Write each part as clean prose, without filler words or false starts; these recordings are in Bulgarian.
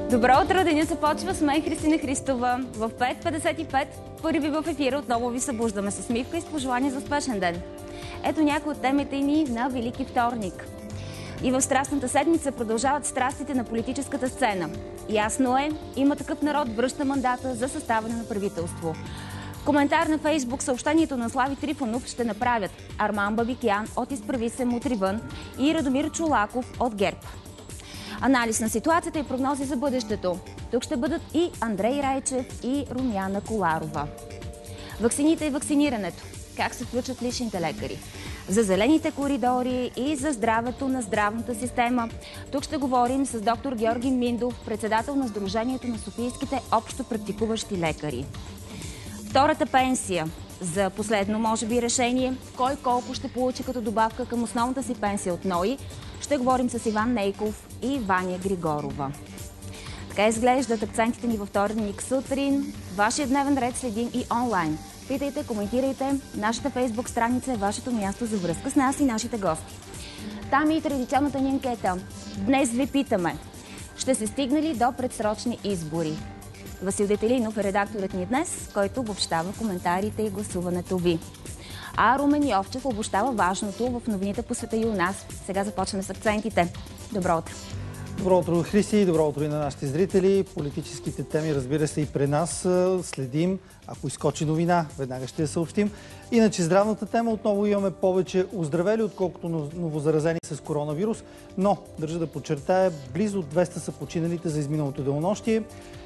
Добро утро, денят започва с мен Христина Христова. В 5:55 първи в ефира отново ви събуждаме с усмивка и с пожелание за успешен ден. Ето някои от темите ни на Велики вторник. И в Страстната седмица продължават страстите на политическата сцена. Ясно е, Има такъв народ връща мандата за съставяне на правителство. Коментар на Фейсбук съобщението на Слави Трифонов ще направят Арман Бабикян от Изправи се мутри вън и Радомир Чолаков от ГЕРБ. Анализ на ситуацията и прогнози за бъдещето. Тук ще бъдат и Андрей Райчев и Румяна Коларова. Ваксините и вакцинирането. Как се включат личните лекари? За зелените коридори и за здравето на здравната система. Тук ще говорим с доктор Георги Миндов, председател на Сдружението на софийските общо практикуващи лекари. Втората пенсия. За последно, може би, решение. Кой колко ще получи като добавка към основната си пенсия от НОИ? Ще говорим с Иван Нейков и Ваня Григорова. Така изглеждат акцентите ни във вторник сутрин. Вашия дневен ред следим и онлайн. Питайте, коментирайте. Нашата фейсбук страница е вашето място за връзка с нас и нашите гости. Там е и традиционната ни анкета. Днес ви питаме: ще се стигне ли до предсрочни избори? Васил Детелинов е редакторът ни днес, който обобщава коментарите и гласуването ви. А Румен Йовчев обобщава важното в новините по света и у нас. Сега започваме с акцентите. Добро утро! Добро утро, Хриси, добро утро и на нашите зрители. Политическите теми, разбира се, и при нас следим. Ако изкочи новина, веднага ще я съобщим. Иначе здравната тема, отново имаме повече оздравели, отколкото новозаразени с коронавирус. Но, държа да подчертая, близо 200 са починалите за изминалото денонощие.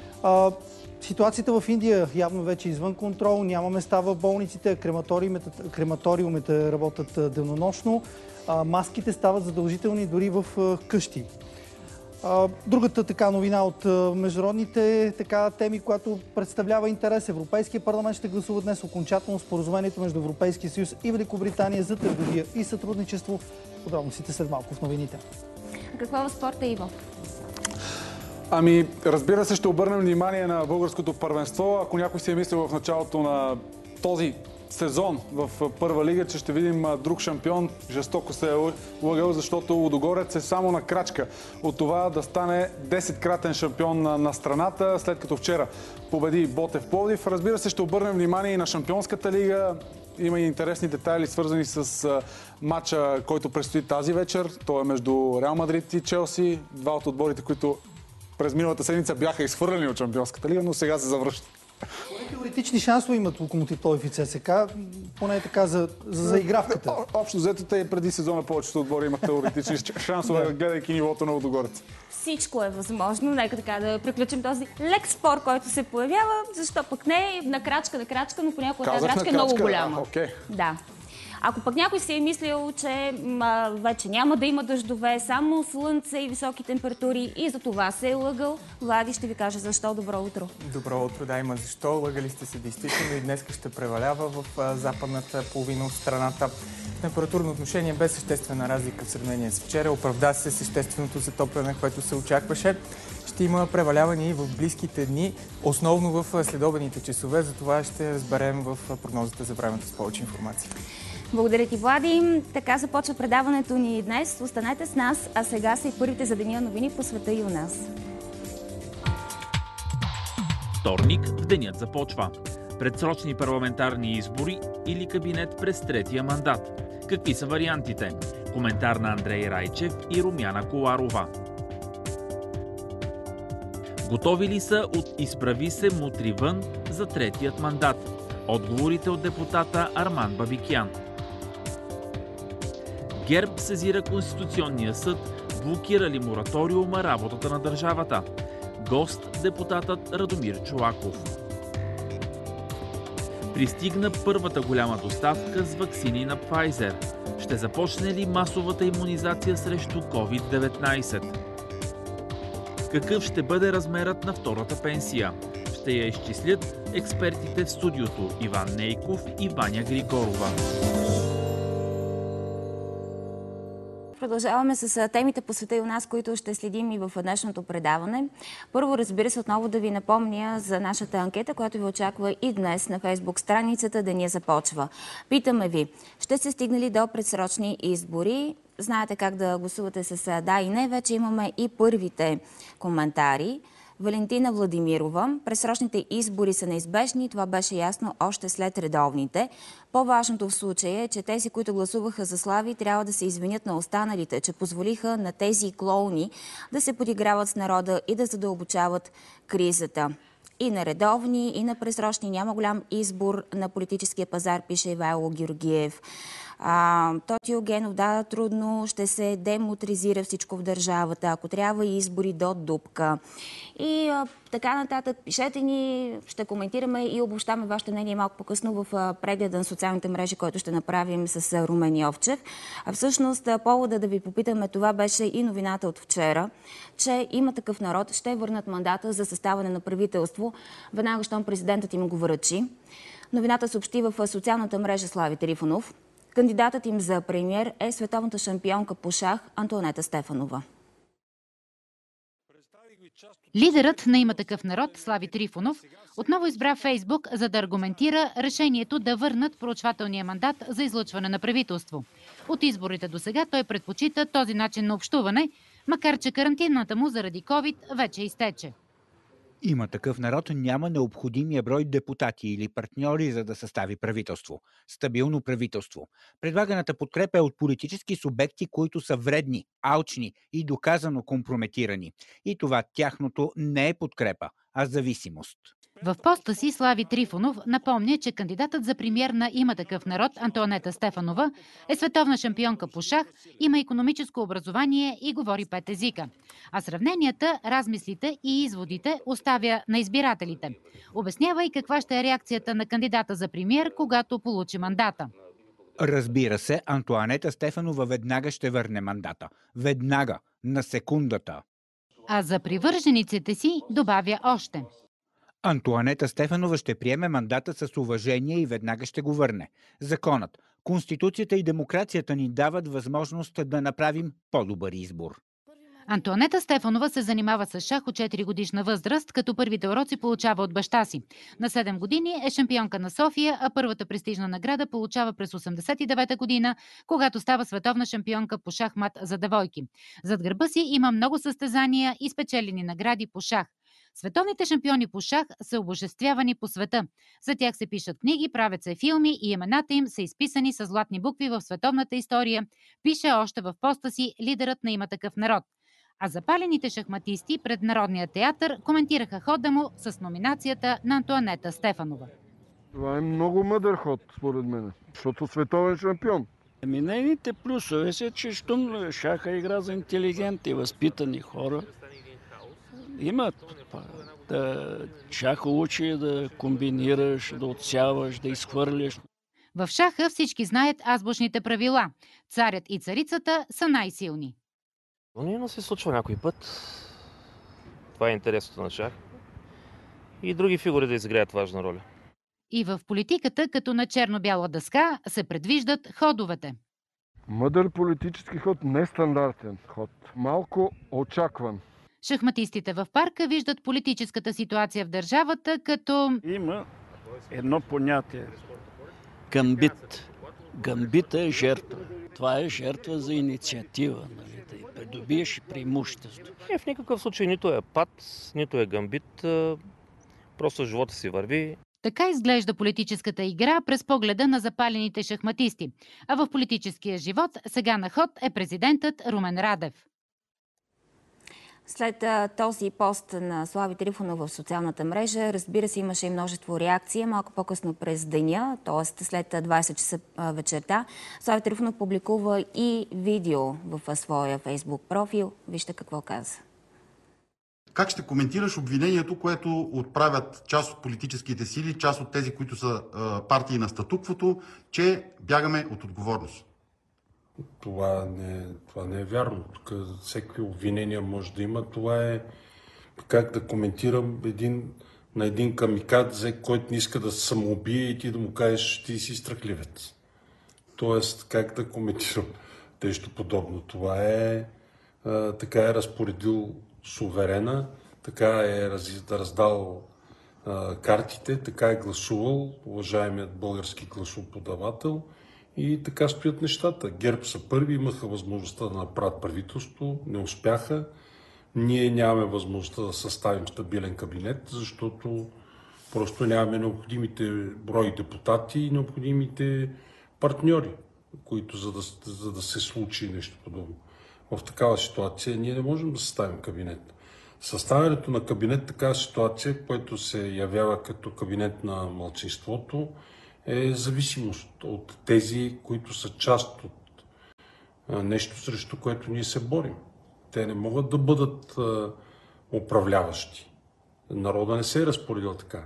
Ситуацията в Индия явно вече е извън контрол. Няма места в болниците, крематориумите работят денонощно. Маските стават задължителни дори в къщи. Другата така новина от международните теми, която представлява интерес. Европейския парламент ще гласува днес окончателно споразумението между Европейския съюз и Великобритания за търговия и сътрудничество. Подробностите след малко в новините. Какво в спорта, Иво? Разбира се, ще обърнем внимание на българското първенство. Ако някой си е мислил в началото на този сезон в първа лига, че ще видим друг шампион, жестоко се е лъгал, защото Лудогорец е само на крачка от това да стане 10-кратен шампион на страната, след като вчера победи Ботев Пловдив. Разбира се, ще обърнем внимание и на Шампионската лига. Има и интересни детайли, свързани с матча, който предстои тази вечер. Той е между Реал Мадрид и Челси. Два от отборите, които през миналата седмица бяха изхвърлени от Шампионската лига, но сега се завръщат. Теоретични шансове имат Локомотив Пловдив и ЦСКА, поне така за заигравката. Общо взето те преди сезона повечето отбори имат теоретични шансове, гледайки нивото на Лудогорец. Всичко е възможно. Нека така да приключим този лек спор, който се появява. Защо пък не на крачка, но понякога тази крачка е много голяма. Да. Ако пък някой си е мислил, че вече няма да има дъждове, само слънце и високи температури и за това се е лъгал, Влади ще ви каже защо. Добро утро. Добро утро, да, има защо. Лъгали сте се действително и днес ще превалява в западната половина от страната. Температурно отношение без съществена разлика в сравнение с вчера. Оправда се същественото затопляне, което се очакваше. Ще има преваляване и в близките дни, основно в следобедните часове. За това ще разберем в прогнозата за времето с повече информация. Благодаря ти, Влади. Така започва предаването ни днес. Останете с нас, а сега са и първите за деня новини по света и у нас. Вторник в денят започва. Предсрочни парламентарни избори или кабинет през третия мандат. Какви са вариантите? Коментар на Андрей Райчев и Румяна Коларова. Готови ли са от Изправи се мутри вън за третият мандат? Отговорите от депутата Арман Бабикян. ГЕРБ сезира Конституционния съд, блокира ли мораториума работата на държавата? Гост депутатът Радомир Чолаков. Пристигна първата голяма доставка с ваксини на Pfizer. Ще започне ли масовата имунизация срещу COVID-19? Какъв ще бъде размерът на втората пенсия? Ще я изчислят експертите в студиото Иван Нейков и Ваня Григорова. Продължаваме с темите по света и у нас, които ще следим и в днешното предаване. Първо, разбира се, отново да ви напомня за нашата анкета, която ви очаква и днес на Фейсбук страницата "Деня започва". Питаме ви, ще се стигне ли до предсрочни избори? Знаете как да гласувате с да и не. Вече имаме и първите коментари. Валентина Владимирова. Предсрочните избори са неизбежни. Това беше ясно още след редовните. По-важното в случая е, че тези, които гласуваха за Слави, трябва да се извинят на останалите, че позволиха на тези клоуни да се подиграват с народа и да задълбочават кризата. И на редовни, и на предсрочни няма голям избор на политическия пазар, пише Ивайло Георгиев. Тотио Генов, да, трудно ще се демотризира всичко в държавата, ако трябва и избори до дупка. И така нататък. Пишете ни, ще коментираме и обобщаме вашето мнение малко по-късно в прегледа на социалните мрежи, който ще направим с Румен Йовчев. А всъщност повода да ви попитаме, това беше и новината от вчера, че Има такъв народ ще върнат мандата за съставане на правителство, веднага щом президентът им го връчи. Новината съобщи в социалната мрежа Слави Трифонов. Кандидатът им за премиер е световната шампионка по шах Антоанета Стефанова. Лидерът на Има такъв народ, Слави Трифонов, отново избра Фейсбук, за да аргументира решението да върнат проучвателния мандат за излъчване на правителство. От изборите до сега той предпочита този начин на общуване, макар че карантинната му заради COVID вече изтече. Има такъв народ няма необходимия брой депутати или партньори, за да състави правителство. Стабилно правителство. Предлаганата подкрепа е от политически субекти, които са вредни, алчни и доказано компрометирани. И това тяхното не е подкрепа, а зависимост. В поста си Слави Трифонов напомня, че кандидатът за премиер на Има такъв народ, Антоанета Стефанова, е световна шампионка по шах, има икономическо образование и говори 5 езика. А сравненията, размислите и изводите оставя на избирателите. Обяснява и каква ще е реакцията на кандидата за премиер, когато получи мандата. Разбира се, Антоанета Стефанова веднага ще върне мандата. Веднага, на секундата. А за привържениците си добавя още. Антоанета Стефанова ще приеме мандата с уважение и веднага ще го върне. Законът, Конституцията и демокрацията ни дават възможност да направим по-добър избор. Антоанета Стефанова се занимава с шах от 4 годишна възраст, като първите уроци получава от баща си. На 7 години е шампионка на София, а първата престижна награда получава през 1989 година, когато става световна шампионка по шахмат за девойки. Зад гърба си има много състезания и спечелени награди по шах. Световните шампиони по шах са обожествявани по света. За тях се пишат книги, правят се филми и имената им са изписани с златни букви в световната история, пише още в поста си лидерът на Има такъв народ. А запалените шахматисти пред Народния театър коментираха хода му с номинацията на Антоанета Стефанова. Това е много мъдър ход, според мен, защото световен шампион. Нейните плюсове са, че щом шаха игра за интелигентни, възпитани хора, имат шаха учи да комбинираш, да отсяваш, да изхвърляш. В шаха всички знаят азбучните правила. Царят и царицата са най-силни. Но се случва някой път. Това е интересното на шах. И други фигури да изиграят важна роля. И в политиката, като на черно-бяла дъска, се предвиждат ходовете. Мъдър политически ход, нестандартен ход. Малко очакван. Шахматистите в парка виждат политическата ситуация в държавата като... Има едно понятие. Гамбит. Гамбита е жертва. Това е жертва за инициатива, нали, да придобиеш преимущество. В никакъв случай нито е пад, нито е гамбит. Просто живота си върви. Така изглежда политическата игра през погледа на запалените шахматисти. А в политическия живот сега на ход е президентът Румен Радев. След този пост на Слави Трифонов в социалната мрежа, разбира се, имаше и множество реакции. Малко по-късно през деня, т.е. след 20 часа вечерта, Слави Трифонов публикува и видео в своя фейсбук профил. Вижте какво каза. Как ще коментираш обвинението, което отправят част от политическите сили, част от тези, които са партии на статуквото, че бягаме от отговорност? Това не е вярно. Тук всеки обвинения може да има. Това е как да коментирам на един камикадзе, който не иска да се самоубие и ти да му кажеш, ти си страхливец. Тоест, как да коментирам нещо подобно. Това е така е разпоредил суверена, така е раздал картите, така е гласувал уважаемият български гласоподавател. И така стоят нещата. ГЕРБ са първи, имаха възможността да направят правителство, не успяха. Ние нямаме възможността да съставим стабилен кабинет, защото просто нямаме необходимите брои депутати и необходимите партньори, които за да се случи нещо подобно. В такава ситуация ние не можем да съставим кабинет. Съставянето на кабинет в такава ситуация, което се явява като кабинет на малцинството, е зависимост от тези, които са част от нещо, срещу което ние се борим. Те не могат да бъдат управляващи. Народа не се е разпоредил така.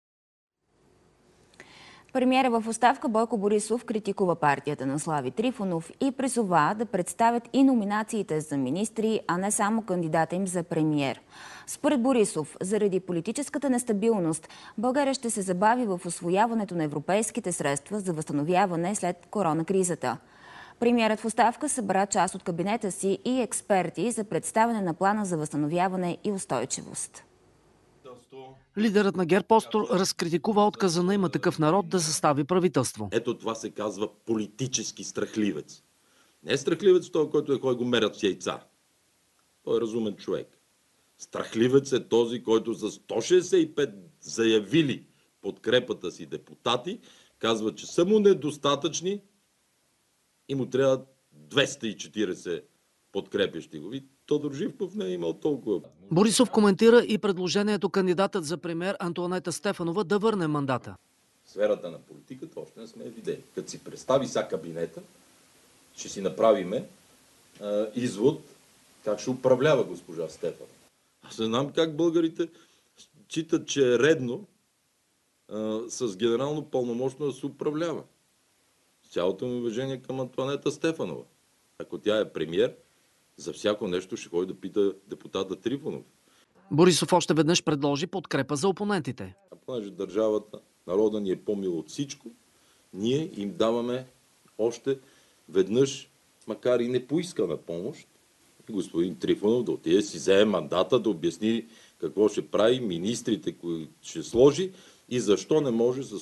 Премиера в оставка Бойко Борисов критикува партията на Слави Трифонов и призова да представят и номинациите за министри, а не само кандидата им за премиер. Според Борисов, заради политическата нестабилност, България ще се забави в усвояването на европейските средства за възстановяване след коронакризата. Премиерът в оставка събра част от кабинета си и експерти за представяне на плана за възстановяване и устойчивост. Лидерът на ГЕРБ остро разкритикува отказа на Има такъв народ да състави правителство. Ето това се казва политически страхливец. Не е страхливец той, който е кой го мерят с яйца. Той е разумен човек. Страхливец е този, който за 165 заявили подкрепата си депутати, казва, че са му недостатъчни и му трябва 240 подкрепящи го. Тодор Живков не е имал толкова. Борисов коментира и предложението кандидатът за премиер Антоанета Стефанова да върне мандата. В сферата на политиката още не сме видели. Като си представи сега кабинета, ще си направиме извод как ще управлява госпожа Стефанова. Аз не знам как българите считат, че е редно с генерално пълномощно да се управлява. С цялото ми уважение към Антоанета Стефанова. Ако тя е премиер, за всяко нещо ще ходи да пита депутата Трифонов. Борисов още веднъж предложи подкрепа за опонентите. А понеже държавата, народа ни е по-мил от всичко, ние им даваме още веднъж, макар и не поискана помощ, господин Трифонов да отиде си вземе мандата, да обясни какво ще прави, министрите, които ще сложи и защо не може за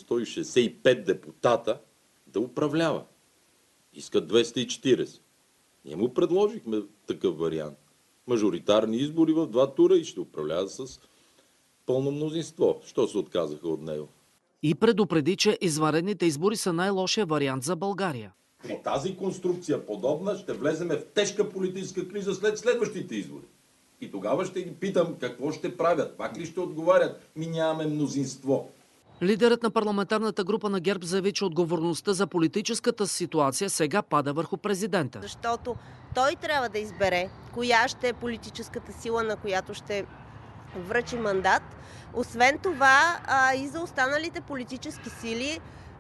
165 депутата да управлява. Искат 240. Ние му предложихме такъв вариант. Мажоритарни избори в 2 тура и ще управлява с пълно мнозинство. Що се отказаха от него? И предупреди, че извънредните избори са най-лошия вариант за България. При тази конструкция подобна ще влеземе в тежка политическа криза след следващите избори. И тогава ще ги питам какво ще правят. Пак ли ще отговарят? Ми нямаме мнозинство. Лидерът на парламентарната група на ГЕРБ заяви, че отговорността за политическата ситуация сега пада върху президента. Защото той трябва да избере коя ще е политическата сила, на която ще връчи мандат. Освен това и за останалите политически сили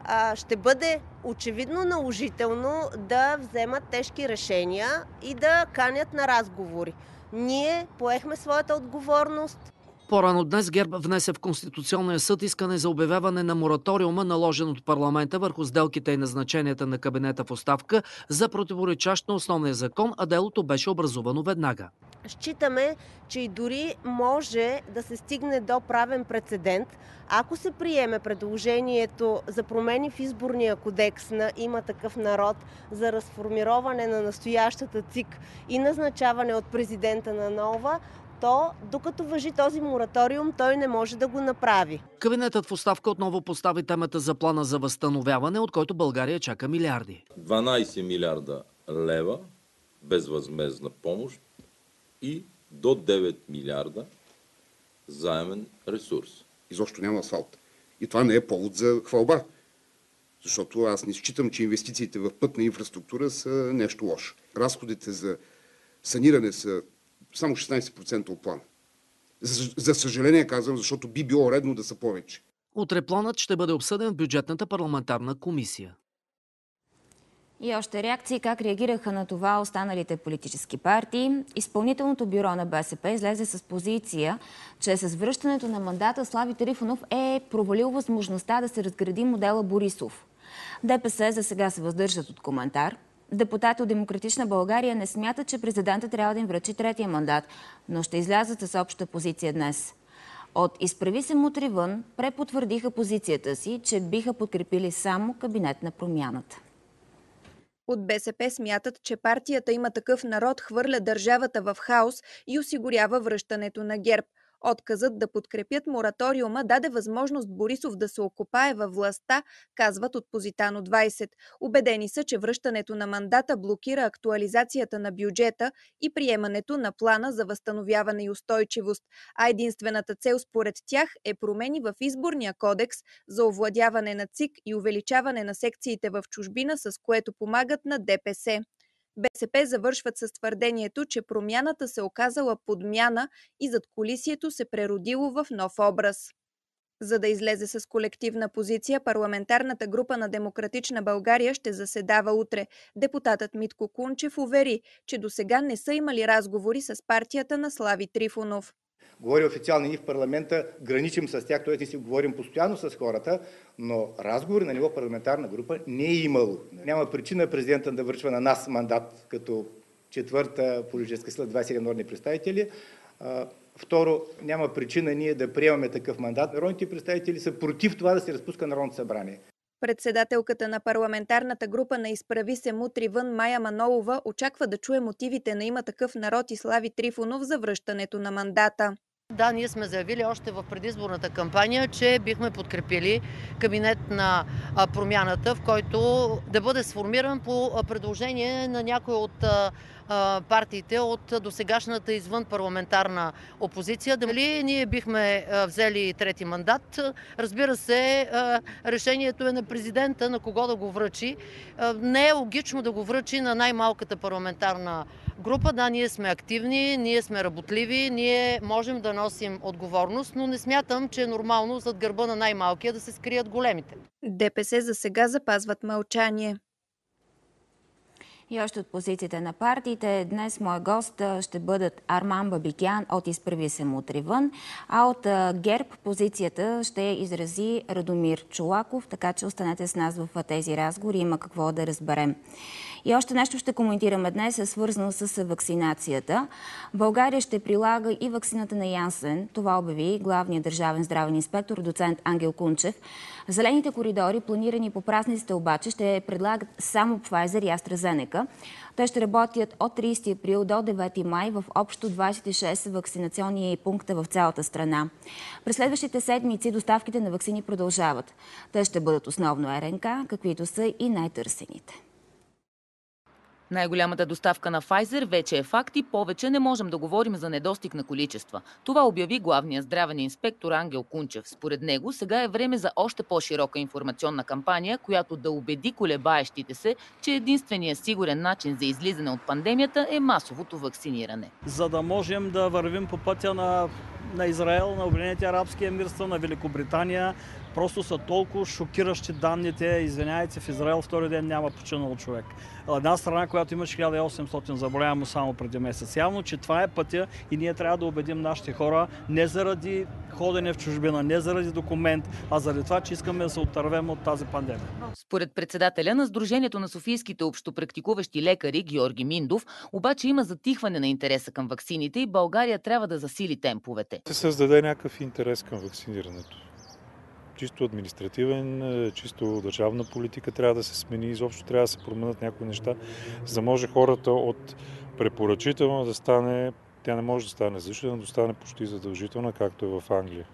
ще бъде очевидно наложително да вземат тежки решения и да канят на разговори. Ние поехме своята отговорност. По-рано днес ГЕРБ внесе в Конституционния съд искане за обявяване на мораториума, наложен от парламента върху сделките и назначенията на кабинета в оставка за противоречащ на основния закон, а делото беше образувано веднага. Считаме, че и дори може да се стигне до правен прецедент, ако се приеме предложението за промени в изборния кодекс на Има такъв народ за разформироване на настоящата ЦИК и назначаване от президента на нова, то докато важи този мораториум, той не може да го направи. Кабинетът в оставка отново постави темата за плана за възстановяване, от който България чака милиарди. 12 милиарда лева безвъзмездна помощ и до 9 милиарда заемен ресурс. Изобщо няма асфалт. И това не е повод за хвалба. Защото аз не считам, че инвестициите в пътна инфраструктура са нещо лошо. Разходите за саниране са само 16% от плана. За съжаление казвам, защото би било редно да са повече. Утре планът ще бъде обсъден в бюджетната парламентарна комисия. И още реакции как реагираха на това останалите политически партии. Изпълнителното бюро на БСП излезе с позиция, че с връщането на мандата Слави Трифонов е провалил възможността да се разгради модела Борисов. ДПС за сега се въздържат от коментар. Депутати от Демократична България не смятат, че президентът трябва да им връчи третия мандат, но ще излязат с обща позиция днес. От Изправи се мутри вън препотвърдиха позицията си, че биха подкрепили само кабинет на промяната. От БСП смятат, че партията Има такъв народ хвърля държавата в хаос и осигурява връщането на ГЕРБ. Отказът да подкрепят мораториума даде възможност Борисов да се окопае във властта, казват от Позитано 20. Убедени са, че връщането на мандата блокира актуализацията на бюджета и приемането на плана за възстановяване и устойчивост. А единствената цел според тях е промени в изборния кодекс за овладяване на ЦИК и увеличаване на секциите в чужбина, с което помагат на ДПС. БСП завършват с твърдението, че промяната се оказала подмяна и задкулисието се преродило в нов образ. За да излезе с колективна позиция, парламентарната група на Демократична България ще заседава утре. Депутатът Митко Кунчев увери, че досега не са имали разговори с партията на Слави Трифонов. Говори официално, ние в парламента граничим с тях, т.е. ние си говорим постоянно с хората, но разговори на ниво парламентарна група не е имало. Няма причина президента да връчва на нас мандат като четвърта политическа сила, 27 народни представители. Второ, няма причина ние да приемаме такъв мандат. Народните представители са против това да се разпуска Народното събрание. Председателката на парламентарната група на Изправи се мутри вън Мая Манолова очаква да чуе мотивите на Има такъв народ и Слави Трифонов за връщането на мандата. Да, ние сме заявили още в предизборната кампания, че бихме подкрепили кабинет на промяната, в който да бъде сформиран по предложение на някой от партиите от досегашната извън парламентарна опозиция. Дали ние бихме взели трети мандат? Разбира се, решението е на президента на кого да го връчи. Не е логично да го връчи на най-малката парламентарна група. Да, ние сме активни, ние сме работливи, ние можем да носим отговорност, но не смятам, че е нормално зад гърба на най-малкия да се скрият големите. ДПС за сега запазват мълчание. И още от позициите на партиите, днес мой гост ще бъдат Арман Бабикян от Изправи се мутри вън, а от ГЕРБ позицията ще изрази Радомир Чолаков, така че останете с нас в тези разговори, има какво да разберем. И още нещо ще коментираме днес, е свързано с вакцинацията. България ще прилага и вакцината на Янсен. Това обяви главният държавен здравен инспектор, доцент Ангел Кунчев. Зелените коридори, планирани по празниците, обаче ще предлагат само Pfizer и AstraZeneca. Те ще работят от 30 април до 9 май в общо 26 вакцинационни пункта в цялата страна. През следващите седмици доставките на вакцини продължават. Те ще бъдат основно РНК, каквито са и най-търсените. Най-голямата доставка на Pfizer вече е факт и повече не можем да говорим за недостиг на количества. Това обяви главният здравен инспектор Ангел Кунчев. Според него сега е време за още по-широка информационна кампания, която да убеди колебаещите се, че единственият сигурен начин за излизане от пандемията е масовото вакциниране. За да можем да вървим по пътя на Израел, на Обединените арабски емирства, на Великобритания, просто са толкова шокиращи данните. Извинявайте, в Израел втори ден няма починал човек. Една страна, която имаше 1800 заболяваемо само преди месец. Явно, че това е пътя и ние трябва да убедим нашите хора не заради ходене в чужбина, не заради документ, а заради това, че искаме да се отървем от тази пандемия. Според председателя на Сдружението на софийските общопрактикуващи лекари Георги Миндов, обаче има затихване на интереса към ваксините и България трябва да засили темповете. Се създаде някакъв интерес към вакцинирането. Чисто административен, чисто държавна политика трябва да се смени, изобщо трябва да се променят някои неща, за да може хората от препоръчително да стане, тя не може да стане задължителна, да стане почти задължителна, както е в Англия.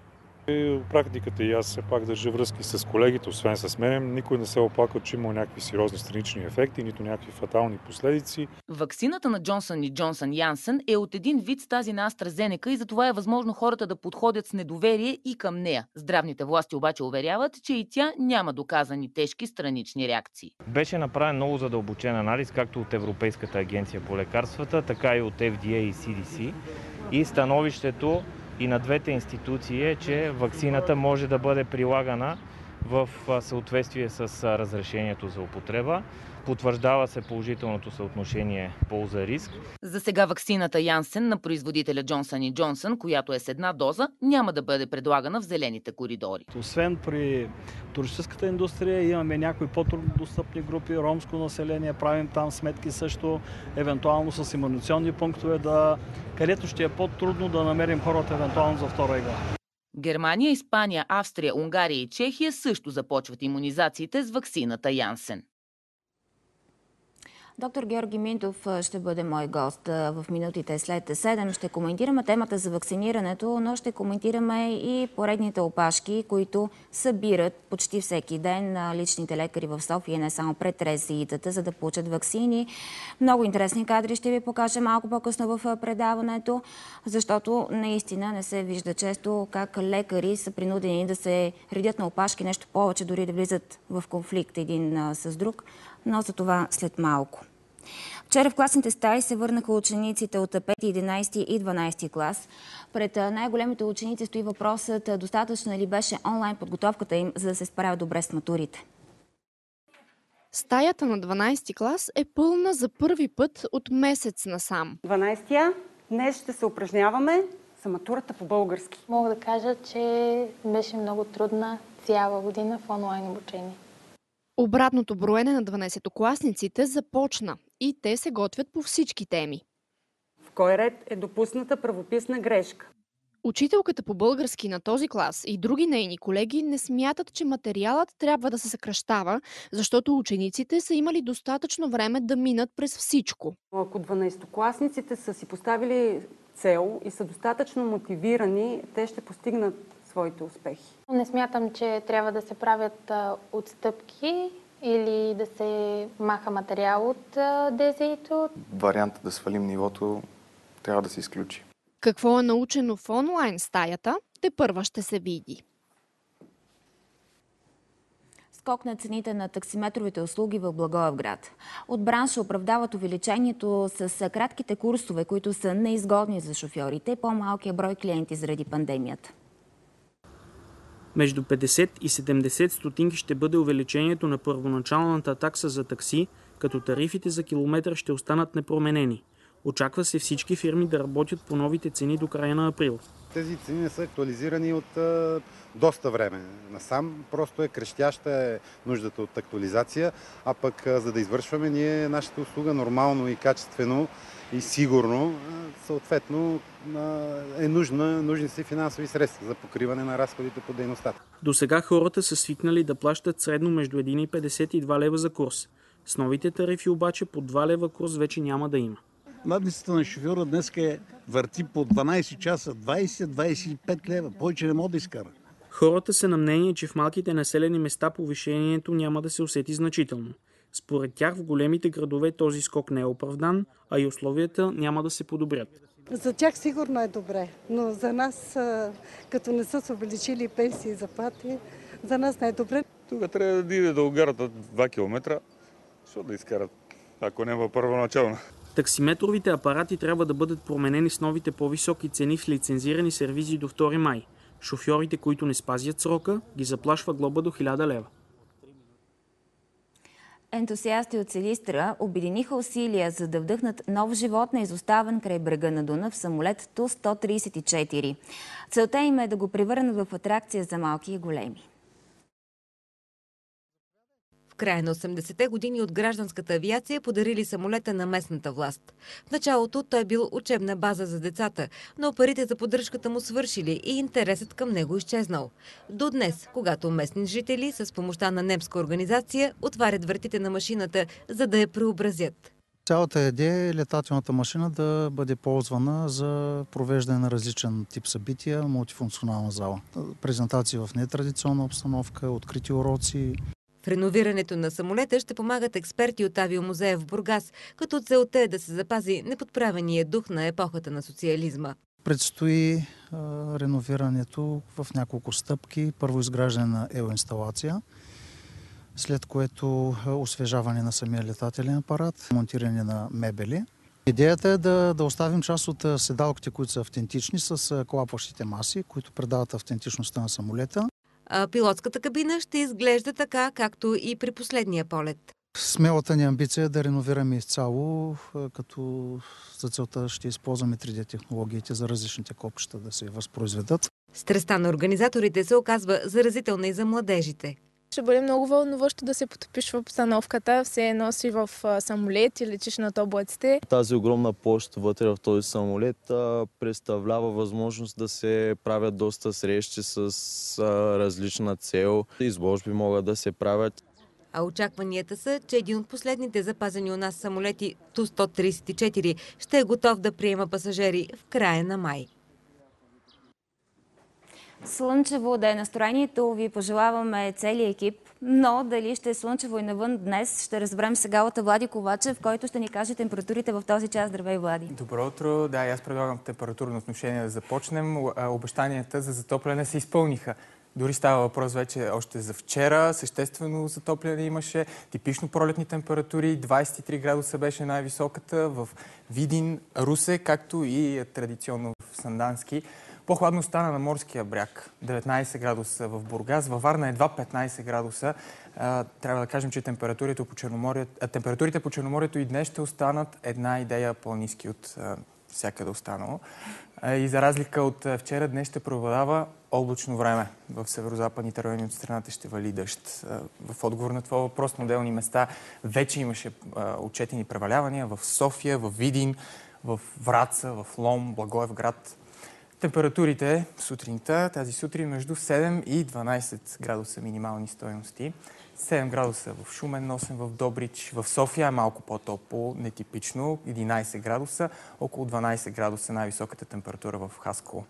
И практиката и аз все пак държа връзки с колегите, освен с мен, никой не се оплаква, че има някакви сериозни странични ефекти, нито някакви фатални последици. Ваксината на Джонсън и Джонсън Янсен е от един вид с тази на AstraZeneca и затова е възможно хората да подходят с недоверие и към нея. Здравните власти обаче уверяват, че и тя няма доказани тежки странични реакции. Беше направен много задълбочен анализ, както от Европейската агенция по лекарствата, така и от FDA и CDC. И становището и на двете институции е, че ваксината може да бъде прилагана в съответствие с разрешението за употреба. Потвърждава се положителното съотношение полза-риск. За сега ваксината Янсен на производителя Джонсън и Джонсън, която е с една доза, няма да бъде предлагана в зелените коридори. Освен при туристическата индустрия имаме някои по-трудно достъпни групи, ромско население, правим там сметки също, евентуално с имунизационни пунктове, където ще е по-трудно да намерим хората евентуално за втора игра. Германия, Испания, Австрия, Унгария и Чехия също започват имунизациите с ваксината Янсен. Доктор Георги Минтов ще бъде мой гост в минутите след 7. Ще коментираме темата за вакцинирането, но ще коментираме и поредните опашки, които събират почти всеки ден личните лекари в София, не само пред РЗИ-тата, за да получат ваксини. Много интересни кадри ще ви покажа малко по-късно в предаването, защото наистина не се вижда често как лекари са принудени да се редят на опашки, нещо повече, дори да влизат в конфликт един с друг, но за това след малко. Вчера в класните стаи се върнаха учениците от 5, 11 и 12 клас. Пред най-големите ученици стои въпросът достатъчно ли беше онлайн подготовката им, за да се справят добре с матурите. Стаята на 12 клас е пълна за първи път от месец насам. 12-я, днес ще се упражняваме за матурата по български. Мога да кажа, че беше много трудна цяла година в онлайн обучение. Обратното броене на 12-класниците започна и те се готвят по всички теми. В кой ред е допусната правописна грешка? Учителката по български на този клас и други нейни колеги не смятат, че материалът трябва да се съкращава, защото учениците са имали достатъчно време да минат през всичко. Ако 12-класниците са си поставили цел и са достатъчно мотивирани, те ще постигнат своите успехи. Не смятам, че трябва да се правят отстъпки или да се маха материал от ДЗИ-то. Вариантът да свалим нивото трябва да се изключи. Какво е научено в онлайн стаята, тепърва ще се види. Скок на цените на таксиметровите услуги в Благоевград. От бранша оправдават увеличението с кратките курсове, които са неизгодни за шофьорите и по-малкия брой клиенти заради пандемията. Между 50 и 70 стотинки ще бъде увеличението на първоначалната такса за такси, като тарифите за километър ще останат непроменени. Очаква се всички фирми да работят по новите цени до края на април. Тези цени не са актуализирани от доста време насам. Просто е крещяща нуждата от актуализация, а пък за да извършваме ние нашата услуга нормално и качествено и сигурно, съответно нужни са финансови средства за покриване на разходите по дейността. До сега хората са свикнали да плащат средно между 1,50 и 2 лева за курс. С новите тарифи обаче по 2 лева курс вече няма да има. Надницата на шофьора днес върти по 12 часа, 20-25 лева. Повече не мога да изкара. Хората са на мнение, че в малките населени места повишението няма да се усети значително. Според тях в големите градове този скок не е оправдан, а и условията няма да се подобрят. За тях сигурно е добре, но за нас, като не са се увеличили пенсии и заплати, за нас не е добре. Тук трябва да иде да огарат 2 км, защото да изкарат, ако няма първоначално. Таксиметровите апарати трябва да бъдат променени с новите по-високи цени в лицензирани сервизи до 2 май. Шофьорите, които не спазят срока, ги заплашва глоба до 1000 лева. Ентусиасти от Силистра обединиха усилия, за да вдъхнат нов живот на изоставен край брега на Дунав самолет Ту-134. Целта им е да го превърнат в атракция за малки и големи. В края на 80-те години от гражданската авиация подарили самолета на местната власт. В началото той бил учебна база за децата, но парите за поддръжката му свършили и интересът към него изчезнал. До днес, когато местни жители с помощта на немска организация отварят вратите на машината, за да я преобразят. Цялата идея е летателната машина да бъде ползвана за провеждане на различен тип събития, мултифункционална зала. Презентации в нетрадиционна обстановка, открити уроци. В реновирането на самолета ще помагат експерти от авиомузея в Бургас, като целта е да се запази неподправения дух на епохата на социализма. Предстои реновирането в няколко стъпки. Първо изграждане на еоинсталация, след което освежаване на самия летателен апарат, монтиране на мебели. Идеята е да оставим част от седалките, които са автентични, с клапващите маси, които предават автентичността на самолета. А пилотската кабина ще изглежда така, както и при последния полет. Смелата ни амбиция е да реновираме изцяло, като за целта ще използваме 3D технологиите за различните копчета да се възпроизведат. Страстта на организаторите се оказва заразителна и за младежите. Ще бъде много вълнуващо да се потопиш в обстановката, все едно си в самолет и летиш над облаците. Тази огромна площ вътре в този самолет представлява възможност да се правят доста срещи с различна цел. Изложби могат да се правят. А очакванията са, че един от последните запазени у нас самолети Ту-134 ще е готов да приема пасажери в края на май. Слънчево да е настроението, ви пожелаваме целият екип, но дали ще е слънчево и навън днес, ще разберем сега от Влади Ковачев, който ще ни каже температурите в този час. Здравей, Влади! Добро утро! Да, аз предлагам температурно отношение да започнем. Обещанията за затопляне се изпълниха. Дори става въпрос вече още за вчера. Съществено затопляне имаше. Типично пролетни температури. 23 градуса беше най-високата в Видин, Русе, както и традиционно в Сандански. По-хладно стана на морския бряг. 19 градуса в Бургас. Във Варна едва 15 градуса. Трябва да кажем, че температурите по Черноморието и днес ще останат една идея по-ниски от всякъде останало. И за разлика от вчера, днес ще преобладава облачно време. В северо-западните райони от страната ще вали дъжд. В отговор на това въпрос на отделни места вече имаше отчетени превалявания в София, в Видин, в Враца, в Лом, Благоевград. Температурите сутринта, тази сутрин между 7 и 12 градуса минимални стойности. 7 градуса в Шумен, 8 в Добрич, в София е малко по-топло, нетипично, 11 градуса, около 12 градуса най-високата температура в Хасково.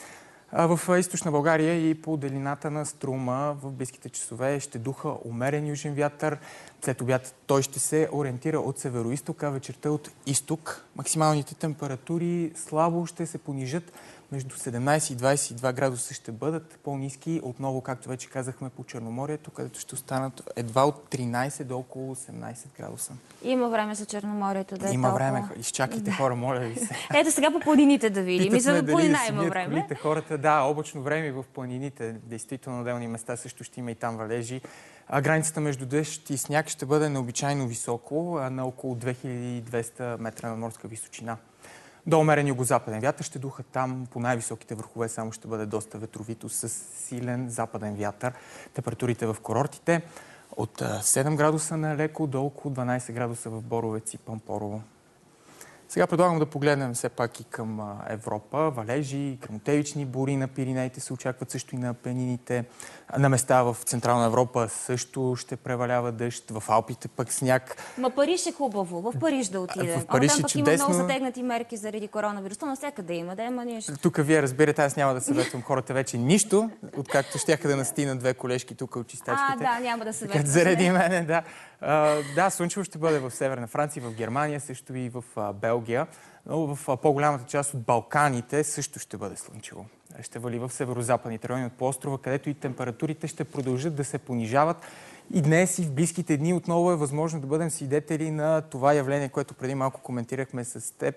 В източна България и по делината на Струма в близките часове ще духа умерен южен вятър. След обяд той ще се ориентира от северо-исток, а вечерта от изток. Максималните температури слабо ще се понижат. Между 17 и 22 градуса ще бъдат по-ниски. Отново, както вече казахме, по Черноморието, където ще останат едва от 13 до около 18 градуса. Има време за Черноморието да е Има толкова. време. Изчакайте, хора, моля ви се. Ето сега по планините да видим. И за планина има време. Колите, хората, да, облачно време и в планините. Действително, на отделни места също ще има и там валежи. Границата между дъжд и сняг ще бъде необичайно високо, на около 2200 метра на морска височина. До умерен югозападен вятър ще духа там по най-високите върхове, само ще бъде доста ветровито с силен западен вятър. Температурите в курортите от 7 градуса на леко до около 12 градуса в Боровец и Пампорово. Сега предлагам да погледнем все пак и към Европа. Валежи, гръмотевични бури на Пиринеите се очакват, също и на Апенините. На места в Централна Европа също ще превалява дъжд. В Алпите пък сняг. Ма Париж е хубаво. В Париж да отидем. В Париж там е пък чудесно. има много затегнати мерки заради коронавируса. Навсякъде има. Да, ама нищо. Тук вие разбирате, аз няма да съветвам хората вече нищо, откакто щяха да настигнат две колежки тук от чистачките. Да, няма да съветвам. Заради мене, да. Да, слънчево ще бъде в Северна Франция, в Германия, също и в Белгия. Но в по-голямата част от Балканите също ще бъде слънчево. Ще вали в северо-западните райони от полуострова, където и температурите ще продължат да се понижават. И днес и в близките дни отново е възможно да бъдем свидетели на това явление, което преди малко коментирахме с теб,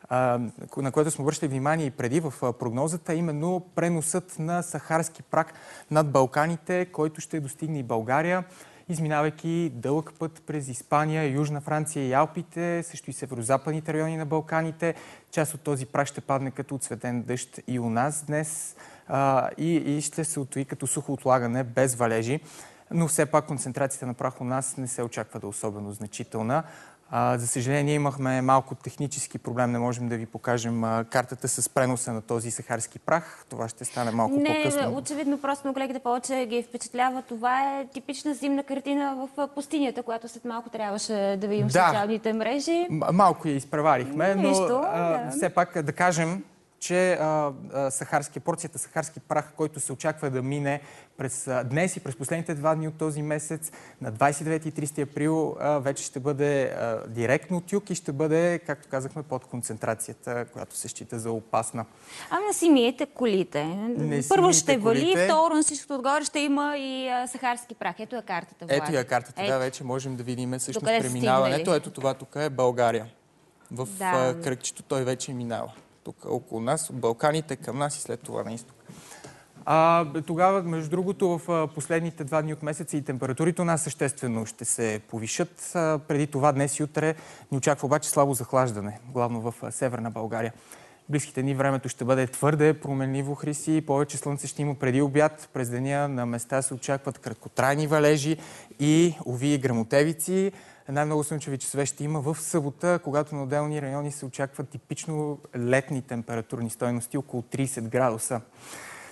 на което сме обръщали внимание и преди в прогнозата, именно преносът на сахарски прах над Балканите, който ще достигне и България, изминавайки дълъг път през Испания, Южна Франция и Алпите, също и северо-западните райони на Балканите. Част от този прах ще падне като отцветен дъжд и у нас днес и ще се отвои като сухо отлагане без валежи. Но все пак концентрацията на прах у нас не се очаква да е особено значителна. За съжаление имахме малко технически проблем, не можем да ви покажем картата с преноса на този сахарски прах. Това ще стане малко по-късно. Не, очевидно просто на колегите повече ги впечатлява. Това е типична зимна картина в пустинята, която след малко трябваше да видим в социалните мрежи. Малко я изпреварихме, но все пак да кажем, че порцията сахарски прах, който се очаква да мине през днес и през последните 2 дни от този месец, на 29 и 30 април, вече ще бъде директно от юг и ще бъде, както казахме, под концентрацията, която се счита за опасна. Не си миете колите. Първо ще вали, второ на всичкото отгоре ще има и сахарски прах. Ето е картата. Ето е картата, да, вече можем да видим всъщност преминаването. Ето това тук е България. В кръгчето той вече минава. Тук около нас, от Балканите към нас и след това на изток. Тогава, между другото, в последните 2 дни от месеца и температурите у нас съществено ще се повишат. Преди това днес и утре ни очаква обаче слабо захлаждане, главно в Северна България. Близките дни времето ще бъде твърде променливо, Хриси. Повече слънце ще има преди обяд. През деня на места се очакват краткотрайни валежи и ови гръмотевици. Най-много слънчеви часове ще има в събота, когато на отделни райони се очакват типично летни температурни стойности, около 30 градуса.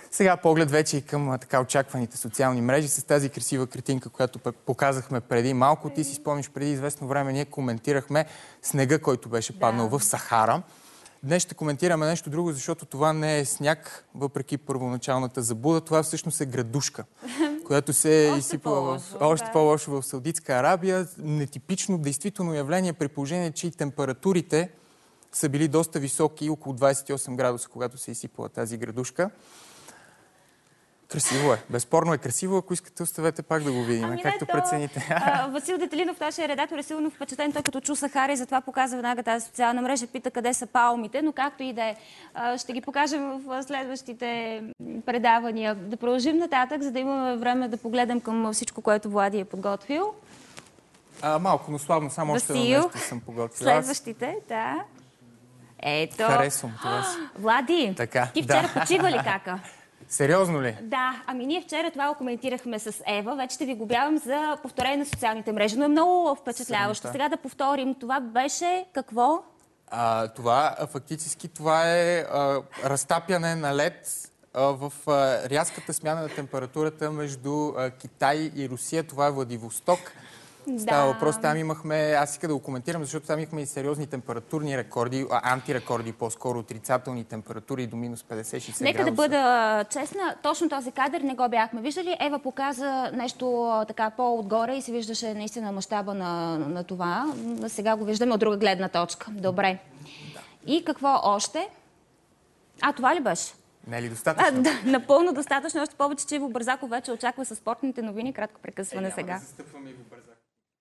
Сега поглед вече и към така очакваните социални мрежи с тази красива картинка, която показахме преди малко. Ти си спомниш, преди известно време ние коментирахме снега, който беше паднал в Сахара. Днес ще коментираме нещо друго, защото това не е сняг, въпреки първоначалната заблуда. Това всъщност е градушка, която се е изсипала още по-лошо в Саудитска Арабия. Нетипично, действително явление, при положение, че и температурите са били доста високи, около 28 градуса, когато се е изсипала тази градушка. Красиво е. Безспорно е красиво. Ако искате, оставете пак да го видим, както прецените. Васил Детелинов, нашия редактор, е силно впечатлен, той като чу Сахара и затова показва веднага тази социална мрежа, пита къде са палмите, но както и да е. Ще ги покажем в следващите предавания. Да продължим нататък, за да имаме време да погледнем към всичко, което Влади е подготвил. Малко, но слабо, само още едно нещо съм подготвил. Следващите, да. Ето. Харесвам това си. Влади, ти вчера почива ли кака? Сериозно ли? Да, ние вчера това го коментирахме с Ева. Вече ще ви го обявам за повторение на социалните мрежи, но е много впечатляващо. Сега да повторим. Това беше какво? Фактически това е разтапяне на лед в рязката смяна на температурата между Китай и Русия. Това е Владивосток. Става въпрос, там имахме, аз иска да го коментирам, защото там имахме и сериозни температурни рекорди, антирекорди, по-скоро отрицателни температури до минус 50-60 градуса. Нека да бъда честна, точно този кадър не го бяхме виждали. Ева показа нещо така по-отгоре и се виждаше наистина мащаба на това. Сега го виждаме от друга гледна точка. Добре. И какво още? Това ли беше? Не е ли достатъчно? Напълно достатъчно. Още повече, че Иво Бързаков вече очаква със спортните новини. Кратко прекъсване сега. Няма да застъпваме Иво Бързаков.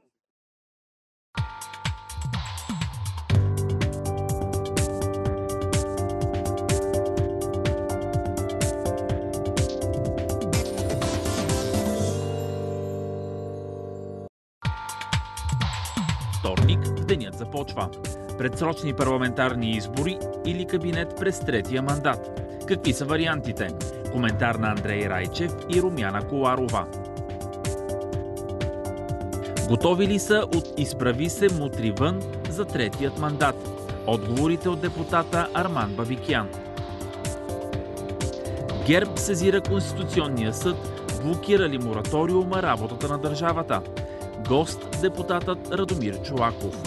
Вторник, денят започва. Предсрочни парламентарни избори или кабинет през третия мандат. Какви са вариантите? Коментар на Андрей Райчев и Румяна Коларова. Готови ли са от Изправи се, мутри вън за третият мандат? Отговорите от депутата Арман Бабикян. ГЕРБ сезира Конституционния съд, блокира ли мораториума работата на държавата? Гост депутатът Радомир Чолаков.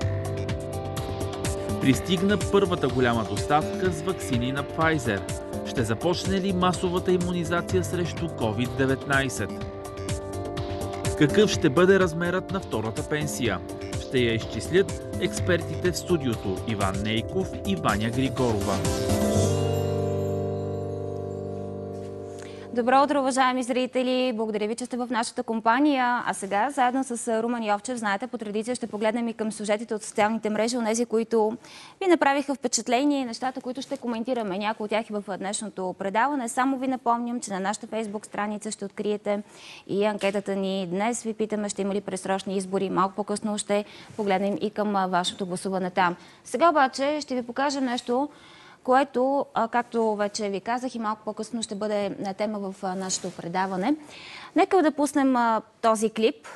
Пристигна първата голяма доставка с ваксини на Pfizer. Ще започне ли масовата имунизация срещу COVID-19? Какъв ще бъде размерът на втората пенсия? Ще я изчислят експертите в студиото Иван Нейков и Ваня Григорова. Добро утро, уважаеми зрители! Благодаря ви, че сте в нашата компания. А сега, заедно с Румен Йовчев, знаете, по традиция ще погледнем и към сюжетите от социалните мрежи, онези, които ви направиха впечатление и нещата, които ще коментираме. Някои от тях и в днешното предаване. Само ви напомням, че на нашата фейсбук страница ще откриете и анкетата ни. Днес ви питаме, ще има ли предсрочни избори. Малко по-късно ще погледнем и към вашето гласуване там. Сега обаче ще ви покажем нещо, което, както вече ви казах, и малко по-късно ще бъде тема в нашето предаване. Нека да пуснем този клип.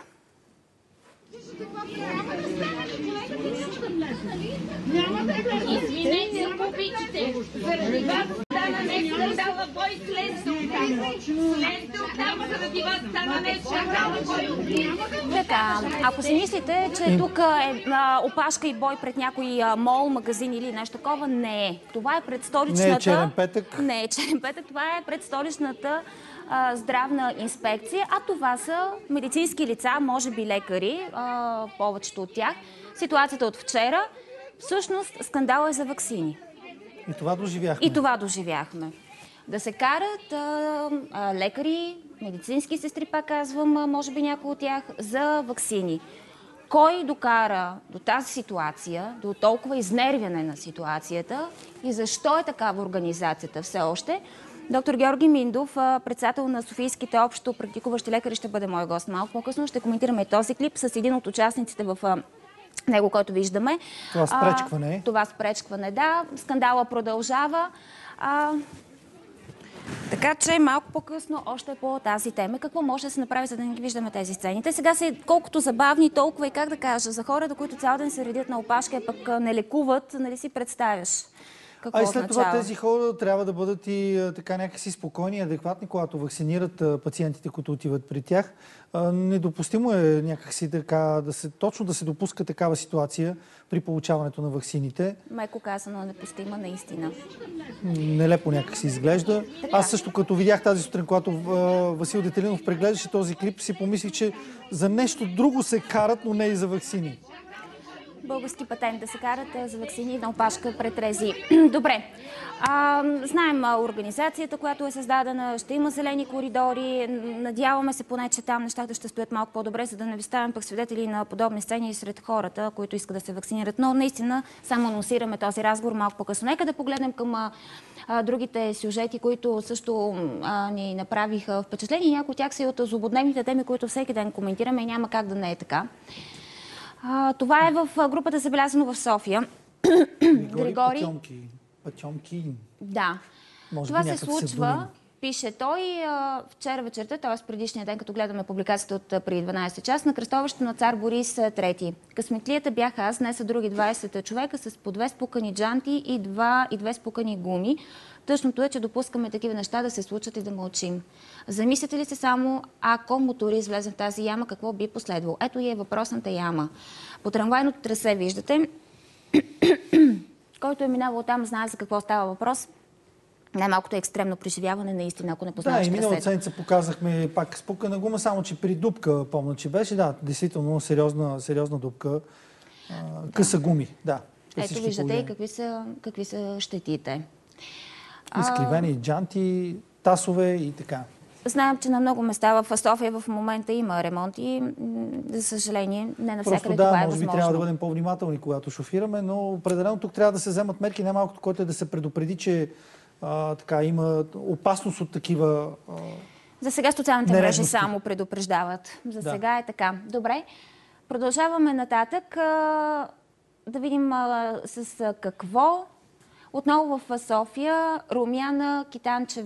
Извинете, ако обичате. Заради вас стана не скандал в бой след оттам, заради вас стана не скандал в бой. Така, ако си мислите, че тук е опашка и бой пред някой мол, магазин или нещо такова, не е. Това е пред столичната... Не е черен петък. Не е черен петък, това е пред столичната здравна инспекция, а това са медицински лица, може би лекари, повечето от тях. Ситуацията от вчера, всъщност скандал е за ваксини. И това доживяхме. И това доживяхме. Да се карат лекари, медицински сестри, пак казвам, може би някои от тях, за ваксини. Кой докара до тази ситуация, до толкова изнервяне на ситуацията и защо е такава организацията все още? Доктор Георги Миндов, председател на Софийските общо практикуващи лекари, ще бъде мой гост малко по-късно. Ще коментираме този клип с един от участниците в него, който виждаме. Това спречкване. Това спречкване, да. Скандала продължава. Така че малко по-късно още по тази тема. Какво може да се направи, за да не ги виждаме тези сцени? Те сега са колкото забавни, толкова и как да кажа, за хората, които цял ден се редят на опашка, пък не лекуват, нали си представяш? Какво и след това означава? тези хора трябва да бъдат и така някакси спокойни и адекватни, когато вакцинират пациентите, които отиват при тях. Недопустимо е някакси така точно да се допуска такава ситуация при получаването на ваксините. Меко казано, недопустима наистина. Нелепо някакси изглежда. Аз също като видях тази сутрин, когато Васил Детелинов прегледаше този клип, си помислих, че за нещо друго се карат, но не и за ваксини. Български патент да се карат за ваксини на опашка претрези. Добре. Знаем организацията, която е създадена, ще има зелени коридори. Надяваме се поне, че там нещата ще стоят малко по-добре, за да не ви ставим пък свидетели на подобни сцени сред хората, които искат да се вакцинират. Но наистина само анонсираме този разговор малко по-късно. Нека да погледнем към другите сюжети, които също ни направиха впечатление. Някои от тях са и от злободневните теми, които всеки ден коментираме и няма как да не е така. Това е в групата Забелязано в София. Григорий Пътьомкин. Да. Това се случва, пише той, вчера вечерта, т.е. предишния ден, като гледаме публикацията от преди 12 часа, на кръстовището на цар Борис III. Късметлията бях аз, днес са други 20 човека с по 2 спукани джанти и 2 спукани гуми. Тъжното е, че допускаме такива неща да се случат и да мълчим. Замислите ли се само, ако моторист влезе в тази яма, какво би последвало? Ето и е въпросната яма. По трамвайното трасе виждате, който е минавал там, знае за какво става въпрос. Най-малкото е екстремно преживяване, наистина, ако не познаваш трасето. Да, и миналата седмица показахме пак спукана гума, само че при дупка, помня, че беше. Да, действително сериозна дупка. Къса гуми, да. Ето виждате и какви са щетите. Изкривени джанти, тасове и така. Знаем, че на много места в София в момента има ремонт и, за съжаление, не навсякъде това е възможно. Може би трябва да бъдем по-внимателни, когато шофираме, но определено тук трябва да се вземат мерки, най-малкото, което е да се предупреди, че има опасност от такива За сега социалните мрежи само предупреждават. За сега е така. Добре, продължаваме нататък. Да видим с какво. Отново в София, Румяна Китанчев.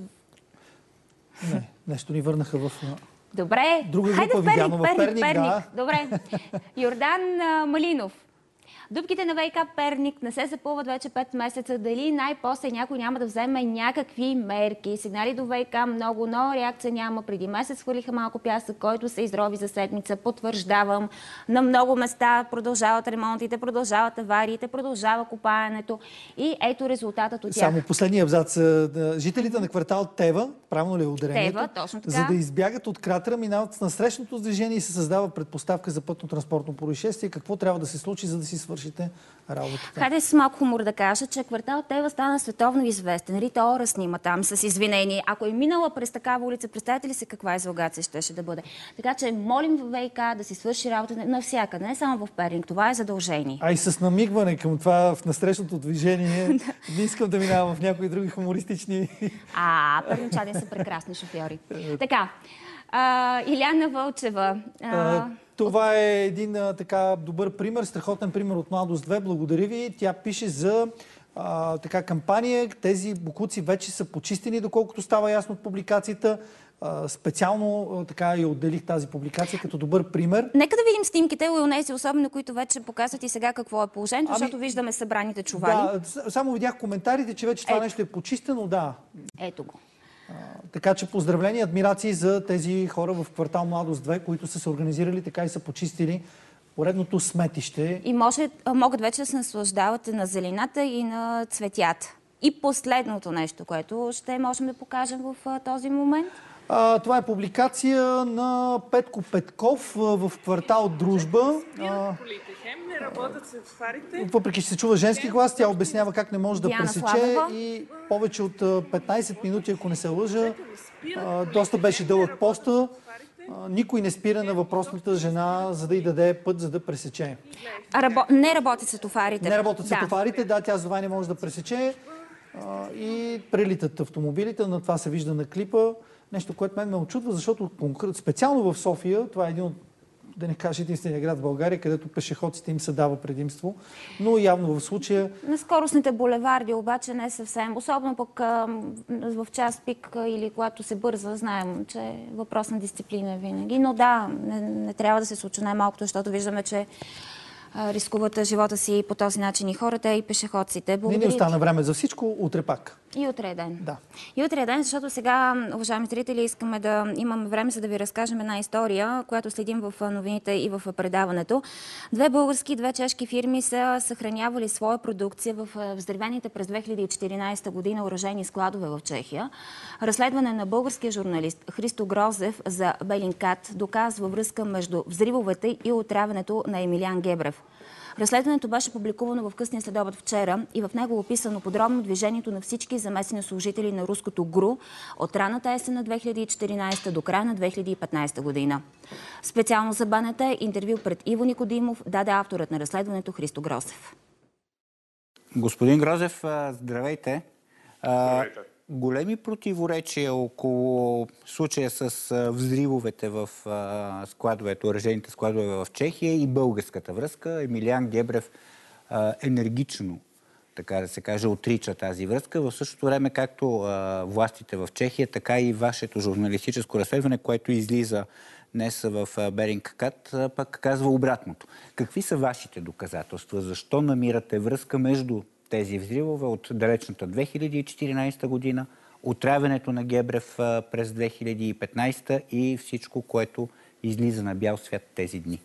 Не, нещо ни върнаха в Добре, друга група, Видяно в Перник. Да. Добре. Йордан Малинов. Дупките на ВиК Перник не се запълват вече 5 месеца. Дали най-после някой няма да вземе някакви мерки? Сигнали до ВиК много, но реакция няма. Преди месец хвърлиха малко пясък, който се изрови за седмица. Потвърждавам. На много места продължават ремонтите, продължават авариите, продължава копаенето. И ето резултатът от тях. Само последния абзац. Жителите на квартал Тева, правилно ли е ударението? Тева, точно така. За да избягат от кратера, минават на срещното движение и се създава предпоставка за пътно-транспортно происшествие. Какво трябва да се случи, за да си свършите работата? Хайде с малко хумор да кажа, че квартал Тева стана световно известен. Рита Ора снима там с извинение. Ако е минала през такава улица, представете ли се каква излагация щеше да бъде? Така че молим в ВиК да си свърши работа навсякъде, не само в Перник. Това е задължение. А и с намигване към това в насрещното движение, не искам да минавам в някои други хумористични... Перничани са прекрасни шофьори. Така, Иляна Вълчева. Това е един така добър пример, страхотен пример от Младост 2. Благодаря ви. Тя пише за кампания. Тези боклуци вече са почистени, доколкото става ясно от публикацията. Специално така и отделих тази публикация като добър пример. Нека да видим снимките, онези особено, които вече показват и сега какво е положението, защото виждаме събраните чували. Да, само видях коментарите, че вече това нещо е почистено, да. Ето го. Така че поздравления, адмирации за тези хора в квартал Младост 2, които са се организирали така и са почистили поредното сметище. И могат вече да се наслаждават на зелената и на цветята. И последното нещо, което ще можем да покажем в този момент. Това е публикация на Петко Петков в квартал Дружба. Не работят светофарите. Въпреки че се чува женски глас, тя обяснява как не може да пресече и повече от 15 минути, ако не се лъжа, доста беше дълъг поста. Никой не спира на въпросната жена, за да й даде път, за да пресече. Не работят светофарите. Не работят светофарите, да, тя за това не може да пресече. И прелитат автомобилите, на това се вижда на клипа. Нещо, което мен ме очудва, защото специално в София, това е един от, да не кажа, единствения град в България, където пешеходците им се дава предимство, но явно в случая... На скоростните булеварди обаче не съвсем. Особено пък в час пик или когато се бърза, знаем, че е въпрос на дисциплина винаги. Но да, не трябва да се случи най-малкото, защото виждаме, че рискуват живота си по този начин и хората, и пешеходците. Не ни остана време за всичко. Утре пак. И утре е ден. Да. И утре е ден, защото сега, уважаеми зрители, искаме да имаме време, за да ви разкажем една история, която следим в новините и в предаването. 2 български и 2 чешки фирми са съхранявали своя продукция в взривените през 2014 година оръжейни складове в Чехия. Разследване на българския журналист Христо Грозев за Белинкат доказва връзка между взривовете и отравянето на Емилиан Гебрев. Разследването беше публикувано в късния следобед вчера и в него е описано подробно движението на всички замесени служители на руското ГРУ от ранната есен на 2014 до края на 2015 година. Специално за БНТ интервю пред Иво Никодимов даде авторът на разследването Христо Грозев. Господин Грозев, здравейте. Здравейте. Големи противоречия около случая с взривовете в складовете, оръжейните складове в Чехия и българската връзка. Емилиан Гебрев енергично, така да се каже, отрича тази връзка. В същото време, както властите в Чехия, така и вашето журналистическо разследване, което излиза днес в Белинкат, пък казва обратното. Какви са вашите доказателства? Защо намирате връзка между тези взривове от далечната 2014 година, отравянето на Гебрев през 2015 и всичко, което излиза на бял свят тези дни?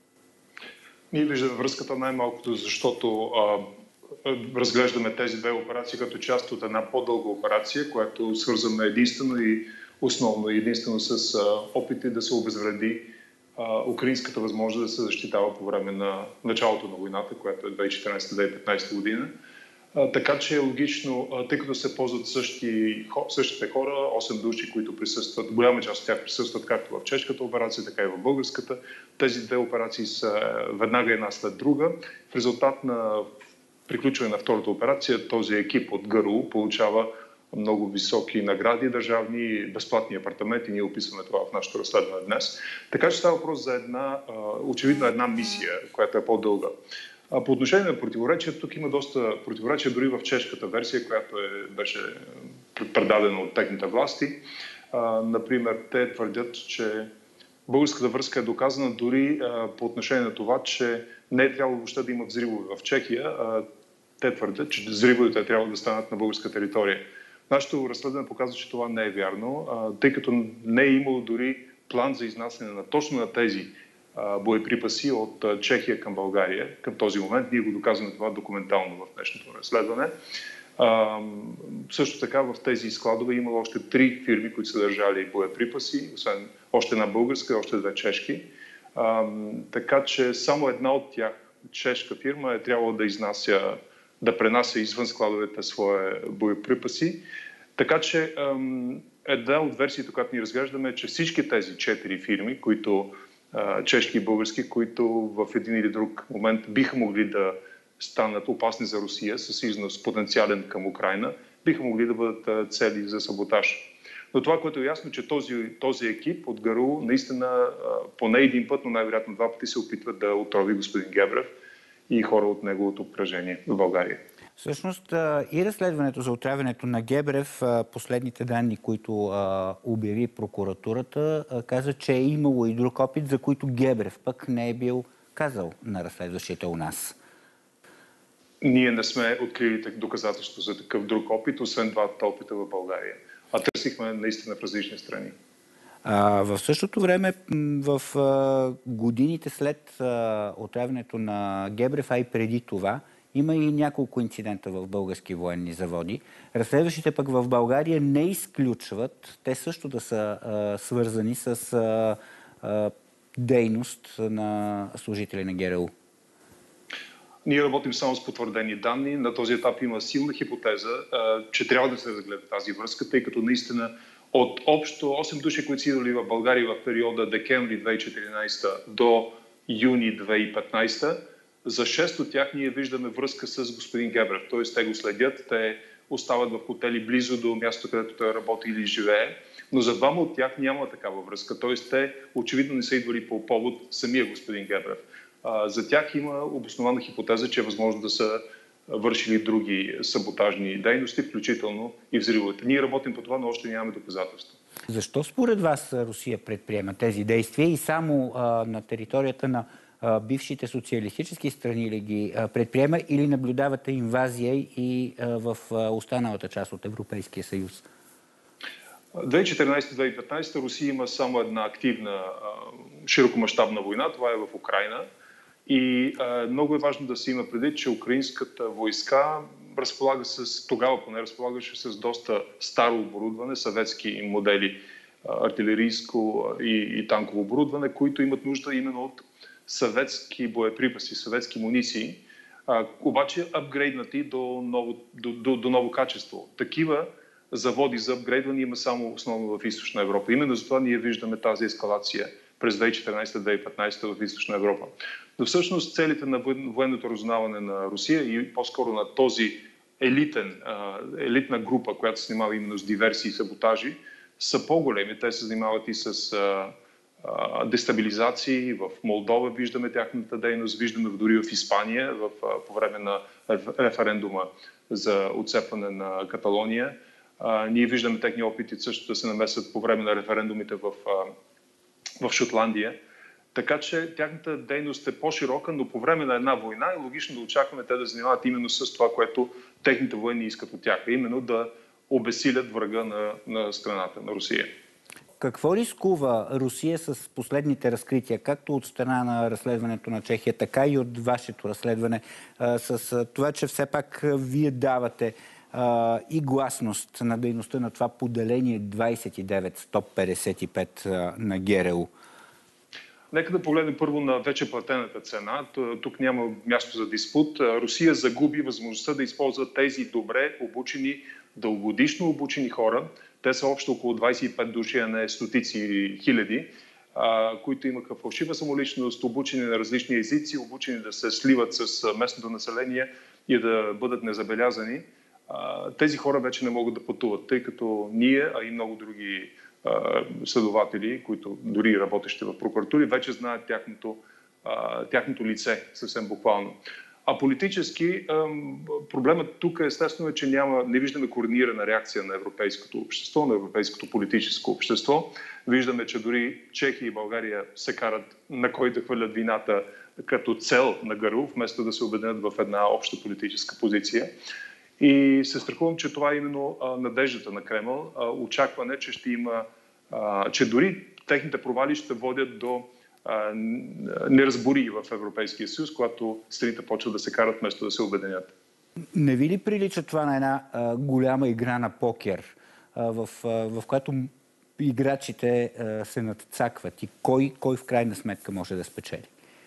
Ние виждаме връзката най-малкото, защото разглеждаме тези две операции като част от една по-дълга операция, която свързваме единствено и основно единствено с опити да се обезвреди украинската възможност да се защитава по време на началото на войната, която е 2014-2015 година. Така че е логично, тъй като се ползват същите хора, 8 души, които присъстват, голяма част от тях присъстват както в чешката операция, така и в българската. Тези две операции са веднага една след друга. В резултат на приключване на втората операция, този екип от ГРУ получава много високи награди, държавни, безплатни апартаменти. Ние описваме това в нашето разследване днес. Така че става въпрос за очевидно една мисия, която е по-дълга. По отношение на противоречия, тук има доста противоречия, дори в чешката версия, която беше предадена от техните власти. Например, те твърдят, че българската връзка е доказана дори по отношение на това, че не е трябвало въобще да има взривове в Чехия. Те твърдят, че взривовете трябва да станат на българска територия. Нашето разследване показва, че това не е вярно, тъй като не е имало дори план за изнасяне на точно на тези боеприпаси от Чехия към България. Към този момент ние го доказваме това документално в днешното разследване. Също така в тези складове имало още 3 фирми, които са държали боеприпаси, освен още една българска и още 2 чешки. Така че само една от тях, чешка фирма, е трябвало да пренася извън складовете своя боеприпаси. Така че една от версиите, която ни разглеждаме, е, че всички тези 4 фирми, чешки и български, които в един или друг момент биха могли да станат опасни за Русия с износ потенциален към Украйна, биха могли да бъдат цели за саботаж. Но това, което е ясно, че този екип от ГРУ наистина поне един път, но най-вероятно 2 пъти се опитват да отрови господин Гебрев и хора от неговото обкръжение в България. Всъщност и разследването за отравянето на Гебрев, последните данни, които обяви прокуратурата, каза, че е имало и друг опит, за които Гебрев пък не е бил казал на разследващите у нас. Ние не сме открили доказателство за такъв друг опит, освен 2 опита в България. А търсихме наистина в различни страни. В същото време, в годините след отравянето на Гебрев, а и преди това, има и няколко инцидента в български военни заводи. Разследващите пък в България не изключват те също да са свързани с дейност на служители на ГРУ. Ние работим само с потвърдени данни. На този етап има силна хипотеза, че трябва да се разгледа тази връзка, тъй като наистина от общо 8 души, които са идвали в България в периода декември 2014 до юни 2015, за 6 от тях ние виждаме връзка с господин Гебрев. Т.е. те го следят, те остават в хотели близо до мястото, където той работи или живее, но за 2 от тях няма такава връзка. Т.е. те очевидно не са идвали по повод самия господин Гебрев. За тях има обоснована хипотеза, че е възможно да са вършили други саботажни дейности, включително и взривовете. Ние работим по това, но още нямаме доказателства. Защо според вас Русия предприема тези действия и само на територията на бившите социалистически страни ли ги предприема или наблюдавате инвазия и в останалата част от Европейския съюз? 2014-2015 Русия има само една активна широкомащабна война, това е в Украйна. И много е важно да се има предвид, че украинската войска тогава поне разполагаше с доста старо оборудване, съветски модели, артилерийско и танково оборудване, които имат нужда именно от съветски боеприпаси, съветски муниции, обаче апгрейднати до ново качество. Такива заводи за апгрейдване има само основно в Източна Европа. Именно затова ние виждаме тази ескалация през 2014-2015 в Източна Европа. Но всъщност целите на военното разузнаване на Русия и по-скоро на този елитна група, която се занимава именно с диверсии и саботажи, са по-големи. Те се занимават и с дестабилизации. В Молдова виждаме тяхната дейност, виждаме дори в Испания по време на референдума за отцепване на Каталония. Ние виждаме техни опити също да се намесят по време на референдумите в Шотландия. Така че тяхната дейност е по-широка, но по време на една война е логично да очакваме те да занимават именно с това, което техните военни искат от тях. Именно да обесилят врага на страната, на Русия. Какво рискува Русия с последните разкрития, както от страна на разследването на Чехия, така и от вашето разследване, с това, че все пак вие давате и гласност на дейността на това поделение 29-155 на ГРУ? Нека да погледнем първо на вече платената цена. Тук няма място за диспут. Русия загуби възможността да използва тези добре обучени, дългогодишно обучени хора. Те са общо около 25 души, а не стотици хиляди, които имаха фалшива самоличност, обучени на различни езици, обучени да се сливат с местното население и да бъдат незабелязани. Тези хора вече не могат да пътуват, тъй като ние, а и много други следователи, които дори работещи в прокуратури, вече знаят тяхното лице, съвсем буквално. А политически проблемът тук естествено е, че не виждаме координирана реакция на европейското общество, на европейското политическо общество. Виждаме, че дори Чехия и България се карат на кой да хвърлят вината като цел на ГРУ, вместо да се обединят в една обща политическа позиция. И се страхувам, че това е именно надеждата на Кремъл, очакване, че ще има, че дори техните провали ще водят до неразбории в Европейския съюз, когато страните почват да се карат вместо да се обединят. Не ви ли прилича това на една голяма игра на покер, в която играчите се надцакват и кой в крайна сметка може да спечели?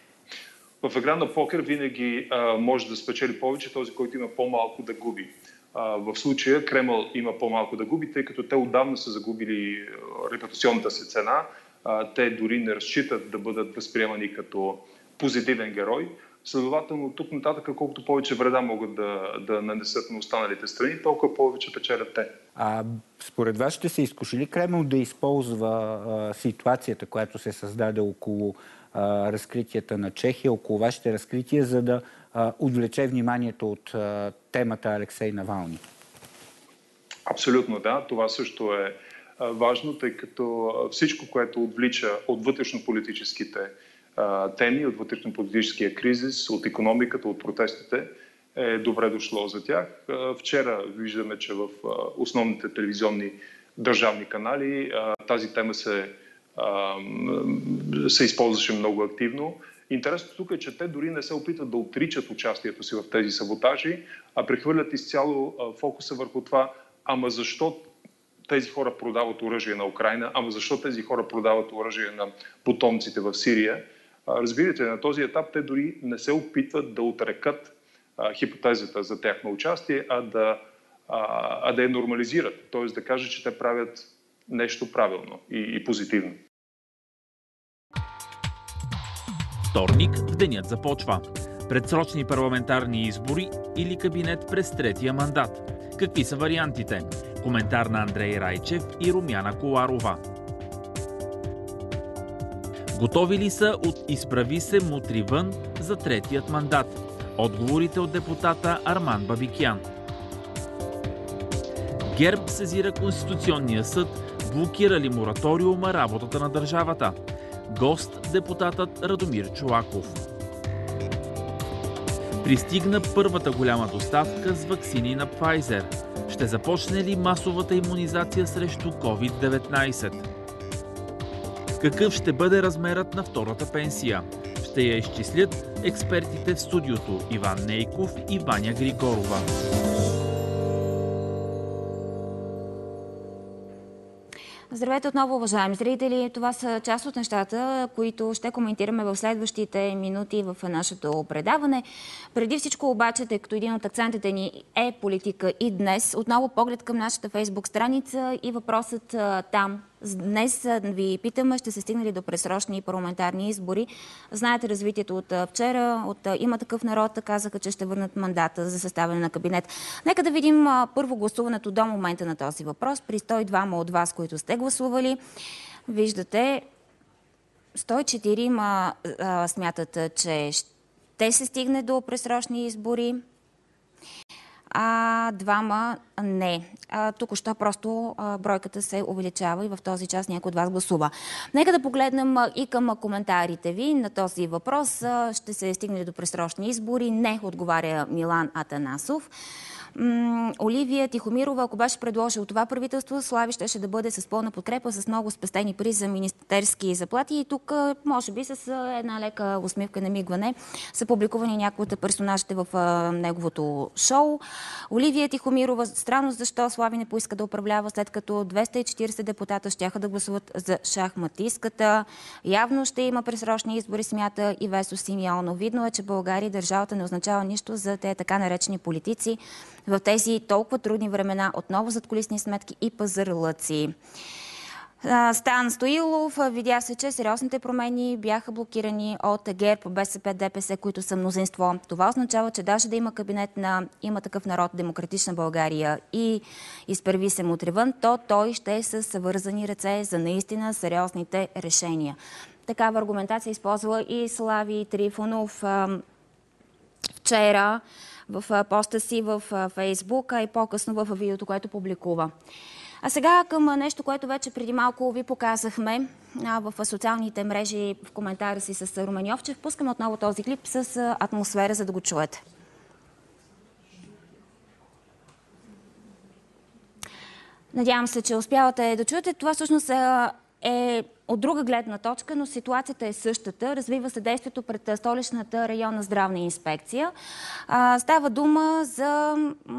В игра на покер винаги може да спечели повече този, който има по-малко да губи. В случая Кремъл има по-малко да губи, тъй като те отдавна са загубили репутационната си цена. Те дори не разчитат да бъдат възприемани като позитивен герой. Следователно, тук нататък, колкото повече вреда могат да нанесат на останалите страни, толкова повече печелят те. Според вас ще се изкуши ли Кремъл да използва ситуацията, която се създаде около разкритията на Чехия, около вашите разкрития, за да отвлече вниманието от темата Алексей Навални? Абсолютно да. Това също е важно, тъй като всичко, което отвлича от вътрешно-политическите теми, от вътрешно-политическия кризис, от икономиката, от протестите, е добре дошло за тях. Вчера виждаме, че в основните телевизионни държавни канали тази тема се използваше много активно. Интересното тук е, че те дори не се опитват да отричат участието си в тези саботажи, а прехвърлят изцяло фокуса върху това, ама защо тези хора продават оръжие на Украйна, ама защо тези хора продават оръжие на потомците в Сирия. Разбирате, на този етап те дори не се опитват да отрекат хипотезата за тяхно участие, а да я нормализират. Т.е. да кажат, че те правят нещо правилно и позитивно. Вторник в денят започва. Предсрочни парламентарни избори или кабинет през третия мандат. Какви са вариантите? Коментар на Андрей Райчев и Румяна Коларова. Готови ли са от Изправи се мутри вън за третият мандат? Отговорите от депутата Арман Бабикян. ГЕРБ сезира Конституционния съд, блокира ли мораториума работата на държавата? Гост депутатът Радомир Чолаков. Пристигна първата голяма доставка с ваксини на Pfizer. Ще започне ли масовата имунизация срещу COVID-19? Какъв ще бъде размерът на втората пенсия? Ще я изчислят експертите в студиото Иван Нейков и Ваня Григорова. Здравейте отново, уважаеми зрители. Това са част от нещата, които ще коментираме в следващите минути в нашето предаване. Преди всичко обаче, тъй като един от акцентите ни е политика и днес, отново поглед към нашата Фейсбук страница и въпросът там. Днес ви питаме, ще се стигне ли до предсрочни парламентарни избори. Знаете развитието от вчера, от Има такъв народ, казаха, че ще върнат мандата за съставяне на кабинет. Нека да видим първо гласуването до момента на този въпрос. При 102 от вас, които сте гласували, виждате 104 смятат, че ще се стигне до предсрочни избори, а 2 не. Току-що просто бройката се увеличава и в този час някой от вас гласува. Нека да погледнем и към коментарите ви на този въпрос. Ще се стигне до предсрочни избори? Не, отговаря Милан Атанасов. Оливия Тихомирова, ако беше предложил това правителство, Слави щеше да бъде с пълна подкрепа, с много спестени пари за министерски заплати. И тук, може би, с една лека усмивка на мигване са публикувани някои от персонажите в неговото шоу. Оливия Тихомирова, странно защо Слави не поиска да управлява, след като 240 депутата щяха да гласуват за шахматистката. Явно ще има предсрочни избори, смята и Весо Симеонов. Видно е, че България и държавата не означава нищо за те така наречени политици в тези толкова трудни времена, отново задкулисни сметки и пазарлъци. Стан Стоилов, видя се, че сериозните промени бяха блокирани от ГЕРБ, БСП, ДПС, които са мнозинство. Това означава, че даже да има кабинет на Има такъв народ, Демократична България и Изправи се мутри-вън, то той ще е с вързани ръце за наистина сериозните решения. Такава аргументация използва и Слави Трифонов вчера в поста си в Фейсбук, а и по-късно в видеото, което публикува. А сега към нещо, което вече преди малко ви показахме в социалните мрежи в коментара си с Румен Йовчев. Пускаме отново този клип с атмосфера, за да го чуете. Надявам се, че успявате да чуете. Това всъщност е от друга гледна точка, но ситуацията е същата. Развива се действието пред столичната районна здравна инспекция. Става дума за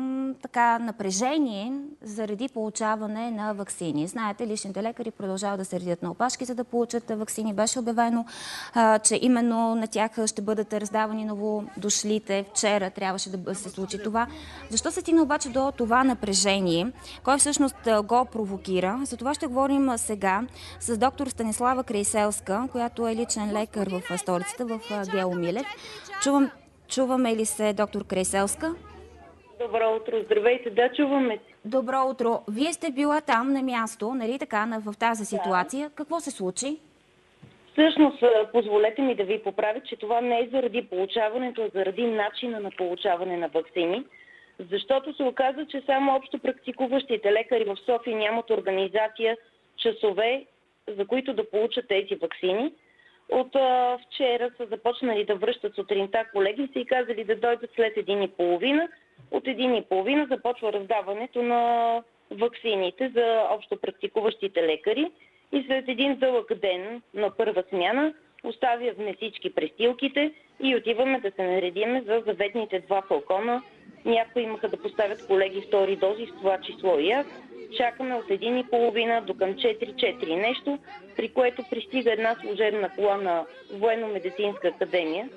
напрежение заради получаване на ваксини. Знаете, личните лекари продължават да се редят на опашки, за да получат ваксини. Беше обявено, че именно на тях ще бъдат раздавани новодошлите. Вчера трябваше да се случи това. Защо се стигна обаче до това напрежение? Кой всъщност го провокира? За това ще говорим сега с доктор Станислава Крайселска, която е личен лекар в столицата, в Гео Милев. Чуваме ли се, доктор Крайселска? Добро утро, здравейте, да, чуваме се. Добро утро. Вие сте била там на място, нали така, в тази ситуация. Какво се случи? Всъщност, позволете ми да ви поправя, че това не е заради получаването, а заради начина на получаване на ваксини. Защото се оказа, че само общо практикуващите лекари в София нямат организация, часове, за които да получат тези ваксини. От вчера са започнали да връщат сутринта колеги, са и казали да дойдат след 1:30. От 1:30 започва раздаването на ваксините за общо практикуващите лекари и след един дълъг ден на първа смяна оставяме всички престилките и отиваме да се наредиме за заветните 2 фалкона. Някои имаха да поставят колеги втори дози, в това число и аз. Чакаме от 1:30 до към 4 нещо, при което пристига една служебна кола на Военно-медицинска академия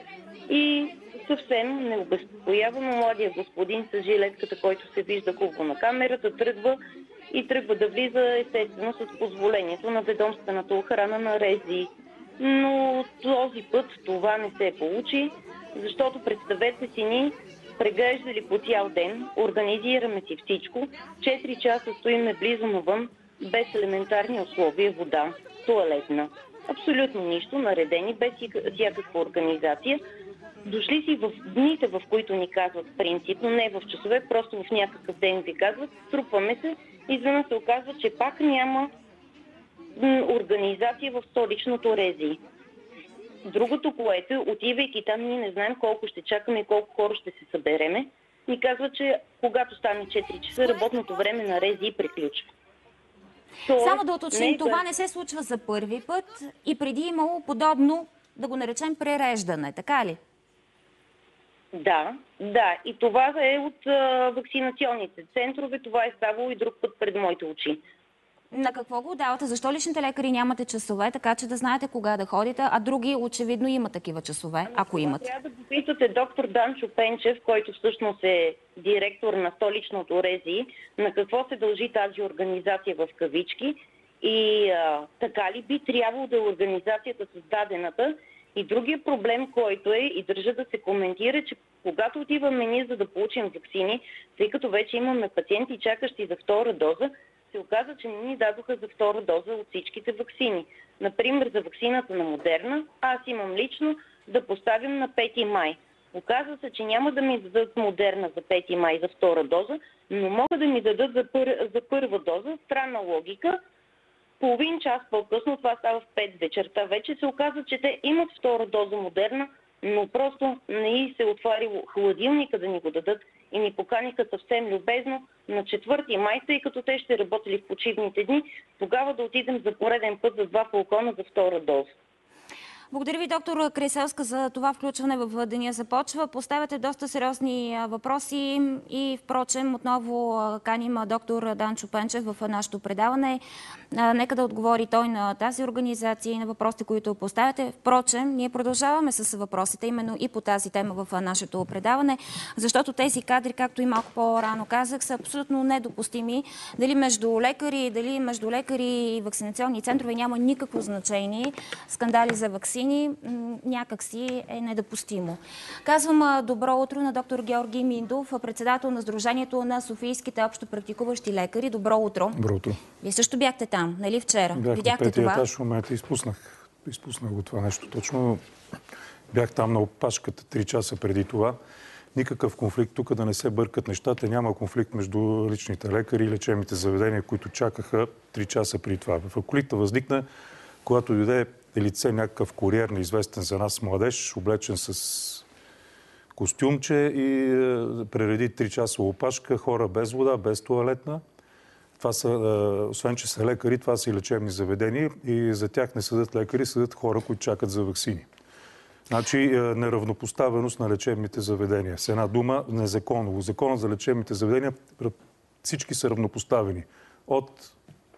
и съвсем необезпокоявано младия господин с жилетката, който се вижда хубаво на камерата, тръгва да влиза естествено с позволението на ведомствената охрана на РЗИ. Но този път това не се получи, защото представете си ни, прегреждали по цял ден, организираме си всичко, 4 часа стоиме близо навън, без елементарни условия, вода, тоалетна. Абсолютно нищо, наредени, без всякаква организация. Дошли си в дните, в които ни казват принципно, не в часове, просто в някакъв ден ви казват, струпваме се, изведнъж се оказва, че пак няма организация в столичното РЗИ. Другото, което, отивайки там, ние не знаем колко ще чакаме и колко хора ще се събереме. Ни казва, че когато стане 4 часа, работното време на РЗИ приключва. Само да уточним, това не се случва за първи път и преди имало подобно, да го наречем, пререждане, така ли? Да. И това е от вакцинационните центрове. Това е ставало и друг път пред моите очи. На какво го давате? Защо личните лекари нямате часове, така че да знаете кога да ходите, а други очевидно имат такива часове, ако имат? Трябва да попитате доктор Данчо Пенчев, който всъщност е директор на столичното РЗИ, на какво се дължи тази организация в кавички и така ли би трябвало да е организацията създадената. И другия проблем, който е, и държа да се коментира, че когато отиваме ние за да получим ваксини, тъй като вече имаме пациенти чакащи за втора доза, се оказа, че не ни дадоха за втора доза от всичките ваксини. Например, за ваксината на Модерна, аз имам лично да поставим на 5 май. Оказва се, че няма да ми дадат Модерна за 5 май за втора доза, но могат да ми дадат за първа доза. Странна логика. Половин час по-късно, това става в 5 вечерта, вече се оказва, че те имат втора доза Модерна, но просто не се отварило хладилника да ни го дадат и ни поканиха съвсем любезно на 4 май, тъй като те ще работили в почивните дни, тогава да отидем за пореден път за 2 флакона за втора доза. Благодаря ви, доктор Крайселска, за това включване в Деня започва. Поставяте доста сериозни въпроси и, впрочем, отново каним доктор Данчо Пенчев в нашето предаване. Нека да отговори той на тази организация и на въпросите, които поставяте. Впрочем, ние продължаваме с въпросите именно и по тази тема в нашето предаване, защото тези кадри, както и малко по-рано казах, са абсолютно недопустими. Дали между лекари и вакцинационни центрове няма никакво значение. Скандали за вакцини някакси е недопустимо. Казвам добро утро на доктор Георги Миндов, председател на Сдружението на софийските общопрактикуващи лекари. Добро утро. Добро утро. Вие също бяхте там, нали вчера? Бях Видяхте на петия това? етаж, в момента изпуснах го това нещо. Точно бях там на опашката 3 часа преди това. Никакъв конфликт тук, да не се бъркат нещата. Няма конфликт между личните лекари и лечебните заведения, които чакаха 3 часа преди това. Конфликта възникна, когато дойде лице, някакъв куриер, неизвестен за нас младеж, облечен с костюмче и пререди 3 часа опашка, хора без вода, без тоалетна. Това са, освен че са лекари, това са и лечебни заведения и за тях не съдят лекари, съдят хора, които чакат за ваксини. Значи неравнопоставеност на лечебните заведения. С една дума, незаконово. Законът за лечебните заведения, всички са равнопоставени. От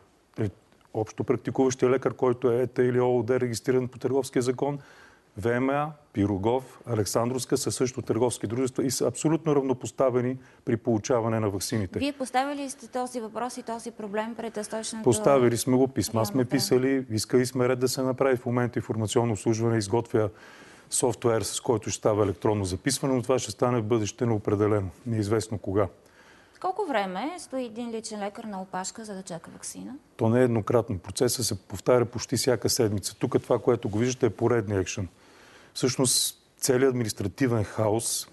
общо практикуващия лекар, който е ЕТА или ООД, регистриран по Търговския закон, ВМА, Пирогов, Александровска са също търговски дружества и са абсолютно равнопоставени при получаване на ваксините. Вие поставили сте този въпрос и този проблем пред столичната... Поставили сме го, писма сме писали, искали сме ред да се направи. В момента информационно обслужване изготвя софтуер, с който ще става електронно записване, но това ще стане в бъдеще неопределено, неизвестно кога. Колко време стои един личен лекар на опашка, за да чака ваксина? То не е еднократно. Процесът се повтаря почти всяка седмица. Тук това, което го виждате, е поредния екшън. Всъщност, целият административен хаос,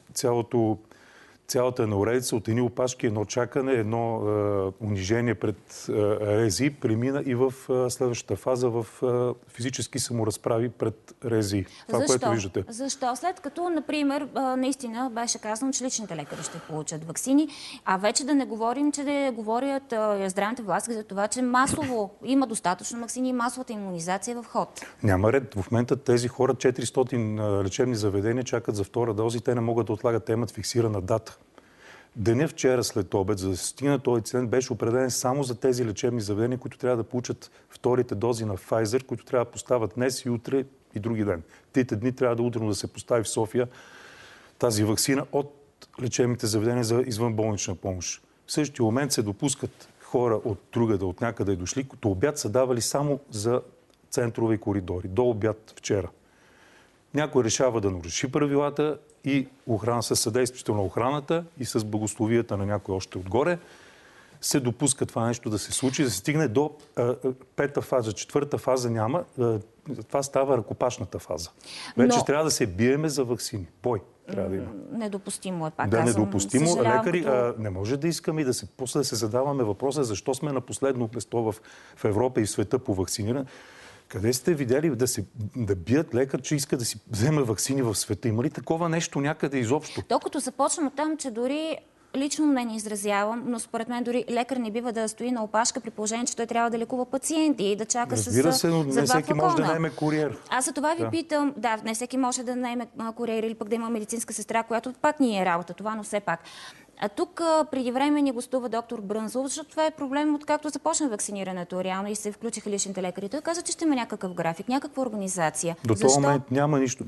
цялата неуредица от едни опашки, едно чакане, едно унижение пред РЗИ премина и в следващата фаза в физически саморазправи пред РЗИ. Това, което виждате. Защо? След като, например, наистина беше казано, че личните лекари ще получат ваксини, а вече да не говорим, че да говорят здравните власти за това, че масово има достатъчно ваксини и масовата имунизация е в ход. Няма ред. В момента тези хора, 400 лечебни заведения, чакат за втора доза и те не могат да отлагат, те имат фиксирана дата. Деня вчера след обед, за да се стигне този инцидент, беше определен само за тези лечебни заведения, които трябва да получат вторите дози на Pfizer, които трябва да поставят днес и утре и други ден. Трите дни трябва да утрено да се постави в София тази ваксина от лечебните заведения за извънболнична помощ. В същия момент се допускат хора от другаде, от някъде дошли, като обяд са давали само за центрове и коридори. До обяд вчера. Някой решава да наруши правилата и охрана със съдействието на охраната и с благословията на някой още отгоре се допуска това нещо да се случи, да се стигне до пета фаза. Четвърта фаза няма. Това става ръкопашната фаза. Вече трябва да се биеме за ваксини. Бой. Трябва да има. Недопустимо е, пак Да, казвам. недопустимо. Лекари, после не може да искаме и после да се задаваме въпроса защо сме на последно место в Европа и в света по вакциниране. Къде сте видяли да бият лекар, че иска да си вземе ваксини в света? Има ли такова нещо някъде изобщо? Докато започнем от там, че дори лично не изразявам, но според мен дори лекар не бива да стои на опашка при положение, че той трябва да лекува пациенти и да чака Разбира се, но не всеки може да наеме куриер. Аз за това ви питам, да, не всеки може да наеме куриер или пък да има медицинска сестра, която пак ни е работа, това, но все пак. А тук преди време ни гостува доктор Брънзов, защото това е проблем откакто започна вакцинирането реално и се включиха личните лекари. Той каза, че ще има някакъв график, някаква организация. До този момент няма нищо.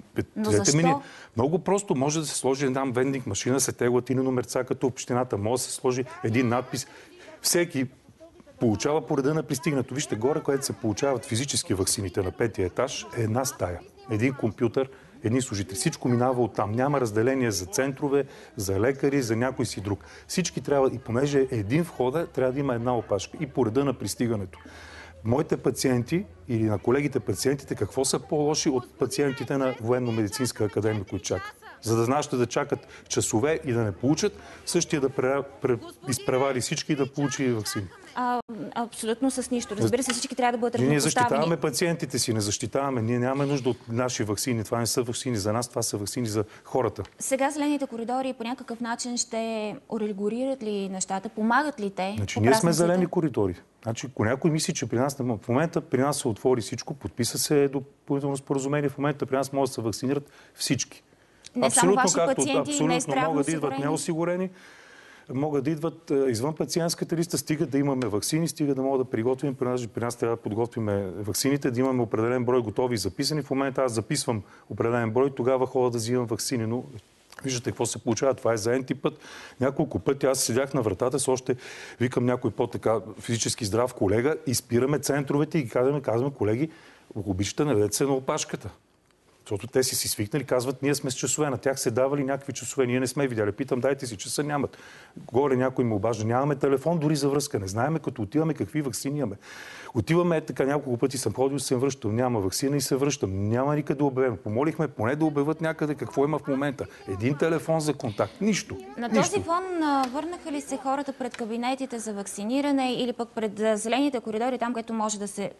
Но защо? Много просто може да се сложи една вендинг машина, се теглат и на номерца като общината. Може да се сложи един надпис. Всеки получава по реда на пристигнато. Вижте, горе, където се получават физически ваксините на 5-ти етаж, е една стая. Един компютър, едни служители. Всичко минава оттам. Няма разделение за центрове, за лекари, за някой си друг. Всички трябва, и понеже един входа, трябва да има една опашка. И по реда на пристигането. Моите пациенти или на колегите пациентите, какво са по-лоши от пациентите на Военно-медицинска академия, които чакат? За да знаеш да чакат часове и да не получат, същия да изпревари всички и да получи ваксини. Абсолютно с нищо. Разбира се, всички трябва да бъдат равнопоставени. Ние защитаваме пациентите си, не защитаваме. Ние нямаме нужда от наши ваксини. Това не са ваксини за нас, това са ваксини за хората. Сега зелените коридори по някакъв начин ще урегулират ли нещата? Помагат ли те? Значи, ние сме зелени коридори. Значи, ако някой мисли, че при нас не може. В момента при нас се отвори всичко, подписа се допълнително споразумение, в момента при нас могат да се вакцинират всички. Не абсолютно, само ваши пациенти, не здравно могат да идват неосигурени, могат да идват извън пациентската листа, стига да имаме ваксини, стига да могат да приготвим. При нас трябва да подготвим ваксините, да имаме определен брой готови и записани. В момента аз записвам определен брой, тогава ходя да взимам ваксини. Но виждате какво се получава. Това е за енти път. Няколко пъти аз седях на вратата, с още викам някой по-така физически здрав колега и спираме центровете и казваме, колеги, обичате, наведете се на опашката. Защото те си свикнали, казват, ние сме с часове. На тях се давали някакви часове. Ние не сме видяли. Питам, дайте си часа, нямат. Горе някой му обажда. Нямаме телефон дори за връзка. Не знаеме, като отиваме какви ваксини имаме. Отиваме така няколко пъти съм ходил, се връщам. Няма ваксина и се връщам. Няма никъде да обявим. Помолихме поне да обявят някъде какво има в момента. Един телефон за контакт. Нищо. На този фон върнаха ли се хората пред кабинетите за вакциниране или пък пред зелените коридори, там, където може да се...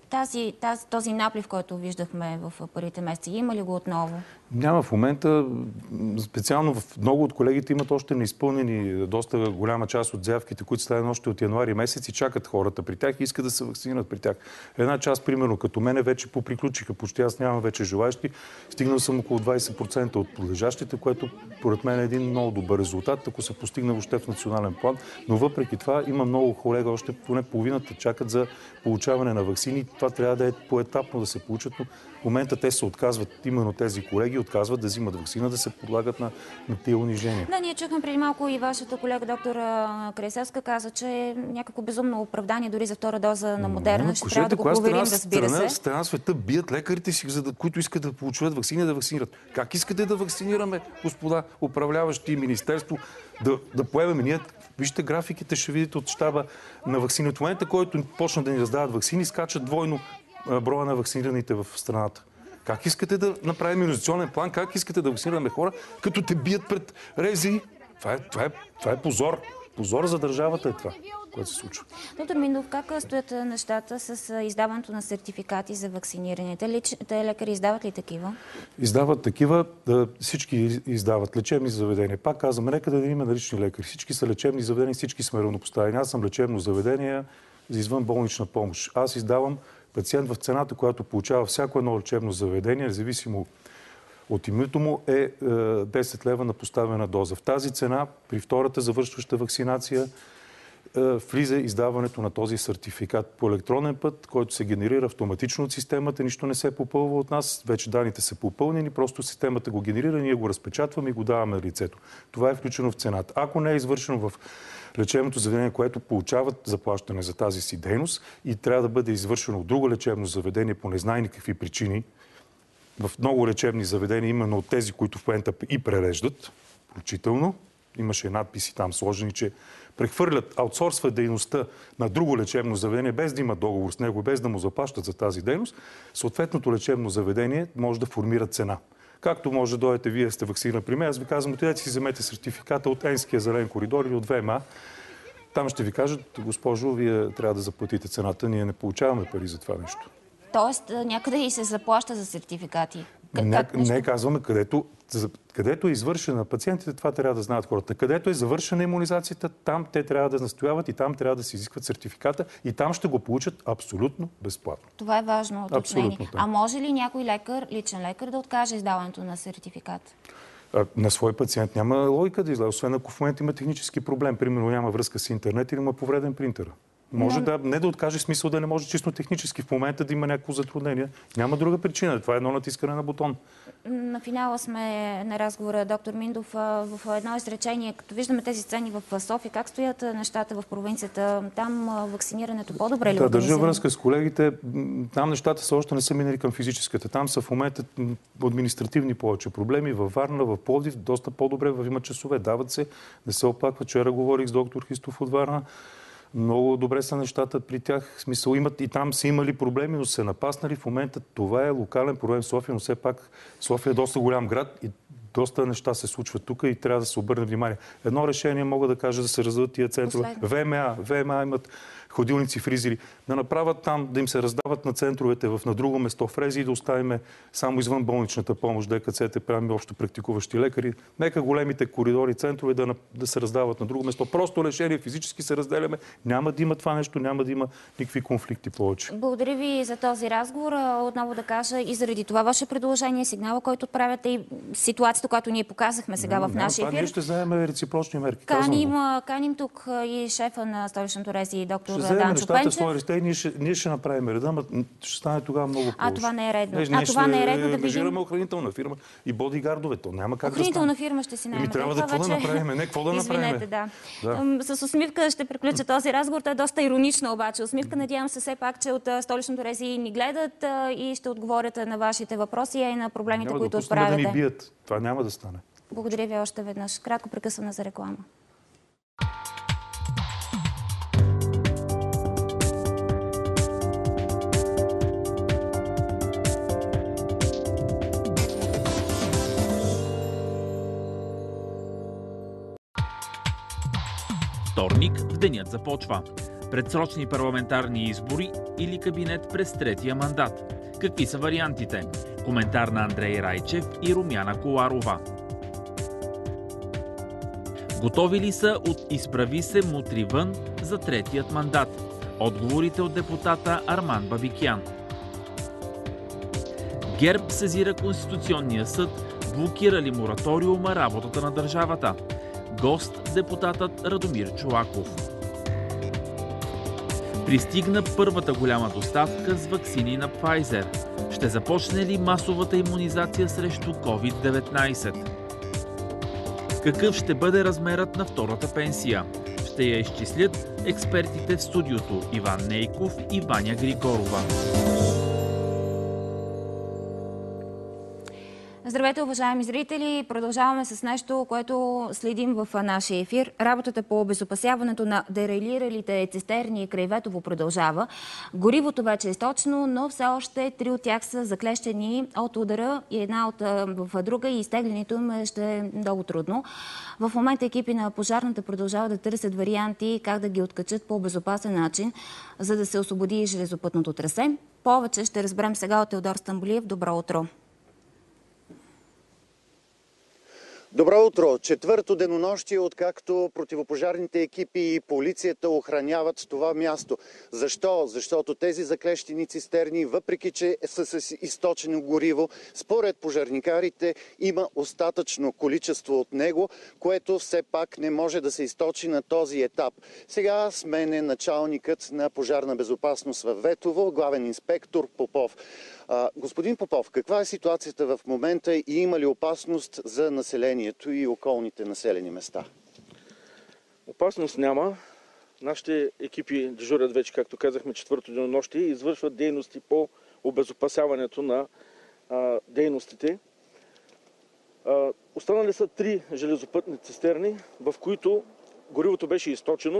Този наплив, който виждахме в първите месеци, има ли го отново? Няма в момента. Специално в много от колегите имат още неизпълнени доста голяма част от заявките, които стават още от януари месец и чакат хората при тях и искат да се вакцинират при тях. Една част, примерно, като мене, вече поприключиха. Почти аз нямам вече желаещи. Стигнал съм около 20% от подлежащите, което поред мен е един много добър резултат, ако се постигне въобще в национален план. Но въпреки това има много колега, още поне половината чакат за получаване на ваксини. Това трябва да е поетапно да се получат, но в момента те се отказват, именно тези колеги отказват да взимат ваксина, да се подлагат на тия унижения. Да, ние чухме преди малко и вашата колега доктор Крайсевска каза, че е някакво безумно оправдание дори за втора доза на Модерна. Ще трябва да го проверим, разбира се. В страна света бият лекарите си, които искат да получат ваксини, да вакцинират. Как искате да вакцинираме, господа управляващи министерство, да поемем ние? Вижте графиките, ще видите от щаба на ваксини. В момента, който почна да ни раздават ваксини, скачат двойно броя на вакцинираните в страната. Как искате да направим имунизационен план? Как искате да вакцинираме хора, като те бият пред РЗИ? Това е позор. Позор за държавата е това, което се случва. Доктор Миндов, как стоят нещата с издаването на сертификати за вакцинираните? Личните лекари издават ли такива? Издават такива. Всички издават лечебни заведения. Пак казвам, нека да има налични лекари. Всички са лечебни заведения, всички сме равнопоставени. Аз съм лечебно заведение за извънболнична помощ. Аз издавам пациент в цената, която получава всяко едно лечебно заведение, независимо от името му, е 10 лева на поставена доза. В тази цена, при втората завършваща вакцинация, влиза издаването на този сертификат по електронен път, който се генерира автоматично от системата. Нищо не се попълва от нас. Вече данните са попълнени, просто системата го генерира, ние го разпечатваме и го даваме на лицето. Това е включено в цената. Ако не е извършено в лечебното заведение, което получават заплащане за тази си дейност и трябва да бъде извършено от друго лечебно заведение по незнайни какви причини, в много лечебни заведения, именно от тези, които в момента и пререждат, включително, имаше надписи там сложени, че прехвърлят, аутсорсват дейността на друго лечебно заведение, без да има договор с него, без да му заплащат за тази дейност, съответното лечебно заведение може да формира цена. Както може да дойдете, вие сте вакцина при мен, аз ви казвам, отидете си вземете сертификата от Енския зелен коридор или от ВМА. Там ще ви кажат, госпожо, вие трябва да заплатите цената, ние не получаваме пари за това нещо. Тоест, някъде и се заплаща за сертификати. Не казваме, където е извършена пациентите, това трябва да знаят хората. Където е завършена имунизацията, там те трябва да настояват и там трябва да се изискват сертификата и там ще го получат абсолютно безплатно. Това е важно уточнение. Да. А може ли някой лекар, личен лекар, да откаже издаването на сертификат? На свой пациент няма логика да излезе, освен ако в момента има технически проблем. Примерно няма връзка с интернет или има повреден принтер. Може не да откаже, смисъл да не може чисто технически в момента да има някакво затруднение. Няма друга причина. Това е едно натискане на бутон. На финала сме на разговора, доктор Миндов. В едно изречение, като виждаме тези сцени в София, как стоят нещата в провинцията? Там вакцинирането по-добре ли? Да, държа връзка с колегите. Там нещата са още не са минали към физическата. Там са в момента административни повече проблеми. Във Варна, в Пловдив, доста по-добре има часове. Дават се, не се оплакват. Вчера говорих с доктор Христов от Варна. Много добре са нещата при тях. В смисъл имат и там са имали проблеми, но се напаснали. В момента това е локален проблем в София, но все пак София е доста голям град и доста неща се случват тук и трябва да се обърне внимание. Едно решение мога да кажа да се раздадат тия центрове. ВМА имат ходилници, фризери, да направят там, да им се раздават на центровете на друго место фрези и да оставим само извън болничната помощ, ДКЦ-те правим общо практикуващи лекари. Нека големите коридори, центрове да се раздават на друго место. Просто решение, физически се разделяме. Няма да има това нещо, няма да има никакви конфликти повече. Благодаря ви за този разговор. Отново да кажа и заради това ваше предложение, сигнала, който отправяте и ситуацията, която ние показахме сега в нашия ефир. Ние ще вземем реципрочни мерки. Каним тук и шефа на столичното РЗИ, доктор ще вземем нещата свои реста и ние ще направим реда, но ще стане тогава много по-лошо. Това не е редно. Това не е редно да видим. Охранителна фирма и бодигардове. То няма как охранителна фирма ще си наемем. Трябва да какво да направим? Не, какво да направим? Извинете, да. С усмивка ще приключа този разговор. Той е доста иронично обаче. Усмивка, надявам се все пак, че от столичното РЗИ ни гледат и ще отговорят на вашите въпроси и на проблемите, които отправяте. Няма да ни бият. Това няма да стане. Благодаря ви още веднъж. Кратко прекъсване за реклама. Вторник в денят започва. Предсрочни парламентарни избори или кабинет през третия мандат. Какви са вариантите? Коментар на Андрей Райчев и Румяна Коларова. Готови ли са от Изправи се мутри вън за третият мандат? Отговорите от депутата Арман Бабикян. ГЕРБ сезира Конституционния съд, блокира ли мораториума работата на държавата? Гост депутатът Радомир Чолаков. Пристигна първата голяма доставка с ваксини на Pfizer. Ще започне ли масовата имунизация срещу COVID-19? Какъв ще бъде размерът на втората пенсия? Ще я изчислят експертите в студиото Иван Нейков и Ваня Григорова. Здравейте, уважаеми зрители! Продължаваме с нещо, което следим в нашия ефир. Работата по обезопасяването на дерайлиралите цистерни край Ветово продължава. Горивото вече е източено, но все още 3 от тях са заклещени от удара и една в друга и изтеглянето им ще е много трудно. В момента екипи на пожарната продължават да търсят варианти как да ги откачат по безопасен начин, за да се освободи железопътното трасе. Повече ще разберем сега от Теодор Стамболиев. Добро утро! Добро утро! Четвърто денонощие, откакто противопожарните екипи и полицията охраняват това място. Защо? Защото тези заклещени цистерни, въпреки че са с източено гориво, според пожарникарите има остатъчно количество от него, което все пак не може да се източи на този етап. Сега с мен е началникът на пожарна безопасност в Ветово, главен инспектор Попов. Господин Попов, каква е ситуацията в момента и има ли опасност за населението и околните населени места? Опасност няма. Нашите екипи дежурят вече, както казахме, четвърто денонощие и извършват дейности по обезопасяването на дейностите. Останали са 3 железопътни цистерни, в които горивото беше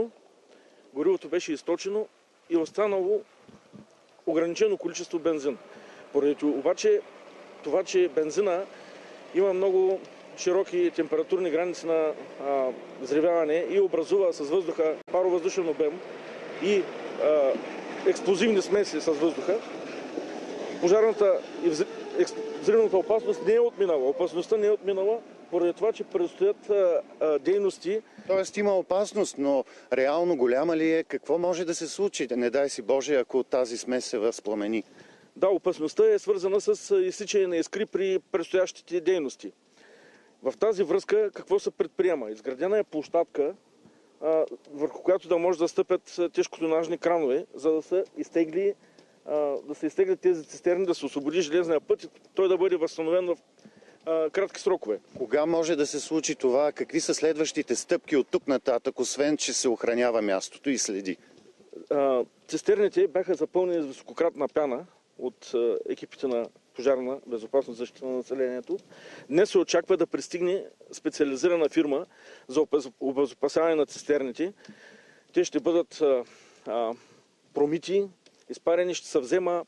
източено и останало ограничено количество бензин. Поради обаче това, че бензина има много широки температурни граници на взривяване и образува с въздуха паровъздушен обем и експлозивни смеси с въздуха, пожарната и взривната опасност не е отминала. Опасността не е отминала, поради това, че предстоят дейности. Тоест има опасност, но реално голяма ли е? Какво може да се случи? Не дай си Боже, ако тази смес се възпламени. Да, опасността е свързана с изсичане на искри при предстоящите дейности. В тази връзка какво се предприема? Изградена е площадка, върху която да може да стъпят тежкотонажни кранове, за да се изтеглят тези цистерни, да се освободи железния път и той да бъде възстановен в кратки срокове. Кога може да се случи това? Какви са следващите стъпки от тук нататък, освен че се охранява мястото и следи? Цистерните бяха запълнени с високократна пяна от екипите на пожарна безопасност и защита на населението. Днес се очаква да пристигне специализирана фирма за обезопасяване на цистерните. Те ще бъдат промити, изпарени, ще се взема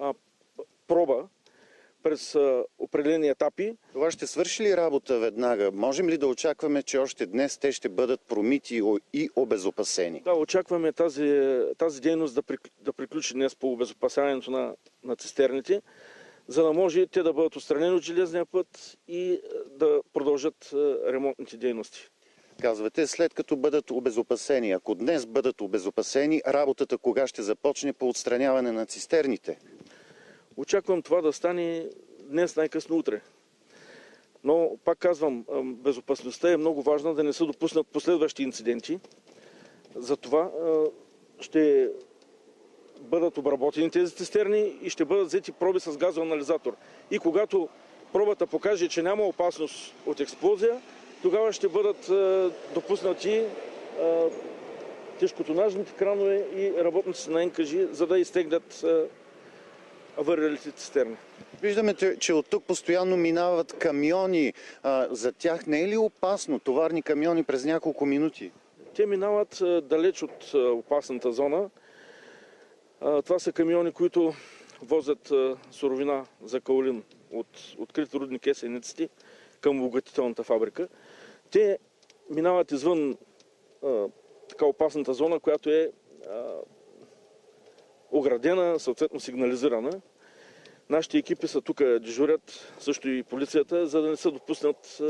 проба през определени етапи. Това ще свърши ли работа веднага? Можем ли да очакваме, че още днес те ще бъдат промити и обезопасени? Да, очакваме тази дейност да приключи днес по обезопасяването на цистерните, за да може те да бъдат отстранени от железния път и да продължат ремонтните дейности. Казвате, след като бъдат обезопасени. Ако днес бъдат обезопасени, работата кога ще започне по отстраняване на цистерните? Очаквам това да стане днес, най-късно утре. Но, пак казвам, безопасността е много важна, да не се допуснат последващи инциденти. Затова ще бъдат обработени тези цистерни и ще бъдат взети проби с газоанализатор. И когато пробата покаже, че няма опасност от експлозия, тогава ще бъдат допуснати тежкотонажните кранове и работници на НКЖИ, за да изтеглят авариалите цистерни. Виждаме, че от тук постоянно минават камиони. За тях не е ли опасно? Товарни камиони през няколко минути? Те минават далеч от опасната зона. Това са камиони, които возят суровина за каолин от открит рудник есениците към обогатителната фабрика. Те минават извън така опасната зона, която е оградена, съответно сигнализирана. Нашите екипи са тук, дежурят, също и полицията, за да не се допуснат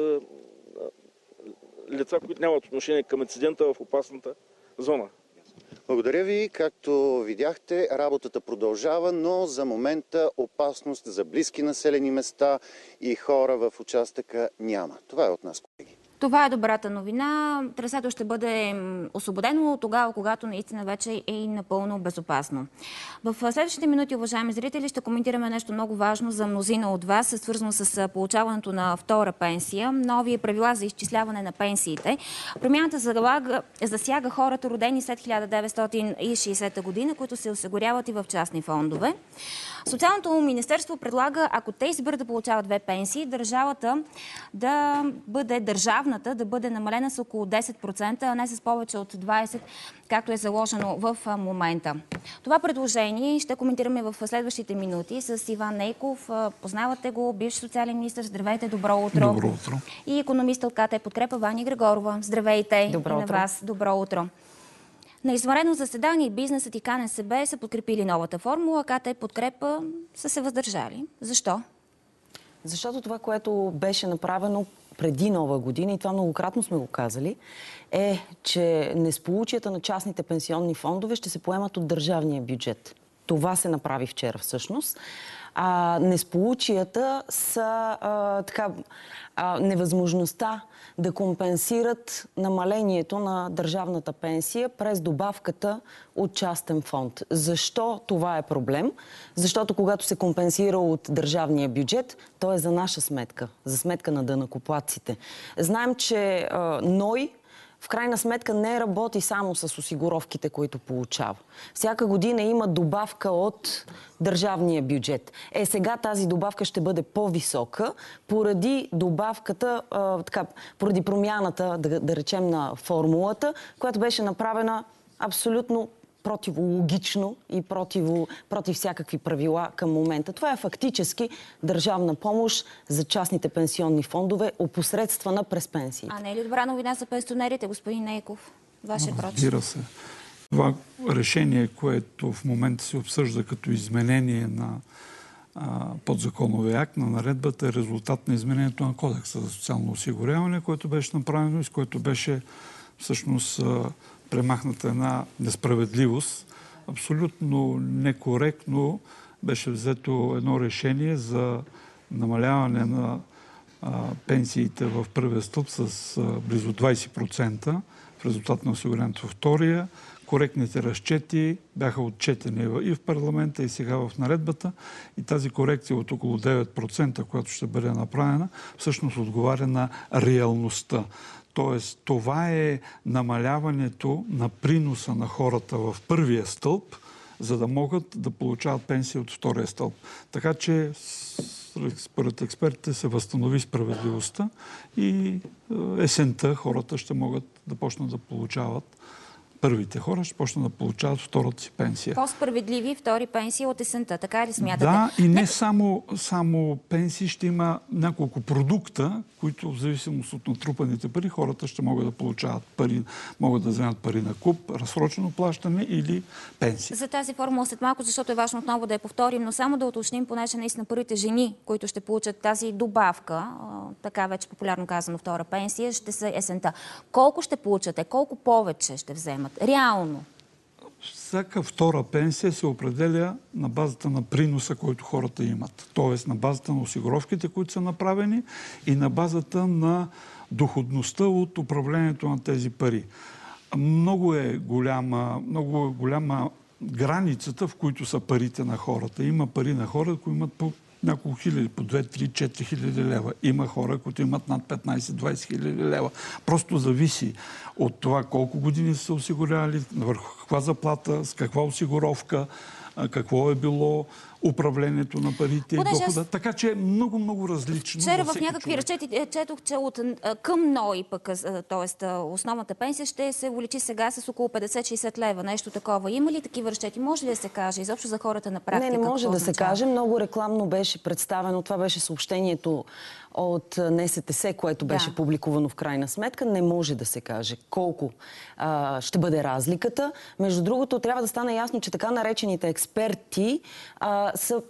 лица, които нямат отношение към инцидента в опасната зона. Благодаря ви. Както видяхте, работата продължава, но за момента опасност за близки населени места и хора в участъка няма. Това е от нас, колеги. Това е добрата новина. Трасето ще бъде освободено тогава, когато наистина вече е напълно безопасно. В следващите минути, уважаеми зрители, ще коментираме нещо много важно за мнозина от вас, свързано с получаването на втора пенсия. Нови правила за изчисляване на пенсиите. Промяната засяга хората, родени след 1960 година, които се осигуряват и в частни фондове. Социалното министерство предлага, ако те изберат да получават две пенсии, държавната да бъде намалена с около 10%, а не с повече от 20%, както е заложено в момента. Това предложение ще коментираме в следващите минути с Иван Нейков. Познавате го, бивш социален министър. Здравейте, добро утро. Добро утро. И икономист от КТ Подкрепа Ваня Григорова. Здравейте. Добро и на вас. Добро утро. На извънредно заседание бизнесът и КНСБ са подкрепили новата формула, КТ Подкрепа са се въздържали. Защо? Защото това, което беше направено преди Нова година, и това многократно сме го казали, е, че несполучията на частните пенсионни фондове ще се поемат от държавния бюджет. Това се направи вчера всъщност. Несполучията са невъзможността да компенсират намалението на държавната пенсия през добавката от частен фонд. Защо това е проблем? Защото когато се компенсира от държавния бюджет, то е за наша сметка, за сметка на данъкоплатците. Знаем, че НОИ в крайна сметка не работи само с осигуровките, които получава. Всяка година има добавка от държавния бюджет. Сега тази добавка ще бъде по-висока поради добавката, поради промяната, да речем, на формулата, която беше направена абсолютно противологично и против всякакви правила към момента. Това е фактически държавна помощ за частните пенсионни фондове, опосредствана през пенсии. А не е ли добра новина за пенсионерите, господин Нейков? Вашия прочит. Разбира се. Това решение, което в момента се обсъжда като изменение на подзаконовия акт на наредбата, е резултат на изменението на Кодекса за социално осигуряване, което беше направено и с което беше всъщност премахната една несправедливост. Абсолютно некоректно беше взето едно решение за намаляване на пенсиите в първия стълб с близо 20% в резултат на осигуряването във втория. Коректните разчети бяха отчетени и в парламента, и сега в наредбата. И тази корекция от около 9%, която ще бъде направена, всъщност отговаря на реалността. Тоест, това е намаляването на приноса на хората в първия стълб, за да могат да получават пенсия от втория стълб. Така че, според експертите, се възстанови справедливостта и есента хората ще могат да почнат да получават, първите хора ще почнат да получават втората си пенсия. По-справедливи втори пенсии от есента, така ли смятате? Да, и не само пенсии, ще има няколко продукта, които в зависимост от натрупаните пари, хората ще могат да получават пари, могат да вземат пари на куп, разсрочено плащане или пенсия. За тази формула след малко, защото е важно отново да я повторим, но само да уточним, понеже наистина първите жени, които ще получат тази добавка, така вече популярно казано втора пенсия, ще са есента. Колко ще получате? Колко повече ще вземат? Реално? Всяка втора пенсия се определя на базата на приноса, който хората имат. Тоест на базата на осигуровките, които са направени и на базата на доходността от управлението на тези пари. Много е голяма границата, в които са парите на хората. Има пари на хора, които имат по няколко хиляди, по 2, 3, 4 хиляди лева. Има хора, които имат над 15-20 хиляди лева. Просто зависи от това колко години са осигуряли, върху каква заплата, с каква осигуровка, какво е било управлението на парите и дохода. Така че е много различно. Вчера в някакви разчети четох, че към НОИ, т.е. основната пенсия ще се увеличи сега с около 50-60 лева. Нещо такова. Има ли такива разчети? Може ли да се каже изобщо за хората на практика? Не може да се каже. Много рекламно беше представено. Това беше съобщението от НСТС, което беше публикувано в крайна сметка. Не може да се каже колко ще бъде разликата. Между другото, трябва да стане ясно, че така наречените експерти са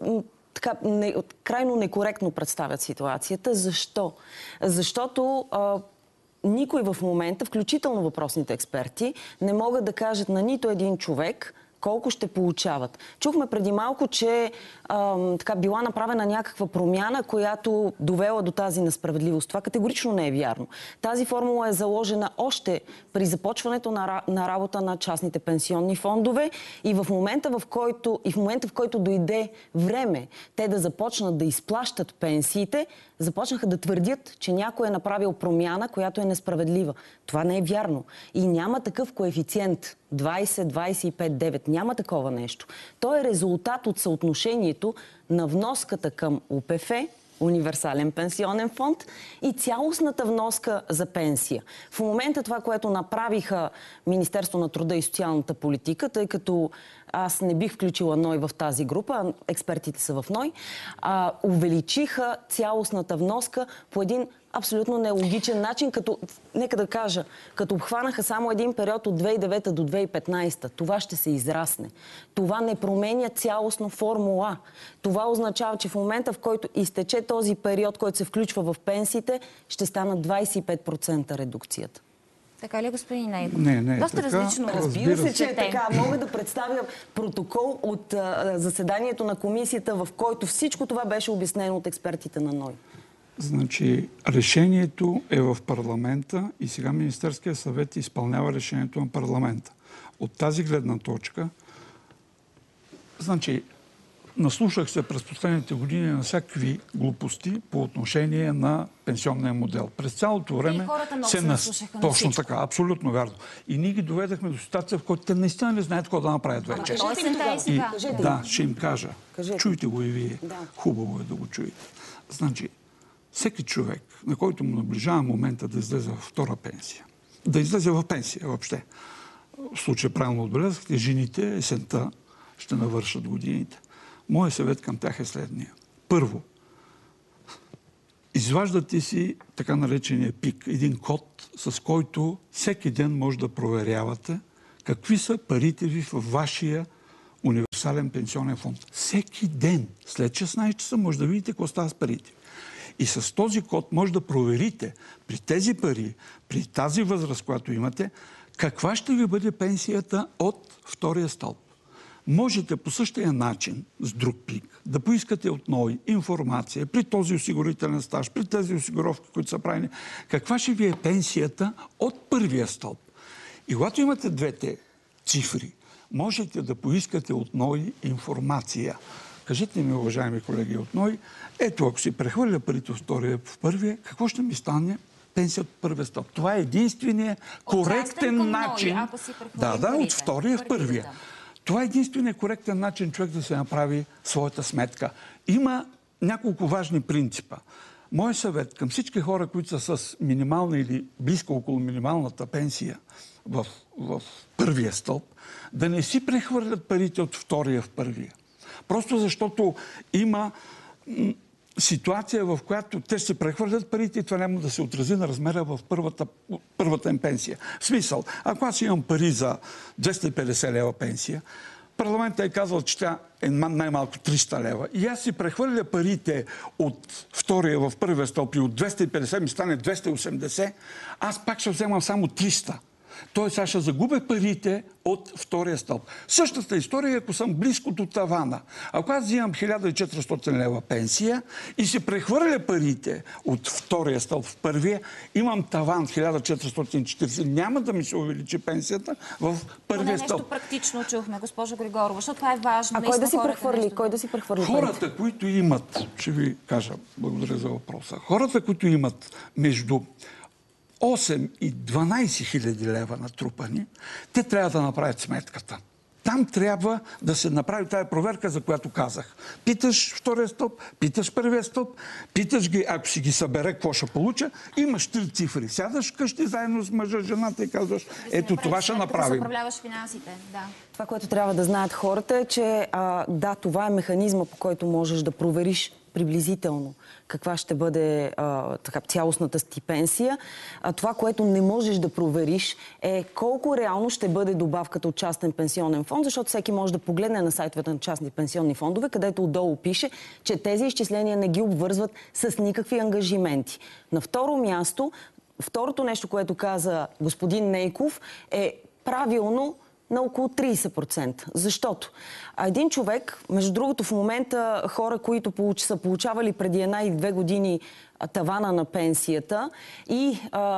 крайно некоректно представят ситуацията. Защо? Защото никой в момента, включително въпросните експерти, не могат да кажат на нито един човек колко ще получават. Чухме преди малко, че била направена някаква промяна, която довела до тази несправедливост. Това категорично не е вярно. Тази формула е заложена още при започването на работа на частните пенсионни фондове и в момента, в който дойде време те да започнат да изплащат пенсиите, започнаха да твърдят, че някой е направил промяна, която е несправедлива. Това не е вярно. И няма такъв коефициент 20-25-9. Няма такова нещо. То е резултат от съотношението на вноската към УПФ, универсален пенсионен фонд, и цялостната вноска за пенсия. В момента това, което направиха Министерство на труда и социалната политика, тъй като аз не бих включила НОИ в тази група, експертите са в НОИ, увеличиха цялостната вноска по един абсолютно нелогичен начин, нека да кажа, като обхванаха само един период от 2009 до 2015. Това ще се израсне. Това не променя цялостно формула. Това означава, че в момента, в който изтече този период, който се включва в пенсиите, ще станат 25% редукцията. Така ли, господин Нейков? Не е доста така. Различно. Разбира се, че е така. Мога да представя протокол от заседанието на комисията, в който всичко това беше обяснено от експертите на НОИ. Значи, решението е в парламента и сега Министерския съвет изпълнява решението на парламента. От тази гледна точка, значи, наслушах се през последните години на всякакви глупости по отношение на пенсионния модел. През цялото време се наслушаха. Точно така, абсолютно вярно. И ние ги доведахме до ситуация, в която те наистина не знаят какво да направят вече. Да, ще им кажа. Чуйте го и вие. Хубаво е да го чуете. Значи, всеки човек, на който му наближава момента да излезе във втора пенсия, да излезе в пенсия въобще, в случая правилно отбелязахте, жените есента ще навършат годините. Моят съвет към тях е следния. Първо, изваждате си така наречения ПИК, един код, с който всеки ден може да проверявате какви са парите ви в вашия универсален пенсионен фонд. Всеки ден, след 16 часа, може да видите какво става с парите. И с този код може да проверите при тези пари, при тази възраст, която имате, каква ще ви бъде пенсията от втория стълб. Можете по същия начин, с друг ПИК, да поискате от НОИ информация при този осигурителен стаж, при тези осигуровки, които са правени, каква ще ви е пенсията от първия стълб. И когато имате двете цифри, можете да поискате от НОИ информация. Кажете ми, уважаеми колеги от НОИ, ето, ако си прехвърля парите от втория в първия, какво ще ми стане пенсията от първия стълб? Това е единственият коректен начин. От втория в първия. Това е единственият коректен начин човек да се направи своята сметка. Има няколко важни принципа. Мой съвет към всички хора, които са с минимална или близко около минималната пенсия в първия стълб, да не си прехвърлят парите от втория в първия. Просто защото има ситуация, в която те ще прехвърлят парите и това няма да се отрази на размера в първата им пенсия. В смисъл, ако аз имам пари за 250 лева пенсия, парламентът е казал, че тя е най-малко 300 лева. И аз си прехвърля парите от втория в първия стълб и от 250 ми стане 280, аз пак ще вземам само 300. Тоест, аз ще загубя парите от втория стълб. Същата история, ако съм близко до тавана. Ако аз взимам 1400 лева пенсия и си прехвърля парите от втория стълб в първия, имам таван 1440. Няма да ми се увеличи пенсията в първия стълб. Нещо практично чухме, госпожо Григорова, защото това е важно. А кой да си прехвърли? Кой да си прехвърли хората, които имат, ще ви кажа, благодаря за въпроса, хората, които имат между 8 и 12 хиляди лева натрупани, те трябва да направят сметката. Там трябва да се направи тая проверка, за която казах. Питаш втория стълб, питаш първия стълб, питаш ги, ако си ги събере, какво ще получа, имаш 3 цифри. Сядаш вкъщи заедно с мъжа, жената и казваш, ето това ще направим. Да управляваш финансите, да. Това, което трябва да знаят хората е, че да, това е механизма, по който можеш да провериш приблизително каква ще бъде цялостната ти пенсия. Това, което не можеш да провериш, е колко реално ще бъде добавката от частен пенсионен фонд, защото всеки може да погледне на сайтовете на частни пенсионни фондове, където отдолу пише, че тези изчисления не ги обвързват с никакви ангажименти. На второ място, второто нещо, което каза господин Нейков, е правилно на около 30%. Защото един човек, между другото в момента хора, които са получавали преди 1 и 2 години тавана на пенсията и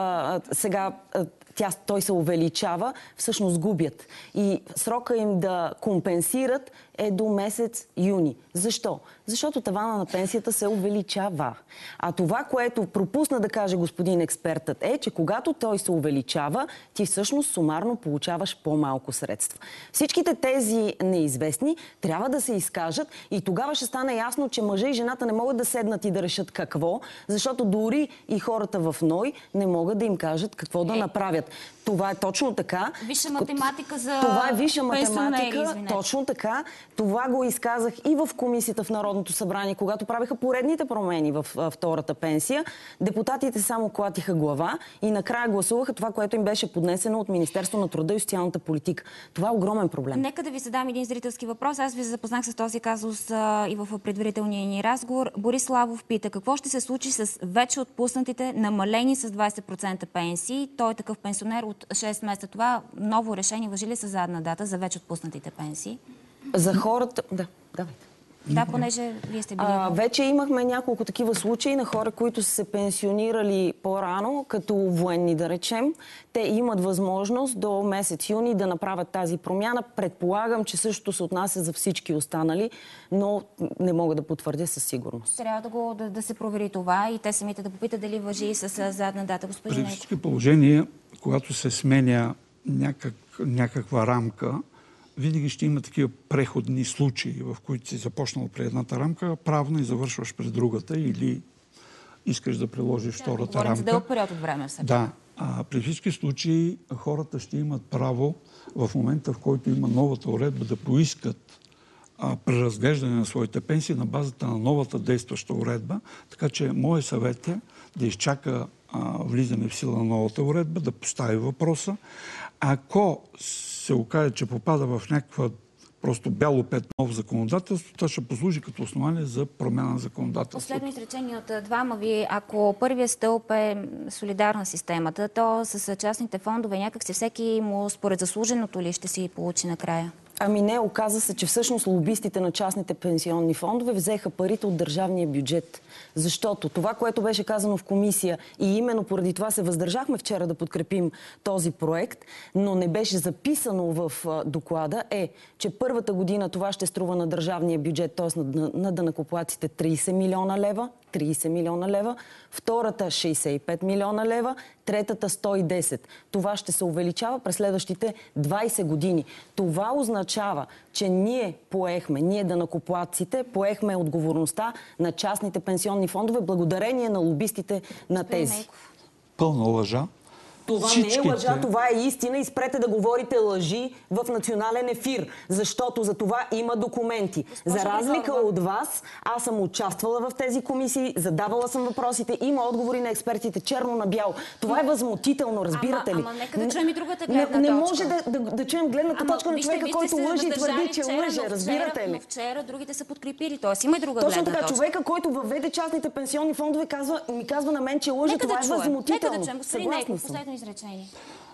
сега той се увеличава, всъщност губят. И срока им да компенсират е до месец юни. Защо? Защото тавана на пенсията се увеличава. А това, което пропусна да каже господин експертът е, че когато той се увеличава, ти всъщност сумарно получаваш по-малко средства. Всичките тези неизвестни трябва да се изкажат и тогава ще стане ясно, че мъжа и жената не могат да седнат и да решат какво, защото дори и хората в НОИ не могат да им кажат какво да направят. Това е точно така. Висша математика за това е висша пенсионери, математика, точно така. Това го изказах и в комисията в Народното събрание, когато правиха поредните промени в втората пенсия. Депутатите само клатиха глава и накрая гласуваха това, което им беше поднесено от Министерство на труда и социалната политика. Това е огромен проблем. Нека да ви задам един зрителски въпрос. Аз ви запознах с този казус и в предварителния ни разговор. Борис Славов пита, какво ще се случи с вече отпуснатите намалени с 20% пенсии? Той е такъв пенсионер от 6 месеца. Това ново решение важи ли със задна дата за вече отпуснатите пенсии? За хората... Да, давайте. Да, понеже вие сте били... Вече имахме няколко такива случаи на хора, които са се пенсионирали по-рано, като военни, да речем. Те имат възможност до месец юни да направят тази промяна. Предполагам, че същото се отнася за всички останали, но не мога да потвърдя със сигурност. Трябва да се провери това и те самите да попитат дали важи и с задна дата. Господин При всички положения, когато се сменя някаква рамка, винаги ще има такива преходни случаи, в които си започнал при едната рамка правна и завършваш през другата или искаш да приложиш втората рамка. Говорим за дълъг период от време. Да. При всички случаи хората ще имат право в момента, в който има новата уредба, да поискат преразглеждане на своите пенсии на базата на новата действаща уредба. Така че моят съвет е да изчака влизане в сила на новата уредба, да постави въпроса. Ако се окаже, че попада в някаква просто бяло петно в законодателството, това ще послужи като основание за промяна на законодателството. Последно изречение от двама ви. Ако първият стълб е солидарна системата, то с частните фондове някак си всеки му според заслуженото ли ще си получи накрая? Ами не, оказа се, че всъщност лобистите на частните пенсионни фондове взеха парите от държавния бюджет. Защото това, което беше казано в комисия, и именно поради това се въздържахме вчера да подкрепим този проект, но не беше записано в доклада, че първата година това ще струва на държавния бюджет, т.е. на данъкоплатците 30 милиона лева, 30 милиона лева, втората 65 милиона лева, третата 110. Това ще се увеличава през следващите 20 години. Това означава, че ние данъкоплатците, поехме отговорността на частните пенсионни фондове благодарение на лобистите на тези. Пълна лъжа. Това не е лъжа, това е истина и спрете да говорите лъжи в национален ефир, защото за това има документи. За разлика от вас, аз съм участвала в тези комисии, задавала съм въпросите, има отговори на експертите черно на бяло. Това е възмутително, разбирате ли? Ама нека да чуем и другата гледна точка. Не може да чуем гледната точка на човека, който лъже и твърди, че лъже, разбирате ли? Но вчера другите са подкрепили, т.е. има и друга гледна точка. Точно така, човека, който въведе частните пенсионни фондове, ми казва на мен, че лъже, това е възмутително. Нека да чуем, господин Нейков, последно изречение.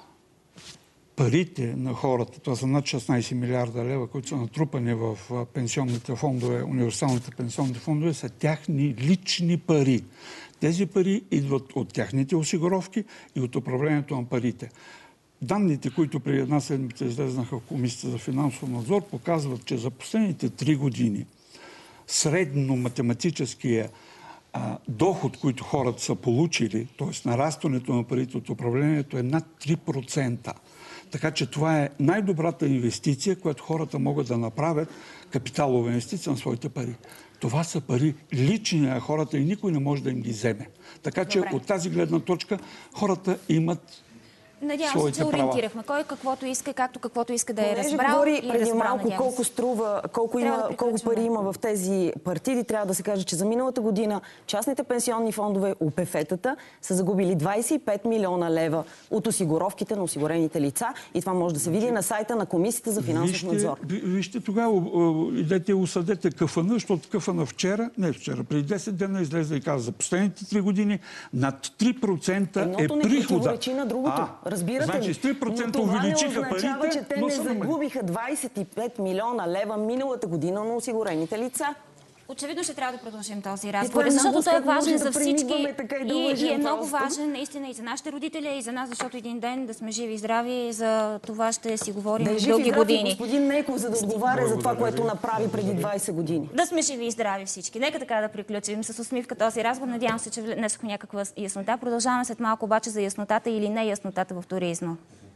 Парите на хората, това са над 16 милиарда лева, които са натрупани в пенсионните фондове, универсалните пенсионни фондове, са тяхни лични пари. Тези пари идват от тяхните осигуровки и от управлението на парите. Данните, които преди една седмица излезнаха в Комисията за финансов надзор, показват, че за последните 3 години средно математическия доход, който хората са получили, т.е. нарастването на парите от управлението е над 3%. Така че това е най-добрата инвестиция, която хората могат да направят, капиталова инвестиция на своите пари. Това са пари лични на хората и никой не може да им ги вземе. Така че от тази гледна точка хората имат надявам се, че ориентирахме. Кой каквото иска, както каквото иска да е разбрал. Говори преди малко колко струва, колко пари има в тези партиди. Трябва да се каже, че за миналата година частните пенсионни фондове, УПФ-тата, са загубили 25 милиона лева от осигуровките на осигурените лица. И това може да се види на сайта на Комисията за финансов надзор. Вижте тогава, идете и осъдете КФН, защото КФН преди 10 дена излезе и каза, за последните 3 години над 3% едното е прихода. не противоречи на другото. Разбирате ли? Значи, 3% увеличиха парите, означава, че те не загубиха 25 милиона лева миналата година на осигурените лица. Очевидно ще трябва да продължим този разговор, защото той е важен за всички и е много важен наистина и за нашите родители, и за нас, защото един ден да сме живи и здрави, за това ще си говорим дълги години. Господин Нейков, за да отговаря за това, което направи преди 20 години. Да сме живи и здрави всички. Нека така да приключим с усмивка този разговор. Надявам се, че внесохме някаква яснота. Продължаваме след малко обаче за яснотата или не яснотата в туризма.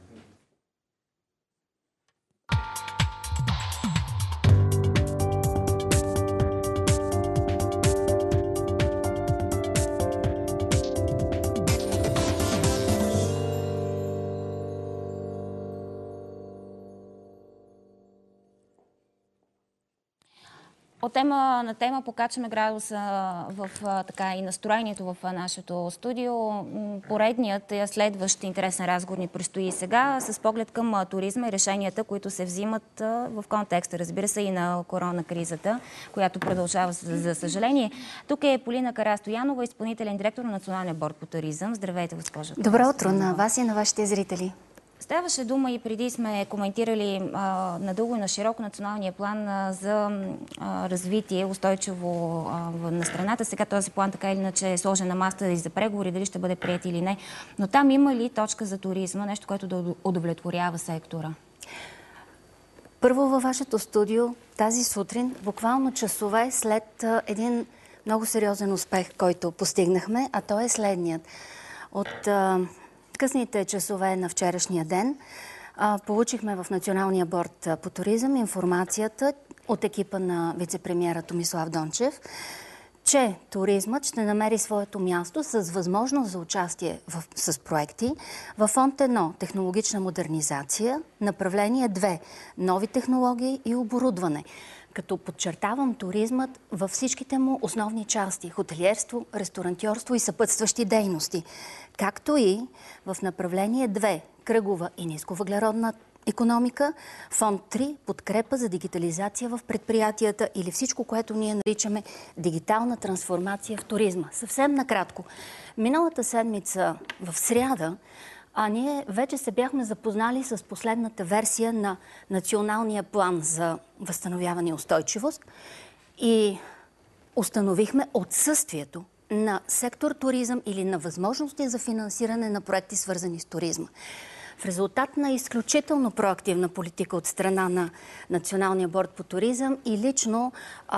От тема на тема покачваме градуса в и настроението в нашето студио. Поредният следващ интересен разговор ни предстои сега с поглед към туризма и решенията, които се взимат в контекста, разбира се, и на коронакризата, която продължава, за съжаление. Тук е Полина Карастоянова, изпълнителен директор на Националния борд по туризъм. Здравейте, госпожо. Добро утро на вас и на вашите зрители. Ставаше дума и преди сме коментирали надълго и на широко националния план за развитие устойчиво на страната. Сега този план така или иначе е сложен на масата и за преговори, дали ще бъде прият или не. Но там има ли точка за туризма, нещо, което да удовлетворява сектора? Първо във вашето студио тази сутрин, буквално часове след един много сериозен успех, който постигнахме, а то е следният. От късните часове на вчерашния ден получихме в Националния борд по туризъм информацията от екипа на вице-премиера Томислав Дончев, че туризмът ще намери своето място с възможност за участие с проекти в фонд 1 технологична модернизация, направление 2 нови технологии и оборудване. Като подчертавам туризмът във всичките му основни части – хотелиерство, ресторантьорство и съпътстващи дейности, както и в направление 2 кръгова и нисковъглеродна икономика, фонд 3 подкрепа за дигитализация в предприятията или всичко, което ние наричаме дигитална трансформация в туризма. Съвсем накратко. Миналата седмица в сряда ние вече се бяхме запознали с последната версия на Националния план за възстановяване и устойчивост и установихме отсъствието на сектор туризъм или на възможности за финансиране на проекти, свързани с туризма. В резултат на изключително проактивна политика от страна на Националния борд по туризъм и лично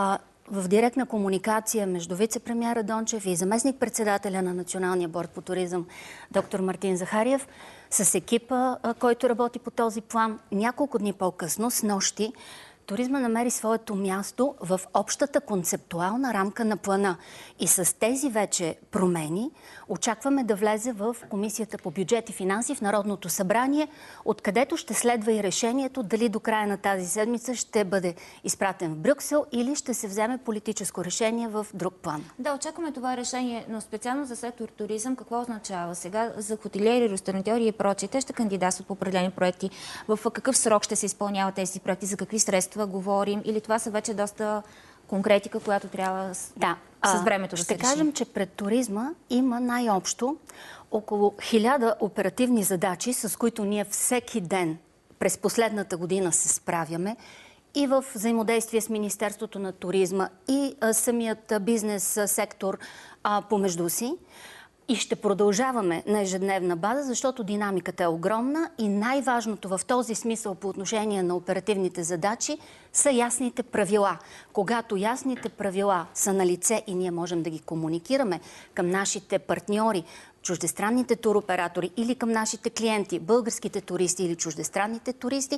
в директна комуникация между вице-премиера Дончев и заместник-председателя на Националния борд по туризъм доктор Мартин Захариев с екипа, който работи по този план, няколко дни по-късно, с нощи, туризма намери своето място в общата концептуална рамка на плана. И с тези вече промени очакваме да влезе в Комисията по бюджет и финанси в Народното събрание, откъдето ще следва и решението дали до края на тази седмица ще бъде изпратен в Брюксел или ще се вземе политическо решение в друг план. Да, очакваме това решение, но специално за сектор туризъм какво означава сега за хотелиери, ресторантьори и прочие? Те ще кандидатстват по определени проекти. В какъв срок ще се изпълняват тези проекти? За какви средства говорим, или това са вече доста конкретика, която трябва с времето да се реши? Ще кажем, че пред туризма има най-общо около 1000 оперативни задачи, с които ние всеки ден през последната година се справяме и в взаимодействие с Министерството на туризма и самият бизнес сектор помежду си. И ще продължаваме на ежедневна база, защото динамиката е огромна и най-важното в този смисъл по отношение на оперативните задачи са ясните правила. Когато ясните правила са на лице и ние можем да ги комуникираме към нашите партньори, чуждестранните туроператори или към нашите клиенти, българските туристи или чуждестранните туристи,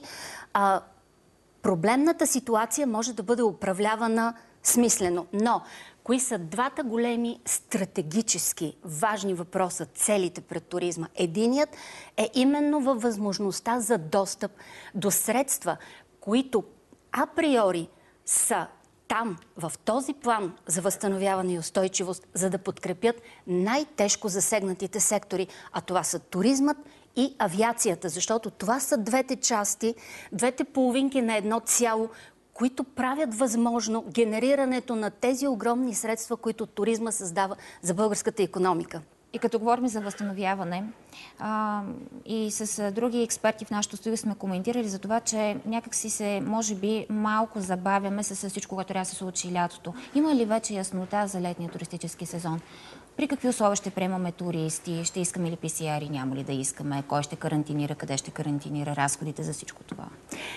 проблемната ситуация може да бъде управлявана смислено. Но кои са двата големи стратегически важни въпроса, целите пред туризма? Единият е именно във възможността за достъп до средства, които априори са там, в този план за възстановяване и устойчивост, за да подкрепят най-тежко засегнатите сектори, а това са туризмът и авиацията, защото това са двете части, двете половинки на едно цяло, които правят възможно генерирането на тези огромни средства, които туризма създава за българската икономика. И като говорим за възстановяване, и с други експерти в нашото студио сме коментирали за това, че някакси се, може би, малко забавяме с всичко, което трябва да се случи лятото. Има ли вече яснота за летния туристически сезон? При какви условия ще приемаме туристи? Ще искаме ли PCR-и? Няма ли да искаме? Кой ще карантинира? Къде ще карантинира? Разходите за всичко това?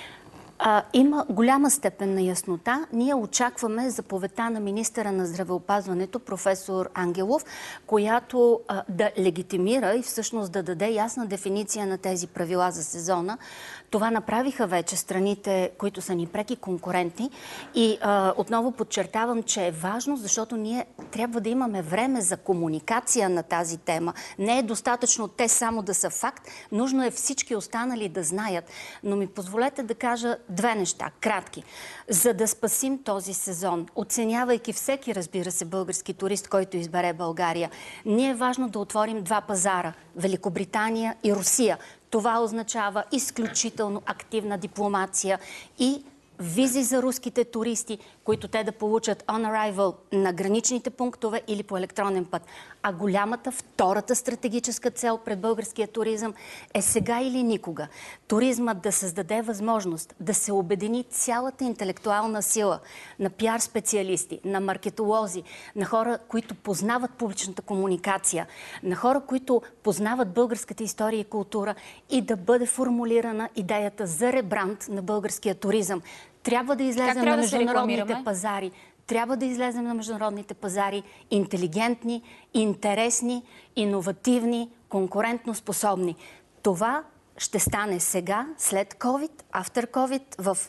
Има голяма степен на яснота. Ние очакваме заповедта на министъра на здравеопазването, професор Ангелов, която да легитимира и всъщност да даде ясна дефиниция на тези правила за сезона. Това направиха вече страните, които са ни преки конкуренти. И отново подчертавам, че е важно, защото ние трябва да имаме време за комуникация на тази тема. Не е достатъчно те само да са факт, нужно е всички останали да знаят. Но ми позволете да кажа две неща, кратки. За да спасим този сезон, оценявайки всеки, разбира се, български турист, който избере България, ние е важно да отворим два пазара – Великобритания и Русия. Това означава изключително активна дипломация и визи за руските туристи, които те да получат on arrival на граничните пунктове или по електронен път. А голямата, втората стратегическа цел пред българския туризъм е сега или никога. Туризмът да създаде възможност да се обедини цялата интелектуална сила на пиар специалисти, на маркетолози, на хора, които познават публичната комуникация, на хора, които познават българската история и култура и да бъде формулирана идеята за ребранд на българския туризъм. Трябва да излезем на международните пазари. Трябва да излезем на международните пазари интелигентни, интересни, иновативни, конкурентно способни. Това ще стане сега, след COVID, after COVID,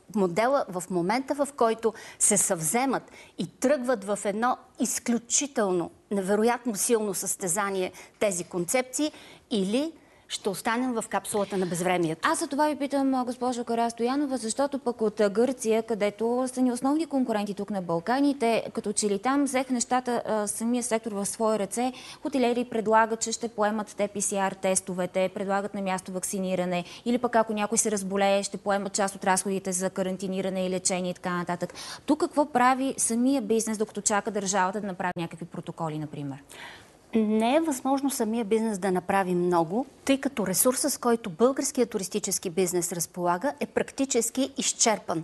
в момента, в който се съвземат и тръгват в едно изключително, невероятно силно състезание тези концепции, или ще останем в капсулата на безвремието? Аз за това ви питам, госпожо Карастоянова, защото пък от Гърция, където са ни основни конкуренти тук на Балканите, като че ли там взех нещата самия сектор в свои ръце, хотелери предлагат, че ще поемат те PCR тестовете, предлагат на място вакциниране, или пък ако някой се разболее, ще поемат част от разходите за карантиниране и лечение и така нататък. Тук какво прави самия бизнес, докато чака държавата да направи някакви протоколи, например? Не е възможно самия бизнес да направи много, тъй като ресурсът, с който българският туристически бизнес разполага, е практически изчерпан.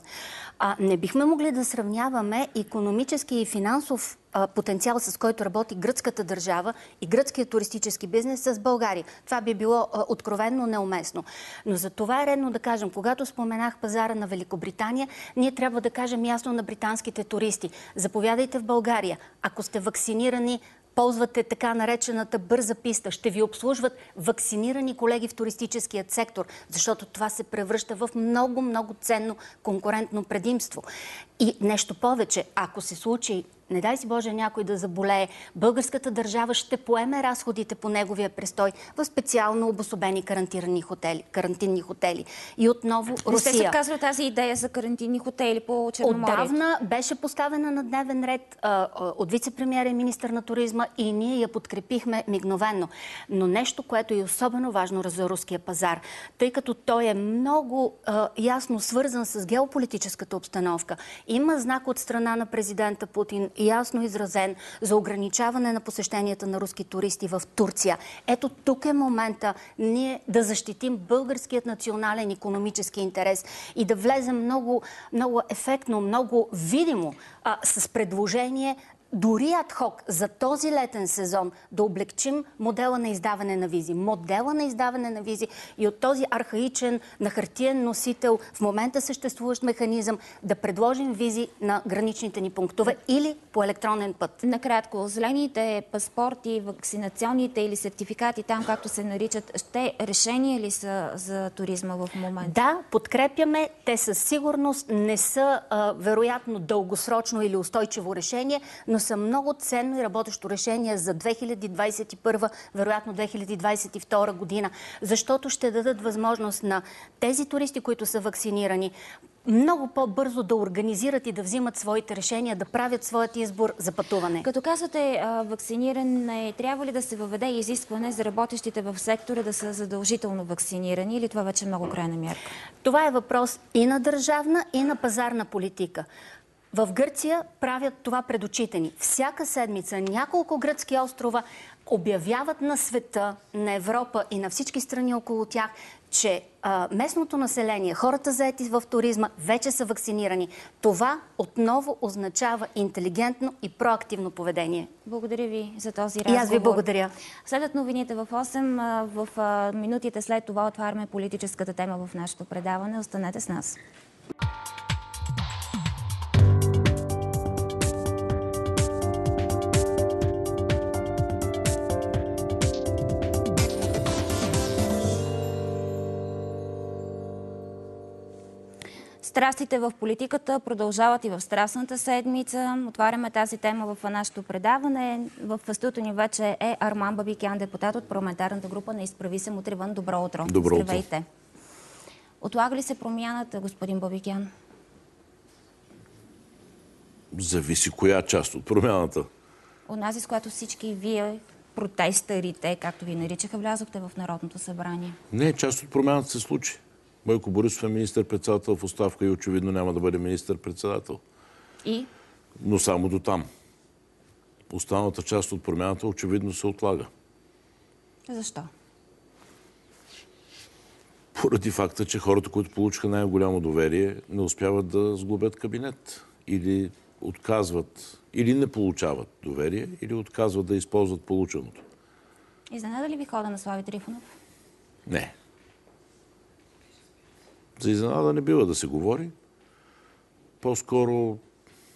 Не бихме могли да сравняваме икономически и финансов потенциал, с който работи гръцката държава и гръцкият туристически бизнес с България. Това би било откровенно неуместно. Но за това е редно да кажем, когато споменах пазара на Великобритания, ние трябва да кажем ясно на британските туристи: заповядайте в България. Ако сте вакцинирани, ползвате така наречената бърза писта. Ще ви обслужват вакцинирани колеги в туристическият сектор, защото това се превръща в много, много ценно конкурентно предимство. И нещо повече, ако се случи, не дай си Боже, някой да заболее, българската държава ще поеме разходите по неговия престой в специално обособени карантинни хотели. И отново Русия. Не сте се казва тази идея за карантинни хотели по Черноморието? Отдавна беше поставена на дневен ред от вице-премиера и министър на туризма и ние я подкрепихме мигновено. Но нещо, което е особено важно за руския пазар, тъй като той е много ясно свързан с геополитическата обстановка. Има знак от страна на президента Путин, ясно изразен, за ограничаване на посещенията на руски туристи в Турция. Ето тук е момента ние да защитим българският национален икономически интерес и да влезем много, много ефектно, много видимо с предложение, дори адхок за този летен сезон, да облегчим модела на издаване на визи. Модела на издаване на визи и от този архаичен на хартиен носител в момента съществуващ механизъм да предложим визи на граничните ни пунктове или по електронен път. Накратко, зелените паспорти, вакцинационните или сертификати, там както се наричат, ще решение ли са за туризма в момента? Да, подкрепяме. Те със сигурност не са вероятно дългосрочно или устойчиво решение, но са много ценно и работещо решение за 2021, вероятно 2022 година, защото ще дадат възможност на тези туристи, които са вакцинирани, много по-бързо да организират и да взимат своите решения, да правят своят избор за пътуване. Като казвате вакциниране, трябва ли да се въведе изискване за работещите в сектора да са задължително вакцинирани, или това вече е много крайна мярка? Това е въпрос и на държавна, и на пазарна политика. В Гърция правят това пред очите ни. Всяка седмица няколко гръцки острова обявяват на света, на Европа и на всички страни около тях, че местното население, хората заети в туризма, вече са вакцинирани. Това отново означава интелигентно и проактивно поведение. Благодаря ви за този разговор. И аз ви благодаря. Следват новините в 8. В минутите след това отваряме политическата тема в нашето предаване. Останете с нас. Страстите в политиката продължават и в Страстната седмица. Отваряме тази тема в нашето предаване. В студиото ни вече е Арман Бабикян, депутат от парламентарната група на Изправи се мутри вън. Добро утро. Добро утро. Здравейте. Отлага ли се промяната, господин Бабикян? Зависи коя част от промяната. Онази, с която всички вие, протестърите, както ви наричаха, влязохте в Народното събрание. Не, част от промяната се случи. Бойко Борисов е министър-председател в оставка и очевидно няма да бъде министър-председател. И? Но само до там. Останалата част от промяната очевидно се отлага. Защо? Поради факта, че хората, които получиха най-голямо доверие, не успяват да сглобят кабинет. Или отказват, или не получават доверие, или отказват да използват полученото. Изненада ли ви хода на Слави Трифонов? Не. За изненада не бива да се говори. По-скоро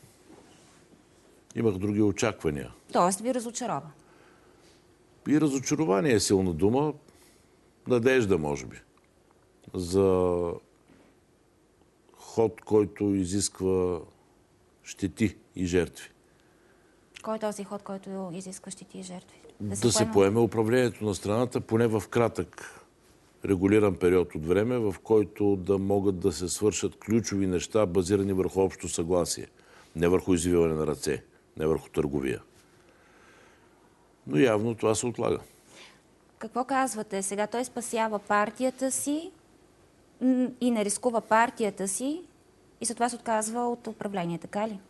имах други очаквания. Тоест ви разочарова? И разочарование е силна дума. Надежда, може би. за ход, който изисква щети и жертви. Кой е този ход, който изисква щети и жертви? Да се поеме управлението на страната, поне в кратък регулиран период от време, в който да могат да се свършат ключови неща, базирани върху общо съгласие. Не върху извиване на ръце, не върху търговия. Но явно това се отлага. Какво казвате? Сега той спасява партията си и не рискува партията си и затова се отказва от управление, така ли?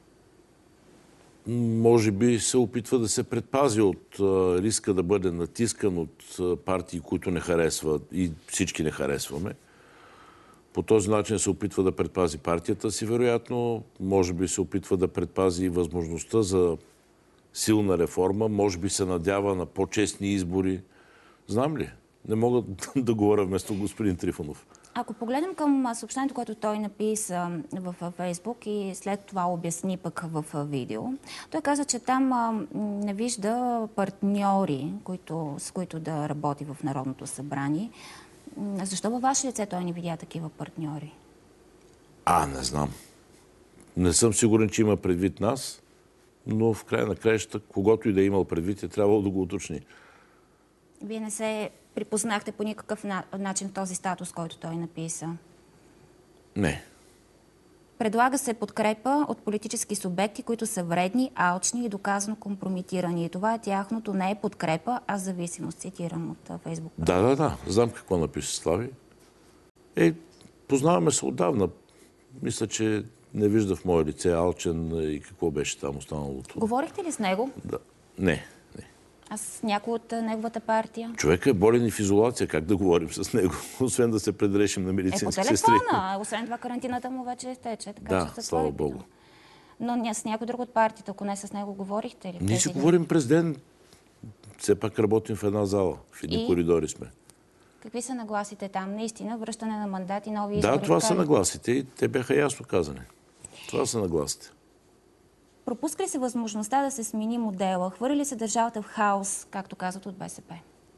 Може би се опитва да се предпази от риска да бъде натискан от партии, които не харесват и всички не харесваме. По този начин се опитва да предпази партията си, вероятно. Може би се опитва да предпази възможността за силна реформа. Може би се надява на по-честни избори. Знам ли? Не мога да говоря вместо господин Трифонов. Ако погледнем към съобщението, което той написа в Фейсбук и след това обясни пък в видео, той каза, че там не вижда партньори, с които да работи в Народното събрание. Защо във ваше лице той не видя такива партньори? Не знам. Не съм сигурен, че има предвид нас, но в края на краищата, когото и да е имал предвид, е трябвало да го уточни. Вие не се припознахте по никакъв начин в този статус, който той написа? Не. Предлага се подкрепа от политически субекти, които са вредни, алчни и доказано компрометирани. И това е тяхното, не е подкрепа, а зависимост, цитирам от Фейсбук. Да. Знам какво написа Слави. Познаваме се отдавна. Мисля, че не вижда в мое лице алчен и какво беше там останалото. Говорихте ли с него? Да. Не. А с някой от неговата партия? Човекът е болен и в изолация. Как да говорим с него? Освен да се предрешим на медицински сестри. По телефона. Освен това, карантината му вече изтече. Да, слава Богу. Но с някой друг от партията, ако не с него, говорихте ли? Ние си говорим през ден. Все пак работим в една зала. В едни коридори сме. Какви са нагласите там? Наистина, връщане на мандат и нови избори? Да, това са нагласите и те бяха ясно казани. Това са нагласите. Пропуска ли се възможността да се смени модела? Хвърли ли се държавата в хаос, както казват от БСП?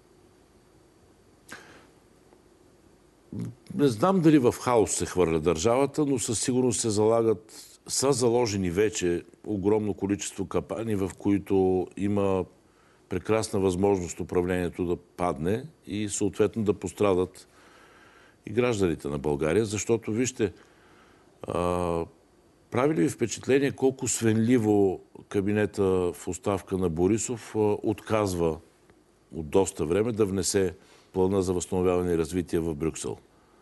Не знам дали в хаос се хвърля държавата, но със сигурност са заложени вече огромно количество капани, в които има прекрасна възможност управлението да падне и съответно да пострадат и гражданите на България. Защото, вижте, прави ли ви впечатление колко свенливо кабинета в оставка на Борисов отказва от доста време да внесе плана за възстановяване и развитие в Брюксел?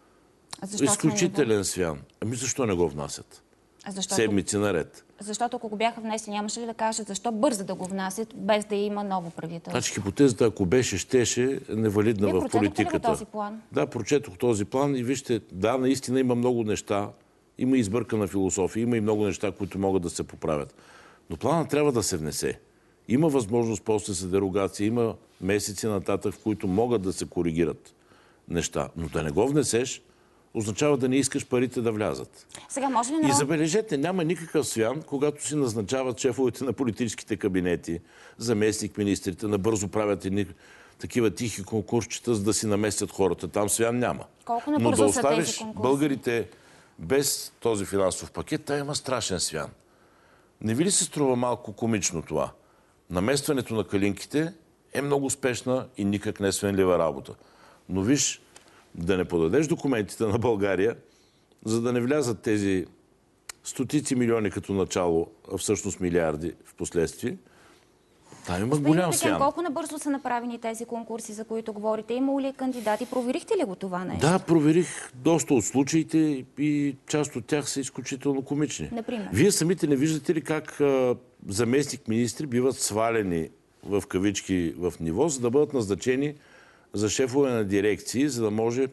Изключителен свян. Защо не го внасят? Седмици наред. Защото ако го бяха внесли, нямаше ли да кажат защо бързо да го внасят, без да има ново правителство? Значи хипотезата, ако беше, щеше, е невалидна в политиката. Вие прочетохте ли този план? Да, прочетох този план и вижте, да, наистина има много неща. Има избъркана философия, има и много неща, които могат да се поправят. Но планът трябва да се внесе. Има възможност после за дерогация, има месеци нататък, в които могат да се коригират неща. Но да не го внесеш, означава да не искаш парите да влязат. Сега може ли И забележете, няма никакъв свян, когато си назначават шефовете на политическите кабинети, заместник-министрите, набързо правят едни такива тихи конкурсчета, за да си наместят хората. Там свян няма. Колко Но набързо да са оставиш тези конкурси? българите без този финансов пакет, той има страшен свян. Не ви ли се струва малко комично това? Наместването на калинките е много спешна и никак не свенлива работа. Но виж, да не подадеш документите на България, за да не влязат тези стотици милиони като начало, а всъщност милиарди в последствие, там има голям свян. Колко набързо са направени тези конкурси, за които говорите? Имало ли кандидати? Проверихте ли го това нещо? Да, проверих доста от случаите и част от тях са изключително комични. Например? Вие самите не виждате ли как заместник-министри биват свалени в кавички в ниво, за да бъдат назначени за шефове на дирекции, за да може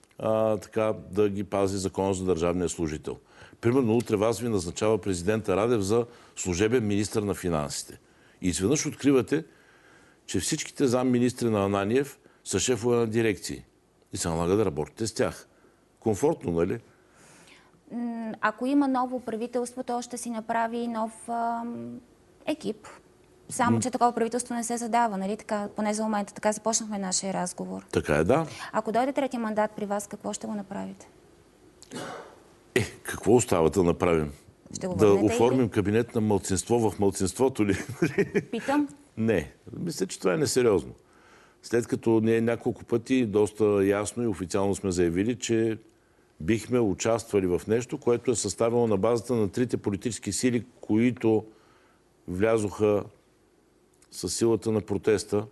така да ги пази закон за държавния служител. Примерно утре вас ви назначава президента Радев за служебен министър на финансите. И изведнъж откривате, че всичките замминистри на Ананиев са шефове на дирекции. И се налага да работите с тях. Комфортно, нали? Ако има ново правителство, то ще си направи нов екип. Само, че такова правителство не се задава, нали така? Поне за момента. Така започнахме нашия разговор. Така е, да. Ако дойде третия мандат при вас, какво ще го направите? Какво остава да направим? Да оформим кабинет на мълцинство в мълцинството ли? Питам. Не. Мисля, че това е несериозно. След като ние няколко пъти доста ясно и официално сме заявили, че бихме участвали в нещо, което е съставено на базата на трите политически сили, които влязоха със силата на протеста,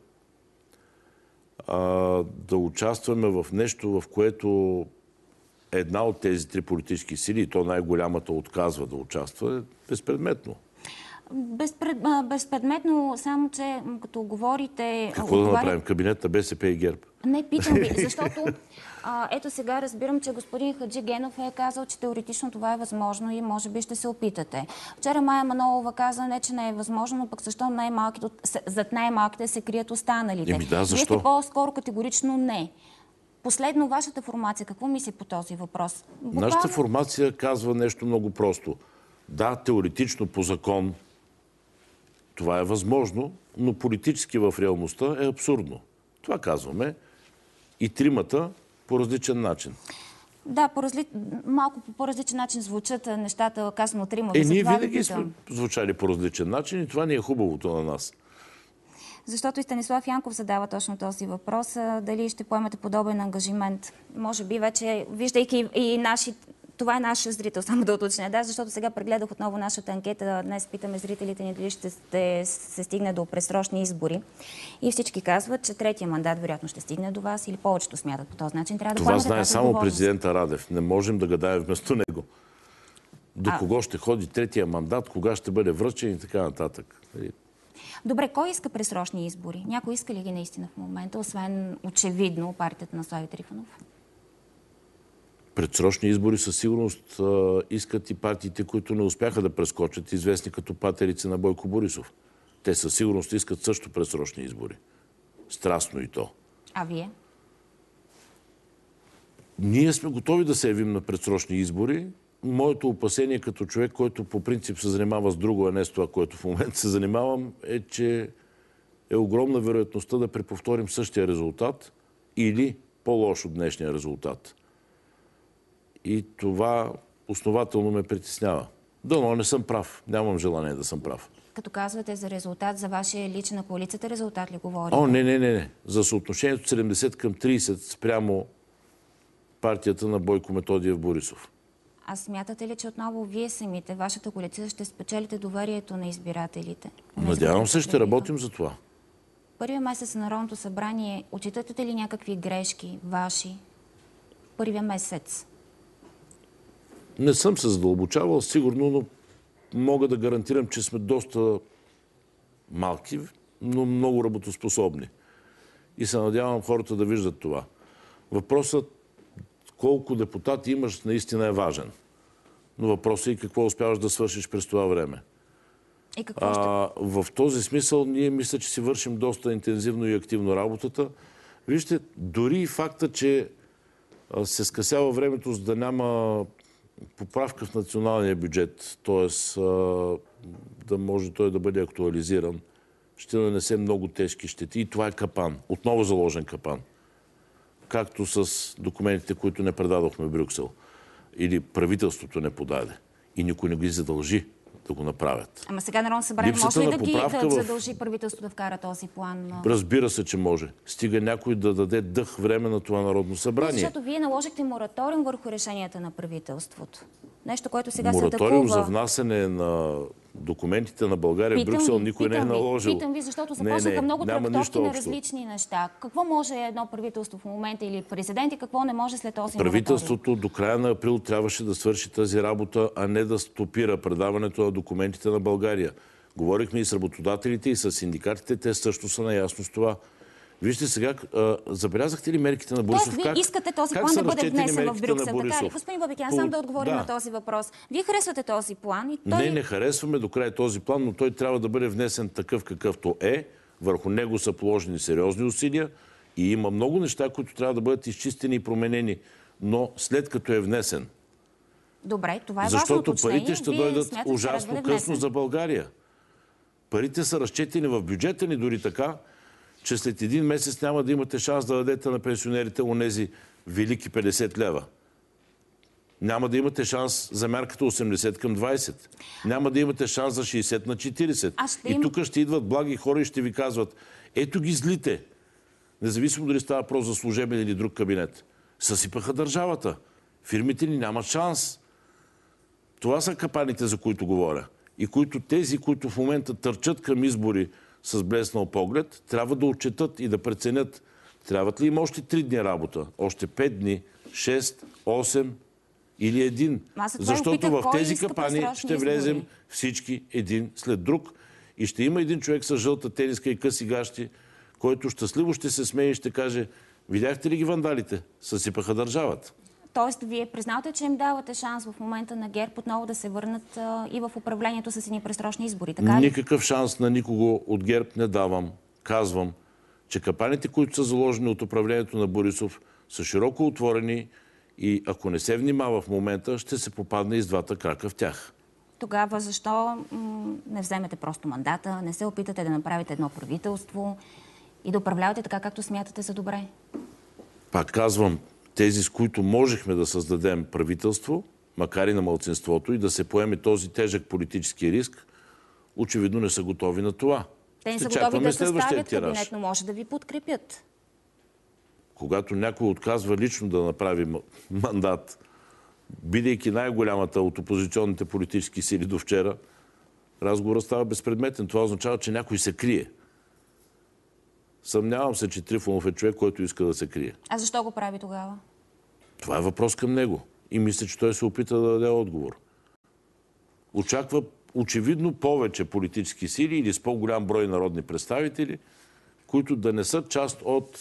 да участваме в нещо, в което една от тези три политически сили, и то най-голямата отказва да участва, е безпредметно. Безпредметно, само че като говорите... Какво да направим? Кабинет на БСП и ГЕРБ? Не, питам ви, защото ето сега разбирам, че господин Хаджи Генов е казал, че теоретично това е възможно и може би ще се опитате. Вчера Мая Манолова каза, не, че не е възможно, но пък защо зад най-малките се крият останалите? Да, защо? Вие сте по-скоро категорично не. Последно, вашата формация, какво мисли по този въпрос? Нашата формация казва нещо много просто. Да, теоретично по закон това е възможно, но политически в реалността е абсурдно. Това казваме и тримата по различен начин. Да, малко по различен начин звучат нещата, казано трима. Ние винаги сме звучали по различен начин и това ни е хубавото на нас. Защото и Станислав Янков задава точно този въпрос. Дали ще поемете подобен ангажимент? Може би вече, виждайки и това е наш зрител, само да уточня. Да, защото сега прегледах отново нашата анкета. Днес питаме зрителите ни дали ще се стигне до предсрочни избори. И всички казват, че третия мандат вероятно ще стигне до вас или повечето смятат по този начин. Трябва да това знае само президента Радев. Не можем да гадаем вместо него. До кого ще ходи третия мандат, кога ще бъде връчен и така нататък. Добре, кой иска предсрочни избори? Някой иска ли ги наистина в момента, освен очевидно партията на Слави Трифонов? Предсрочни избори със сигурност искат и партиите, които не успяха да прескочат, известни като патерици на Бойко Борисов. Те със сигурност искат също предсрочни избори. Страстно и то. А вие? Ние сме готови да се явим на предсрочни избори. Моето опасение като човек, който по принцип се занимава с друго, а не с това, което в момента се занимавам, е, че е огромна вероятността да преповторим същия резултат или по-лош от днешния резултат. И това основателно ме притеснява. Дано не съм прав. Нямам желание да съм прав. Като казвате за резултат, за вашия личен на коалицията резултат ли говорите? Не. За съотношението 70 към 30 спрямо партията на Бойко Методиев Борисов. А смятате ли, че отново вие самите, вашата коалиция, ще спечелите доверието на избирателите? Надявам се, ще работим за това. Първия месец на Народното събрание, отчитате ли някакви грешки ваши? Първия месец? Не съм се задълбочавал, сигурно, но мога да гарантирам, че сме доста малки, но много работоспособни. И се надявам хората да виждат това. Въпросът колко депутати имаш наистина е важен. Но въпросът е и какво успяваш да свършиш през това време. И какво ще... В този смисъл ние мисля, че си вършим доста интензивно и активно работата. Вижте, дори и факта, че се скъсява времето, за да няма поправка в националния бюджет, т.е. да може той да бъде актуализиран, ще нанесе много тежки щети. И това е капан. Отново заложен капан. Както с документите, които не предадохме в Брюксел. Или правителството не подаде. И никой не ги задължи да го направят. Ама сега Народно събрание може ли да задължи правителството да вкара този план? Разбира се, че може. Стига някой да даде дъх време на това Народно събрание. Защото вие наложихте мораториум върху решенията на правителството. Нещо, което сега се атакува. Мораториум за внасене на документите на България в Брюксел никой не е наложил. Питам ви, защото започнаха много трактовки на различни неща. Какво може едно правителство в момента или президент и какво не може след този мораториум? Правителството до края на април трябваше да свърши тази работа, а не да стопира предаването на документите на България. Говорихме и с работодателите, и с синдикатите. Те също са наясно с това. Вижте сега, забелязахте ли мерките на Борисов? Вие искате този план да бъде внесен в Брюксел, така ли? Господин Бабикян, сам да отговорим на този въпрос. Вие харесвате този план и той... Не харесваме до края този план, но той трябва да бъде внесен такъв какъвто е. Върху него са положени сериозни усилия и има много неща, които трябва да бъдат изчистени и променени. Но след като е внесен. Добре, това е важно защото уточнение. Парите ще дойдат ужасно късно за България. Парите са разчетени в бюджета ни дори така, че след един месец няма да имате шанс да дадете на пенсионерите онези велики 50 лева. Няма да имате шанс за мярката 80 към 20. Няма да имате шанс за 60 на 40. И тук ще идват благи хора и ще ви казват: ето ги злите. Независимо дали става въпрос за служебен или друг кабинет. Съсипаха държавата. Фирмите ни нямат шанс. Това са капаните, за които говоря. И които тези, които в момента търчат към избори с блеснал поглед, трябва да отчетат и да преценят: трябват ли им още 3 дни работа, още 5 дни, 6, 8 или 1. Защото в тези капани ще влезем всички един след друг и ще има един човек с жълта тениска и къси гащи, който щастливо ще се смее и ще каже: видяхте ли ги вандалите? Съсипаха държавата. Тоест, вие признавате, че им давате шанс в момента на ГЕРБ отново да се върнат и в управлението с едни предсрочни избори, така ли? Никакъв шанс на никого от ГЕРБ не давам. Казвам, че капаните, които са заложени от управлението на Борисов, са широко отворени и ако не се внимава в момента, ще се попадне и с двата крака в тях. Тогава защо не вземете просто мандата, не се опитате да направите едно правителство и да управлявате така, както смятате за добре? Пак казвам, тези, с които можехме да създадем правителство, макар и на малцинството, и да се поеме този тежък политически риск, очевидно не са готови на това. Те не са готови да съставят кабинет, но може да ви подкрепят. Когато някой отказва лично да направи мандат, бидейки най-голямата от опозиционните политически сили до вчера, разговорът става безпредметен. Това означава, че някой се крие. Съмнявам се, че Трифонов е човек, който иска да се крие. А защо го прави тогава? Това е въпрос към него. И мисля, че той се опита да даде отговор. Очаква очевидно повече политически сили или с по-голям брой народни представители, които да не са част от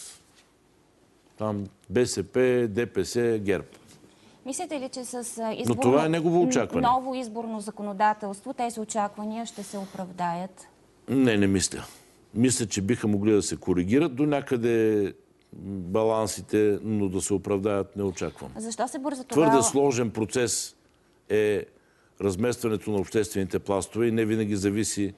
БСП, ДПС, ГЕРБ. Мислите ли, че с Но това е негово очакване. Ново изборно законодателство тези очаквания ще се оправдаят? Не мисля. Мисля, че биха могли да се коригират до някъде балансите, но да се оправдаят не очаквам. Защо се бърза тогава? Твърде сложен процес е разместването на обществените пластове и не винаги зависи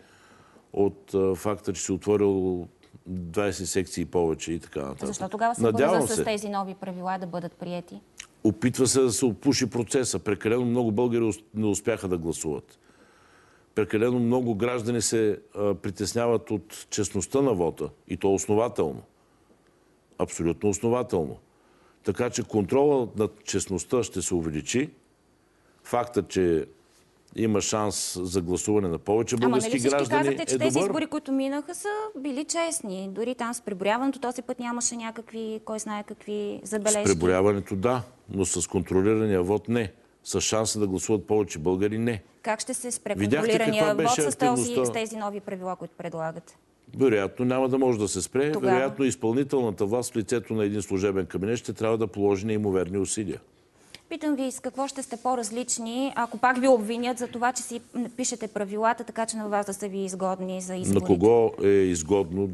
от факта, че си отворил 20 секции повече и така нататък. Защо тогава се бърза с тези нови правила да бъдат приети? Опитва се да се отпуши процеса. Прекалено много българи не успяха да гласуват. Прекалено много граждани се притесняват от честността на вота. И то основателно. Абсолютно основателно. Така че контролът над честността ще се увеличи. Фактът, че има шанс за гласуване на повече български граждани е добър. Казахте, че тези избори, които минаха, са били честни. Дори там с преброяването този път нямаше някакви, кой знае какви забележки. С преброяването да, но с контролирания вод не. С шанса да гласуват повече българи не. Как ще се спре контролирания вод с тези нови правила, които предлагате? Вероятно няма да може да се спре. Тогава... Вероятно изпълнителната власт в лицето на един служебен кабинет ще трябва да положи неимоверни усилия. Питам ви, с какво ще сте по-различни, ако пак ви обвинят за това, че си пишете правилата, така че на вас да са ви изгодни за изборите? На кого е изгодно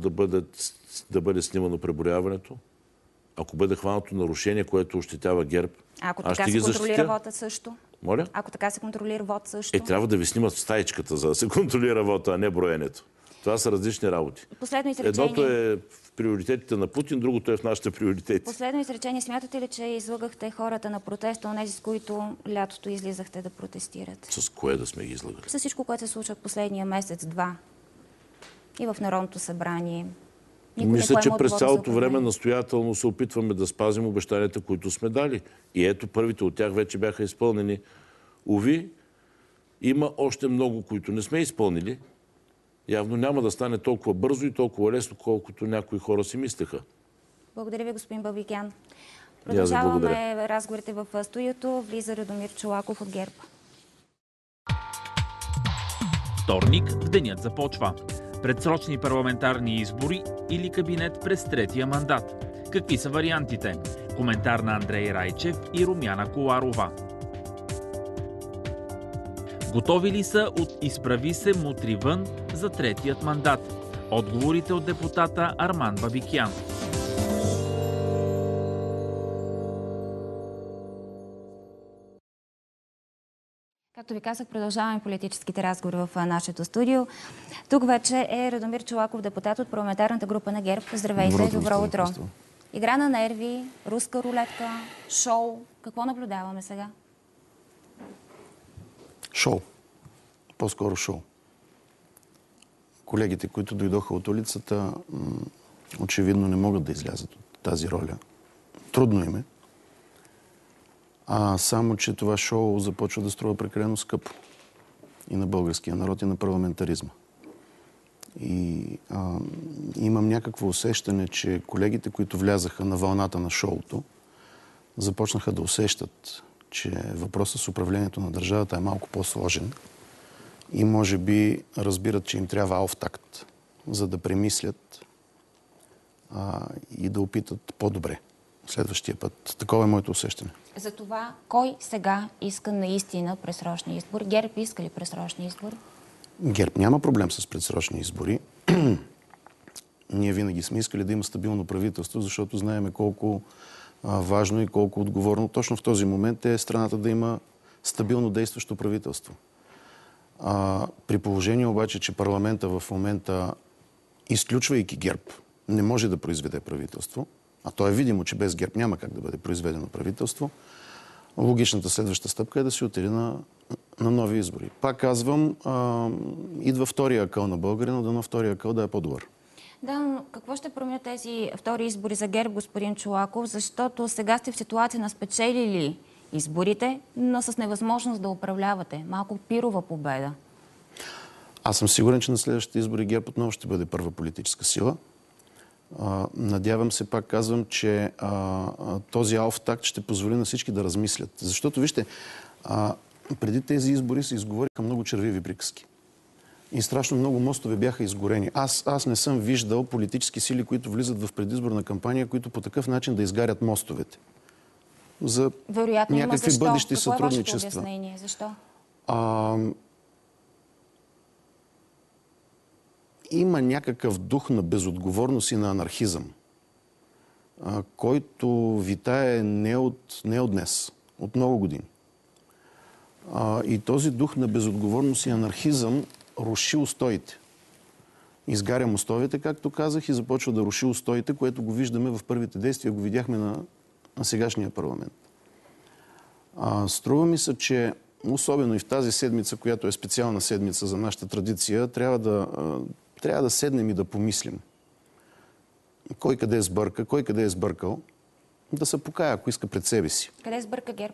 да бъде снимано преброяването? Ако бъде хванато нарушение, което ощетява ГЕРБ, ако така се контролира вота също? Моля? Ако така се контролира вод също? Трябва да ви снимат в стаичката, за да се контролира вота, а не броенето. Това са различни работи. Последно изречение. Едното е в приоритетите на Путин, другото е в нашите приоритети. Последно изречение. Смятате ли, че излъгахте хората на протеста, онези, с които лятото излизахте да протестират? С кое да сме ги излъгали? С всичко, което се случва в последния месец-два. И в Народното събрание. Мисля, че през цялото време настоятелно се опитваме да спазим обещанията, които сме дали. И ето, първите от тях вече бяха изпълнени. Уви, има още много, които не сме изпълнили. Явно няма да стане толкова бързо и толкова лесно, колкото някои хора си мислеха. Благодаря ви, господин Бабикян. Продължаваме разговорите в студиото. Влиза Радомир Чолаков от ГЕРБ. Вторник в денят започва. Предсрочни парламентарни избори или кабинет през третия мандат. Какви са вариантите? Коментар на Андрей Райчев и Румяна Коларова. Готови ли са от Изправи се мутри вън за третият мандат? Отговорите от депутата Арман Бабикян. Както както ви казах, продължаваме политическите разговори в нашето студио. Тук вече е Радомир Чолаков, депутат от парламентарната група на ГЕРБ. Здравейте, добро утро. Игра на нерви, руска рулетка, шоу. Какво наблюдаваме сега? Шоу. По-скоро шоу. Колегите, които дойдоха от улицата, очевидно не могат да излязат от тази роля. Трудно им е. Само, че това шоу започва да струва прекалено скъпо. И на българския народ, и на парламентаризма. И имам някакво усещане, че колегите, които влязаха на вълната на шоуто, започнаха да усещат, че въпросът с управлението на държавата е малко по-сложен. И може би разбират, че им трябва ауфтакт, за да премислят и да опитат по-добре следващия път. Такова е моето усещане. За това, кой сега иска наистина предсрочни избори? ГЕРБ иска ли предсрочни избори? ГЕРБ няма проблем с предсрочни избори. Ние винаги сме искали да има стабилно правителство, защото знаем колко важно и колко отговорно точно в този момент е страната да има стабилно действащо правителство. При положение обаче, че парламента в момента, изключвайки ГЕРБ, не може да произведе правителство, а то е видимо, че без ГЕРБ няма как да бъде произведено правителство, логичната следваща стъпка е да се отиде на нови избори. Пак казвам, идва втория акъл на българина, дано втория акъл да е по-добър. Да, но какво ще променят тези втори избори за ГЕРБ, господин Чолаков? Защото сега сте в ситуация на спечелили изборите, но с невъзможност да управлявате. Малко пирова победа. Аз съм сигурен, че на следващите избори ГЕРБ отново ще бъде първа политическа сила. Надявам се, пак казвам, че този ауфтакт ще позволи на всички да размислят. Защото, вижте, преди тези избори се изговориха много червиви приказки. И страшно много мостове бяха изгорени. Аз не съм виждал политически сили, които влизат в предизборна кампания, които по такъв начин да изгарят мостовете. За вероятно някакви има бъдещи защо? сътрудничества. Какво е вашето обяснение? Защо? Има някакъв дух на безотговорност и на анархизъм, който витае не от днес, от много години. И този дух на безотговорност и анархизъм руши устоите. Изгаря мостовете, както казах, и започва да руши устоите, което го виждаме в първите действия, го видяхме на сегашния парламент. Струва ми се, че особено и в тази седмица, която е специална седмица за нашата традиция, трябва да седнем и да помислим. Кой къде сбърка, кой къде е сбъркал, да се покая, ако иска пред себе си. Къде сбърка ГЕРБ?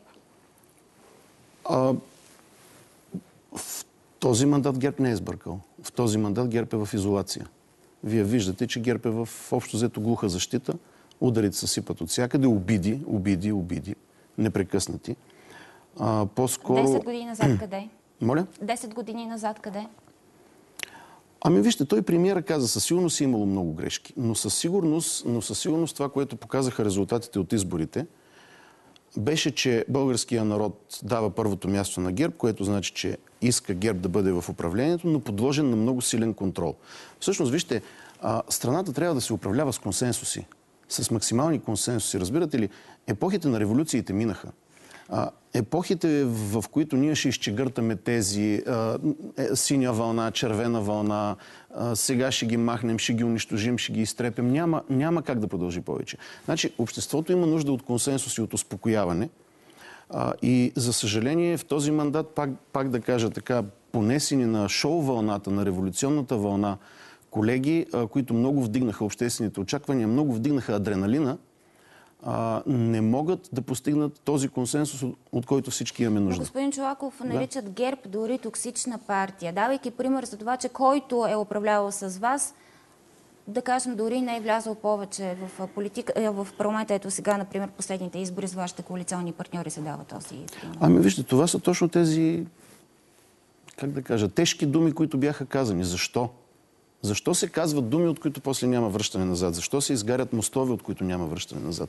В този мандат ГЕРБ не е сбъркал. В този мандат ГЕРБ е в изолация. Вие виждате, че ГЕРБ е в общо взето глуха защита. Ударите се сипат от всякъде. Обиди, непрекъснати. По-скоро... 10 години назад къде? Моля? 10 години назад къде? Ами вижте, той премиера каза, със сигурност е имало много грешки. Но със сигурност това, което показаха резултатите от изборите, беше, че българския народ дава първото място на ГЕРБ, което значи, че иска ГЕРБ да бъде в управлението, но подложен на много силен контрол. Всъщност, вижте, страната трябва да се управлява с консенсуси, с максимални консенсуси. Разбирате ли, епохите на революциите минаха. Епохите, в които ние ще изчегъртаме тези синя вълна, червена вълна, сега ще ги махнем, ще ги унищожим, ще ги изтрепем, няма как да продължи повече. Значи, обществото има нужда от консенсус и от успокояване. И, за съжаление, в този мандат, пак да кажа така, понесени на шоу вълната, на революционната вълна, колеги, които много вдигнаха обществените очаквания, много вдигнаха адреналина, не могат да постигнат този консенсус, от който всички имаме нужда. Господин Чолаков, наричат ГЕРБ дори токсична партия. Давайки пример за това, че който е управлявал с вас, да кажем, дори не е влязъл повече в политика, в парламента. Ето сега, например, последните избори с вашите коалиционни партньори се дава този пример. Ами вижте, това са точно тези, как да кажа, тежки думи, които бяха казани. Защо? Защо се казват думи, от които после няма връщане назад? Защо се изгарят мостове, от които няма връщане назад?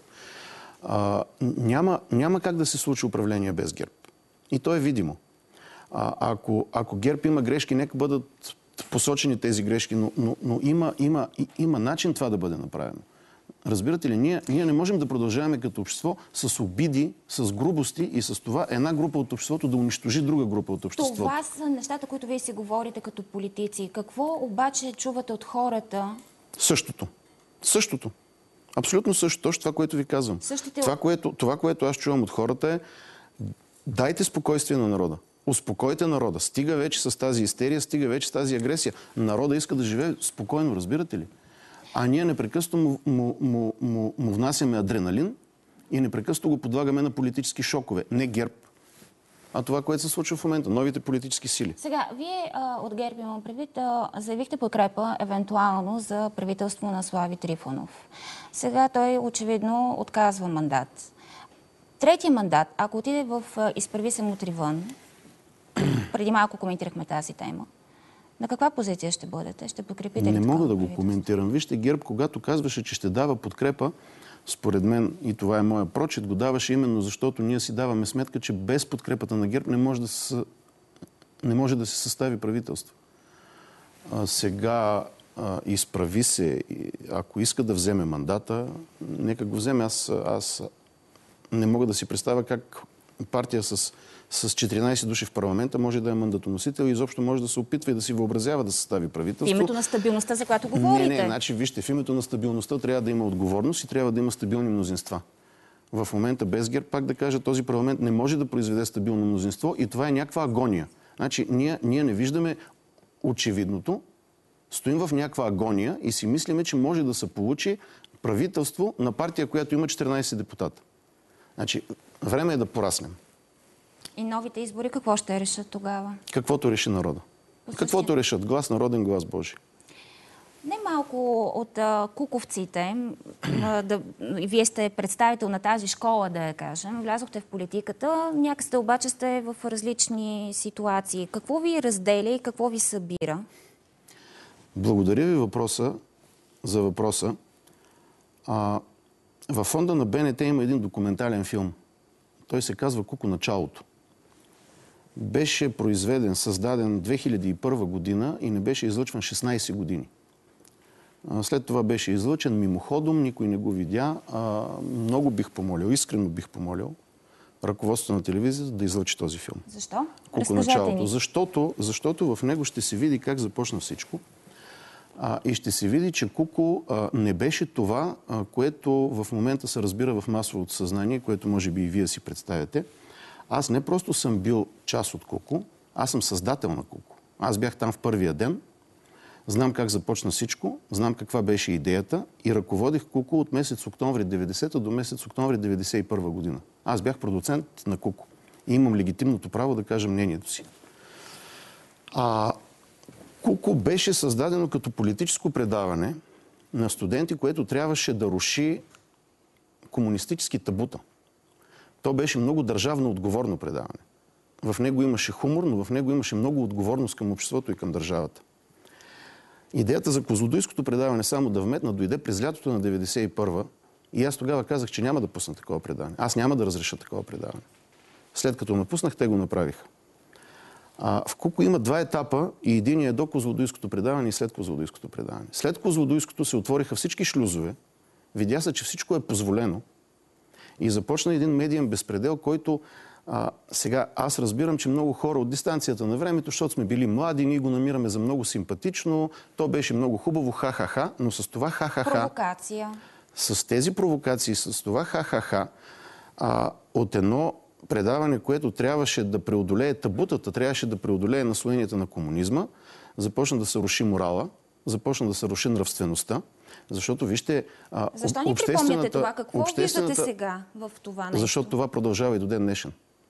Няма как да се случи управление без ГЕРБ. И то е видимо. Ако ГЕРБ има грешки, нека бъдат посочени тези грешки, но има начин това да бъде направено. Разбирате ли, ние не можем да продължаваме като общество с обиди, с грубости и с това една група от обществото да унищожи друга група от обществото. Това са нещата, които вие си говорите като политици. Какво обаче чувате от хората? Същото. Абсолютно също. Точно това, което ви казвам. Това, което аз чувам от хората е: дайте спокойствие на народа. Успокойте народа. Стига вече с тази истерия, стига вече с тази агресия. Народа иска да живее спокойно, разбирате ли? А ние непрекъснато му внасяме адреналин и непрекъснато го подлагаме на политически шокове. Не ГЕРБ, а това, което се случва в момента. Новите политически сили. Сега, вие от ГЕРБ, имам предвид, заявихте подкрепа евентуално за правителство на Слави Трифонов. Сега той очевидно отказва мандат. Третия мандат, ако отиде в Изправи се мутри вън, преди малко коментирахме тази тема, на каква позиция ще бъдете? Ще подкрепите ли? Не мога да го коментирам. Вижте, ГЕРБ, когато казваше, че ще дава подкрепа, според мен, и това е моя прочит, го даваше именно защото ние си даваме сметка, че без подкрепата на ГЕРБ не може да се състави правителство. Сега Изправи се, ако иска да вземе мандата, нека го вземе. Аз не мога да си представя как партия с 14 души в парламента може да е мандатоносител и изобщо може да се опитва и да си въобразява да състави правителство. В името на стабилността, за която говорите. Не, значи вижте, в името на стабилността трябва да има отговорност и трябва да има стабилни мнозинства. В момента без ГЕРБ, пак да кажа, този парламент не може да произведе стабилно мнозинство и това е някаква агония. Значи ние не виждаме очевидното, стоим в някаква агония и си мислиме, че може да се получи правителство на партия, която има 14 депутата. Значи, време е да пораснем. И новите избори какво ще решат тогава? Каквото реши народа. Каквото решат. Глас народен, глас Божи. Не малко от куковците, вие сте представител на тази школа, да я кажем, влязохте в политиката, някъде обаче сте в различни ситуации. Какво ви разделя и какво ви събира? Благодаря ви за въпроса. Във фонда на БНТ има един документален филм. Той се казва "Куко началото". Беше произведен, създаден 2001 година и не беше излъчван 16 години. След това беше излъчен мимоходом, никой не го видя. Много бих помолил, искрено бих помолил ръководството на телевизията да излъчи този филм. Защо? "Куко началото". Защото в него ще се види как започна всичко. И ще се види, че Куко не беше това, което в момента се разбира в масовото съзнание, което може би и вие си представяте. Аз не просто съм бил част от Куко, аз съм създател на Куко. Аз бях там в първия ден, знам как започна всичко, знам каква беше идеята и ръководих Куко от месец октомври 90 до месец октомври 91 година. Аз бях продуцент на Куко и имам легитимното право да кажа мнението си. Куко беше създадено като политическо предаване на студенти, което трябваше да руши комунистически табута. То беше много държавно отговорно предаване. В него имаше хумор, но в него имаше много отговорност към обществото и към държавата. Идеята за козлодуйското предаване, само да вметна, дойде през лятото на 91-а и аз тогава казах, че няма да пусна такова предаване. Аз няма да разреша такова предаване. След като напуснах, те го направиха. В Куко има два етапа и единият е до козлодуйското предаване и след козлодуйското предаване. След козлодуйското се отвориха всички шлюзове, видя се, че всичко е позволено и започна един медиен безпредел, който сега аз разбирам, че много хора от дистанцията на времето, защото сме били млади, ние го намираме за много симпатично, то беше много хубаво, ха-ха-ха, но с това ха-ха-ха... Провокация. С тези провокации, с това ха-ха-ха, от едно предаване, което трябваше да преодолее табутата, трябваше да преодолее наслоенията на комунизма, започна да се руши морала, започна да се руши нравствеността, защото вижте... Защо ни припомняте това? Какво виждате сега в това нещо? Защото това продължава и до ден днешен.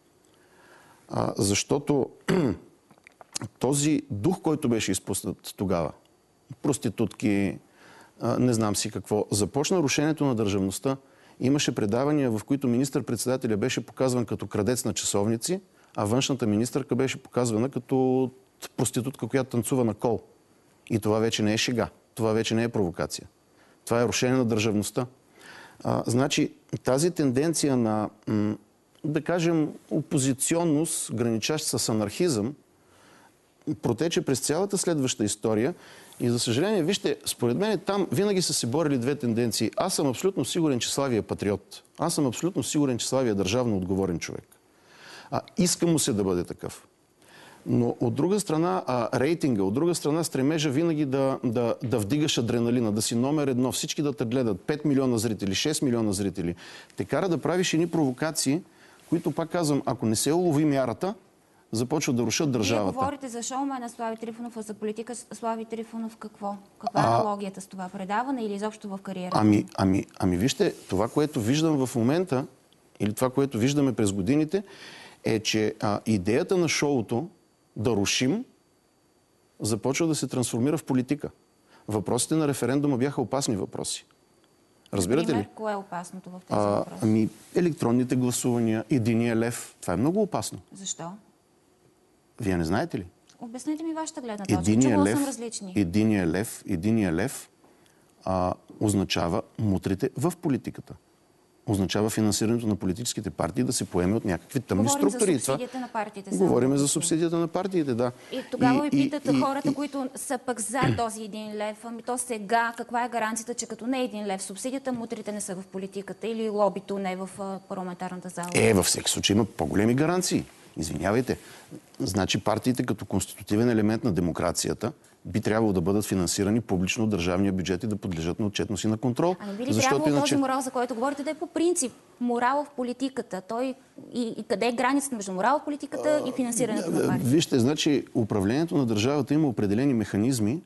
Защото този дух, който беше изпуснат тогава, проститутки, не знам си какво, започна рушенето на държавността. Имаше предавания, в които министър-председателя беше показван като крадец на часовници, а външната министърка беше показвана като проститутка, която танцува на кол. И това вече не е шега. Това вече не е провокация. Това е рушение на държавността. Значи, тази тенденция на, да кажем, опозиционност, граничащ с анархизъм, протече през цялата следваща история И за съжаление, вижте, според мен там винаги са се борили две тенденции. Аз съм абсолютно сигурен, че Слави е патриот. Аз съм абсолютно сигурен, че Слави е държавно отговорен човек. Иска му се да бъде такъв. Но от друга страна рейтинга, от друга страна стремежа винаги да вдигаш адреналина, да си номер едно, всички да те гледат, 5 милиона зрители, 6 милиона зрители. Те кара да правиш едни провокации, които, пак казвам, ако не се улови мярата, започват да рушат държавата. Вие говорите за шоумена Слави Трифонов, а за политика Слави Трифонов какво? Каква е аналогията с това? Предаване или изобщо в кариерата? Ами вижте, това, което виждам в момента, или това, което виждаме през годините, е, че идеята на шоуто да рушим започва да се трансформира в политика. Въпросите на референдума бяха опасни въпроси. Разбирате ли? Кое е опасното в тези въпроси? Електронните гласувания, единия лев. Това е много опасно. Защо? Вие не знаете ли? Обясните ми вашата гледна точка. Чувала съм различни. Единия лев означава мутрите в политиката. Означава финансирането на политическите партии да се поеме от някакви тъмни структури. Говорим за субсидията на партиите. Говорим за субсидията на партиите, да. И тогава ви питат хората, които са пък за този 1 лев. Ами то сега, каква е гаранцията, че като не е 1 лев субсидията, мутрите не са в политиката или лобито не е в парламентарната зала? Във всеки случай има по-големи гаранции. Извинявайте. Значи партиите като конститутивен елемент на демокрацията би трябвало да бъдат финансирани публично от държавния бюджет и да подлежат на отчетност и на контрол. А не би ли трябвало този морал, за който говорите, да е по принцип морал в политиката? И къде е границата между морал в политиката и финансирането на партията? Вижте, значи управлението на държавата има определени механизми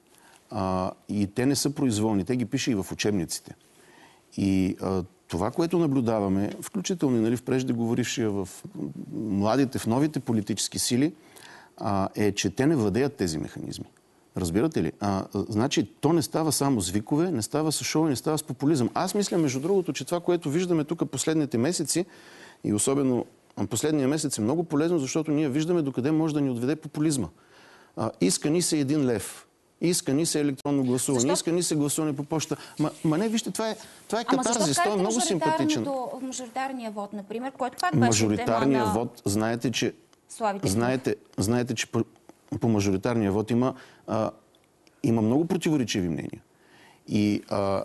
и те не са произволни. Те ги пише и в учебниците. И това, което наблюдаваме, включително в преждеговорившия, в младите, в новите политически сили, е, че те не владеят тези механизми. Разбирате ли? Значи, то не става само с викове, не става с шоу, не става с популизъм. Аз мисля, между другото, че това, което виждаме тук последните месеци, и особено последния месец е много полезно, защото ние виждаме докъде може да ни отведе популизма. Иска ни се 1 лев. Иска ни се електронно гласуване. Иска ни се гласуване по почта. Не, вижте, това е катарзис. Това е много симпатичен. Мажоритарния вод, например, който пак беше мажоритарния вод, знаете, че по мажоритарния вод има много противоречиви мнения. И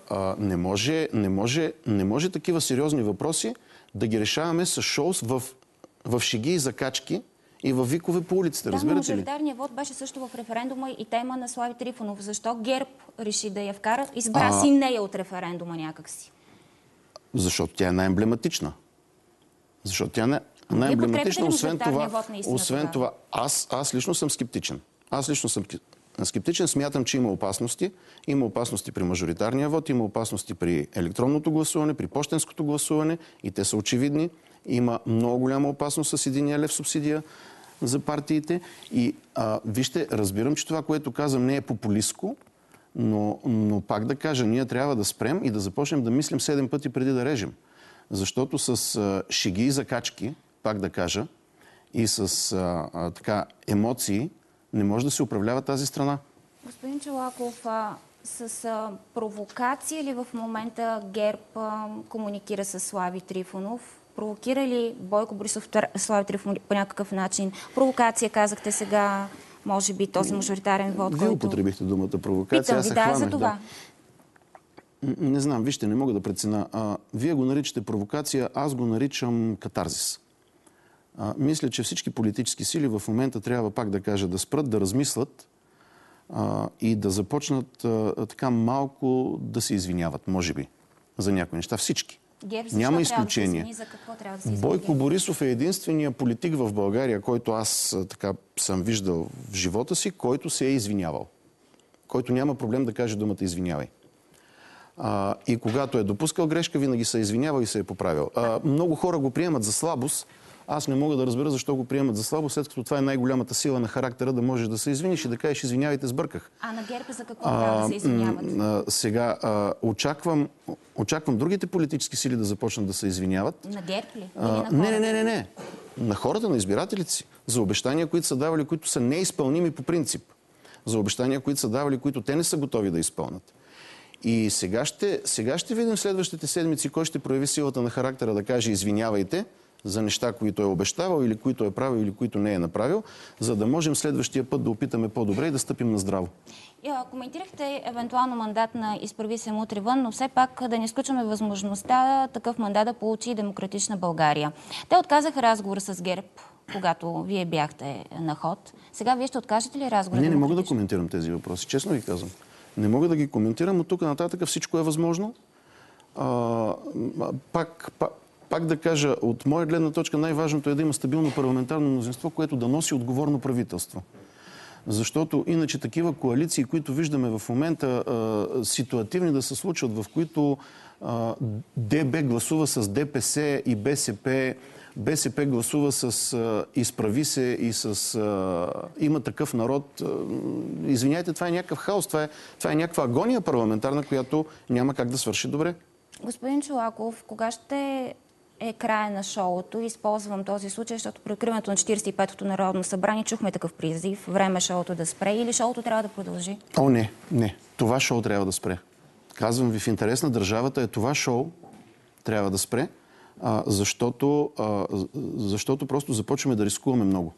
не може такива сериозни въпроси да ги решаваме с шоу в шеги и закачки и в викове по улиците. Разбирате ли? Мажоритарният вод беше също в референдума и тема на Слави Трифонов. Защо ГЕРБ реши да я вкара? Избра си нея от референдума някакси. Защото тя е най-емблематична. Най-емблематична, освен това, аз лично съм скептичен. Смятам, че има опасности. Има опасности при мажоритарния вод, има опасности при електронното гласуване, при пощенското гласуване и те са очевидни. Има много голяма опасност с 1 лев субсидия за партиите. И вижте, разбирам, че това, което казвам, не е популистко, но пак да кажа, ние трябва да спрем и да започнем да мислим 7 пъти преди да режем. Защото с шеги и закачки, пак да кажа, и с емоции не може да се управлява тази страна. Господин Чолаков, с провокация ли в момента ГЕРБ комуникира с Слави Трифонов? Провокира ли Бойко Борисов Слави Трифонов по някакъв начин? Провокация, казахте сега, може би този мажоритарен вод, Вие употребихте думата провокация. Питам ви, за това. Не знам, вижте, не мога да преценя. Вие го наричате провокация, аз го наричам катарзис. Мисля, че всички политически сили в момента трябва, пак да кажа, да спрат, да размислят и да започнат така малко да се извиняват, може би, за някои неща. Всички. Няма изключение. Бойко Борисов е единствения политик в България, който аз така съм виждал в живота си, който се е извинявал. Който няма проблем да каже думата извинявай. И когато е допускал грешка, винаги се е извинявал и се е поправил. Много хора го приемат за слабост. Аз не мога да разбера защо го приемат за слабост, след като това е най-голямата сила на характера, да можеш да се извиниш и да кажеш извинявайте, сбърках. А на ГЕРБ за какво трябва да се извиняват? Сега очаквам другите политически сили да започнат да се извиняват. На ГЕРБ ли? Или на Не. На хората, на избирателите си. За обещания, които са давали, които са неизпълними по принцип. За обещания, които са давали, които те не са готови да изпълнят. И сега ще видим следващите седмици кой ще прояви силата на характера да каже извинявайте, за неща, които е обещавал или които е правил или които не е направил, за да можем следващия път да опитаме по-добре и да стъпим на здраво. Коментирахте евентуално мандат на Изправи се мутри вън, но все пак да не изключваме възможността такъв мандат да получи Демократична България. Те отказаха разговор с ГЕРБ, когато вие бяхте на ход. Сега вие ще откажете ли разговор? Не мога да коментирам тези въпроси, честно ви казвам. Не мога да ги коментирам, от тук нататък всичко е възможно. Пак да кажа, от моя гледна точка най-важното е да има стабилно парламентарно мнозинство, което да носи отговорно правителство. Защото иначе такива коалиции, които виждаме в момента, ситуативни да се случват, в които ДБ гласува с ДПС и БСП, БСП гласува с Изправи се и с Има такъв народ. Извиняйте, това е някакъв хаос, това е някаква агония парламентарна, която няма как да свърши добре. Господин Чолаков, кога ще е края на шоуто? Използвам този случай, защото при откриването на 45-то Народно събрание чухме такъв призив. Време е шоуто да спре или шоуто трябва да продължи? О, не. Това шоу трябва да спре. Казвам ви, в интерес на държавата е това шоу трябва да спре, защото просто започваме да рискуваме много.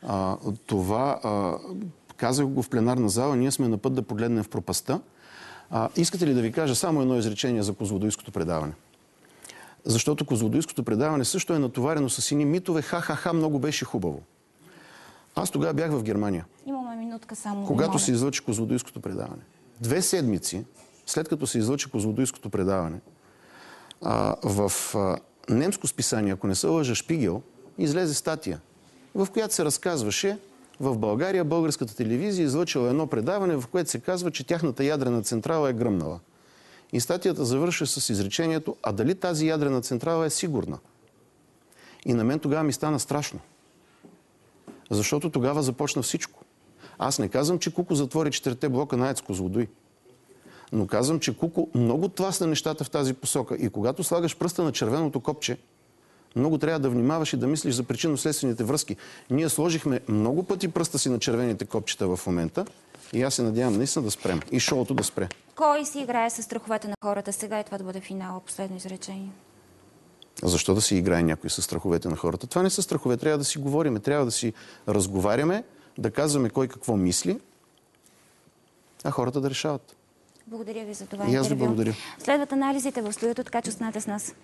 Казах го в пленарна зала, ние сме на път да погледнем в пропастта. Искате ли да ви кажа само едно изречение за Козлодуйското предаване? Защото Козлодуйското предаване също е натоварено с едни митове. Ха-ха-ха, много беше хубаво. Аз тогава бях в Германия. Имаме минутка само. Когато се излъчи Козлодуйското предаване. 2 седмици, след като се излъчи Козлодуйското предаване, в немско списание, ако не се лъжа, Шпигел, излезе статия, в която се разказваше в България българската телевизия излъчила едно предаване, в което се казва, че тяхната ядрена централа е гръмнала. И статията завършва с изречението: а дали тази ядрена централа е сигурна? И на мен тогава ми стана страшно. Защото тогава започна всичко. Аз не казвам, че Куко затвори 4 блока на АЕЦ Козлодуй. Но казвам, че Куко много тласна нещата в тази посока. И когато слагаш пръста на червеното копче, много трябва да внимаваш и да мислиш за причинно-следствените връзки. Ние сложихме много пъти пръста си на червените копчета в момента и аз се надявам наистина да спрем. И шоуто да спре. Кой си играе с страховете на хората сега и това да бъде финала? Последно изречение. Защо да си играе някой с страховете на хората? Това не са страхове. Трябва да си говориме, трябва да си разговаряме, да казваме кой какво мисли, а хората да решават. Благодаря ви за това интервю. И аз ви благодаря. Следват анализите в студиото, така че останете с нас.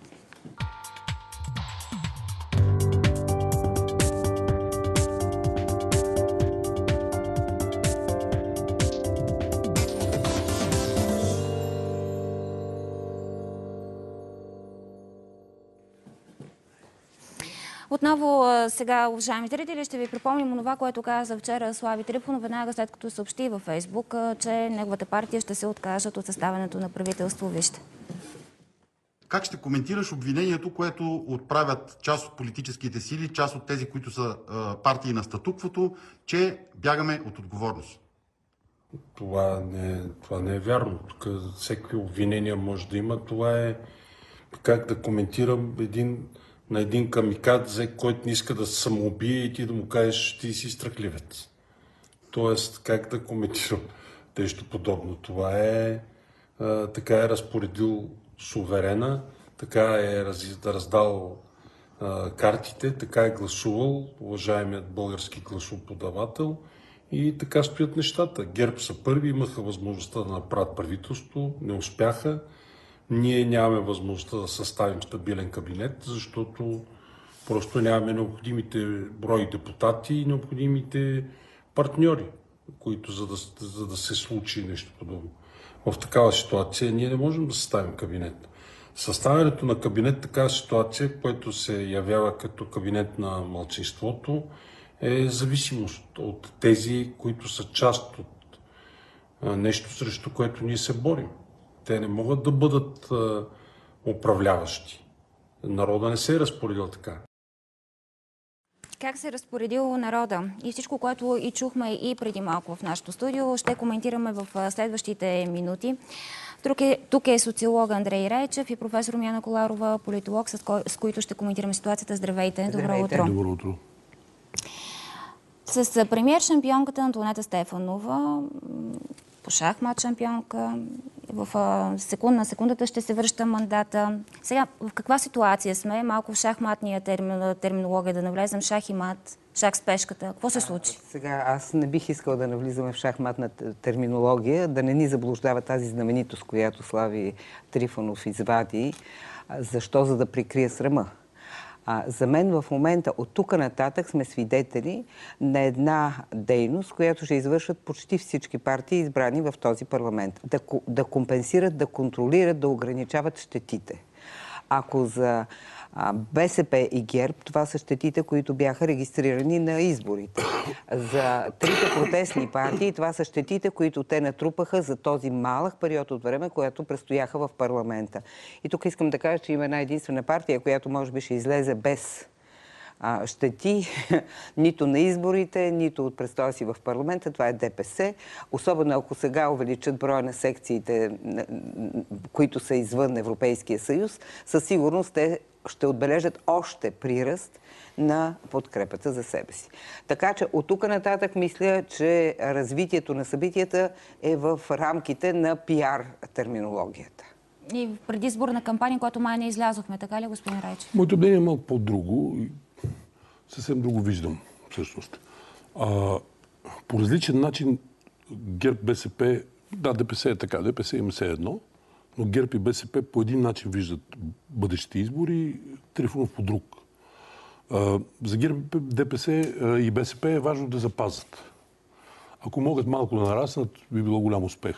Отново сега, уважаеми зрители, ще ви припомним това, което каза вчера Слави Трифонов, веднага след като съобщи във Фейсбук, че неговата партия ще се откажат от съставянето на правителство. Вижте. Как ще коментираш обвинението, което отправят част от политическите сили, част от тези, които са партии на статуквото, че бягаме от отговорност? Това не е вярно. Тук всеки обвинения може да има. Това е как да коментирам на един камикадзе, който не иска да се самоубие и ти да му кажеш, ти си страхливец. Тоест, как да коментирам нещо подобно. Това е така е разпоредил суверена, така е раздал картите, така е гласувал уважаемият български гласоподавател и така стоят нещата. ГЕРБ са първи, имаха възможността да направят правителство, не успяха. Ние нямаме възможността да съставим стабилен кабинет, защото просто нямаме необходимите брои депутати и необходимите партньори, които за да се случи нещо подобно. В такава ситуация ние не можем да съставим кабинет. Съставянето на кабинет в такава ситуация, което се явява като кабинет на малцинството, е зависимост от тези, които са част от нещо, срещу което ние се борим. Те не могат да бъдат управляващи. Народа не се е разпоредил така. Как се е разпоредил народа? И всичко, което и чухме и преди малко в нашото студио, ще коментираме в следващите минути. Тук е социолог Андрей Райчев и професор Румяна Коларова, политолог, с които ще коментираме ситуацията. Здравейте! Добро утро! Добро утро! С премиер шампионката Антоанета Стефанова по шахмат шампионка. На секундата ще се връща мандата. Сега, в каква ситуация сме? Малко в шахматния терминология да навлезем. Шах и мат, шах с пешката. Какво се случи? Сега, аз не бих искала да навлизаме в шахматната терминология, да не ни заблуждава тази знаменитост, която Слави Трифонов извади. Защо? За да прикрие срама. За мен в момента от тук нататък сме свидетели на една дейност, която ще извършат почти всички партии, избрани в този парламент. Да компенсират, да контролират, да ограничават щетите. Ако за БСП и ГЕРБ, това са щетите, които бяха регистрирани на изборите. За трите протестни партии, това са щетите, които те натрупаха за този малък период от време, което престояха в парламента. И тук искам да кажа, че има една единствена партия, която може би ще излезе без щети, нито на изборите, нито от престоя си в парламента. Това е ДПС. Особено ако сега увеличат броя на секциите, които са извън Европейския съюз, със сигурност те ще отбележат още приръст на подкрепата за себе си. Така че от тук нататък мисля, че развитието на събитията е в рамките на пиар терминологията. И в предизборна кампания, която май не излязохме, така ли, господин Райчев? Моето мнение е малко по-друго. Съвсем друго виждам, всъщност. По различен начин ГЕРБ, БСП, да, ДПС е така, ДПС има все едно, но ГЕРБ и БСП по един начин виждат бъдещите избори, Трифонов по друг. За ГЕРБ, ДПС и БСП е важно да запазят. Ако могат малко да нараснат, би било голям успех.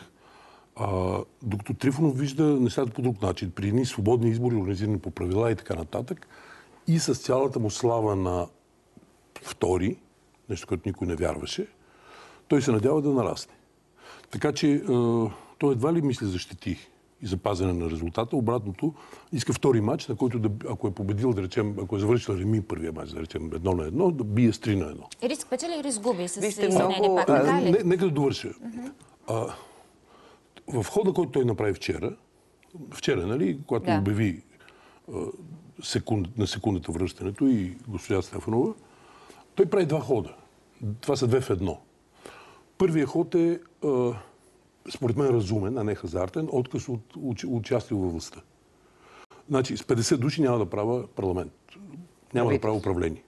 Докато Трифонов вижда нещата по друг начин. При едни свободни избори, организирани по правила и така нататък, и с цялата му слава на втори, нещо, което никой не вярваше, той се надява да нарасне. Така че той едва ли мисли за щети и за пазене на резултата. Обратното, иска втори матч, на който, ако е победил, да речем, ако е завършил реми първия матч, да речем 1-1, да бие с 3-1. Риск печели и риск губи с много... пак, така ли? Нека да довърша. В хода, който той направи вчера, нали, когато обяви на секундата връщането и госпожа Стефанова, той прави два хода. Това са две в едно. Първият ход е, според мен, разумен, а не хазартен, отказ от участие във властта. Значи, с 50 души няма да правя парламент. Няма да правя управление.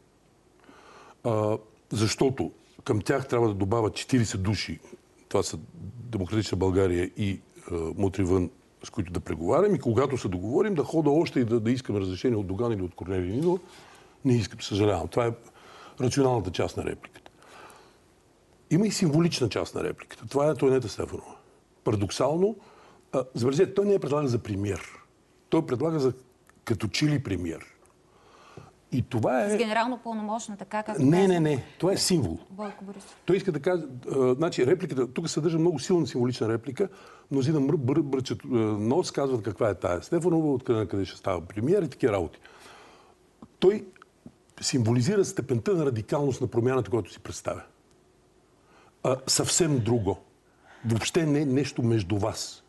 Защото към тях трябва да добавят 40 души. Това са Демократична България и Мутри-вън, с които да преговарям. И когато се договорим, да хода още и да искам разрешение от Доган или от Корнелия Нинова, не искам, съжалявам. Това е рационалната част на репликата. Има и символична част на репликата. Това е Антоанета Стефанова. Парадоксално, забележете, той не е предлага за премиер. Той предлага за като чили премиер. И това е... С генерално пълномощно, така както... Не. Това е символ. Бойко Борисов. Той иска да каже... Значи, репликата... Тук съдържа много силна символична реплика. Мнозина бръчат нос, казват каква е тая Стефанова, откъде ще става премиер и такива работи. Той символизира степента на радикалност на промяната, която си представя. Съвсем друго. Въобще не нещо между вас.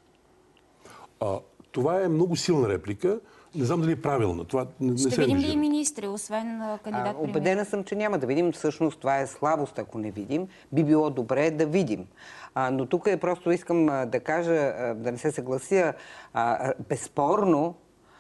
Това е много силна реплика. Не знам дали е правилна. Това не ще видим ли и министри, освен кандидат премиер? Убедена съм, че няма да видим. Всъщност това е слабост, ако не видим. Би било добре да видим. Но тук просто искам да кажа, да не се съглася, безспорно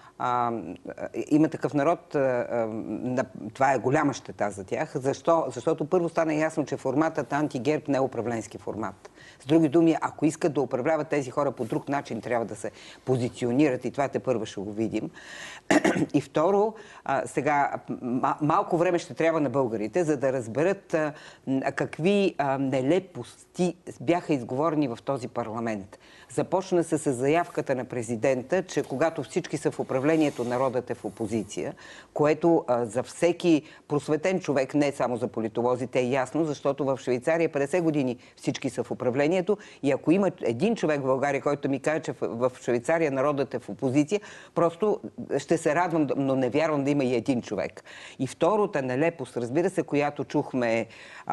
има такъв народ, това е голяма щета за тях. Защо? Защото първо стана ясно, че форматът антигерб не е управленски формат. С други думи, ако искат да управляват тези хора по друг начин, трябва да се позиционират и това тепърва ще го видим. И второ, сега малко време ще трябва на българите, за да разберат какви нелепости бяха изговорени в този парламент. Започна се с заявката на президента, че когато всички са в управлението, народът е в опозиция, което за всеки просветен човек, не само за политолозите, е ясно, защото в Швейцария 50 години всички са в управлението и ако има един човек в България, който ми каже, че в Швейцария народът е в опозиция, просто ще се радвам, но не вярвам да има и един човек. И втората нелепост, разбира се, която чухме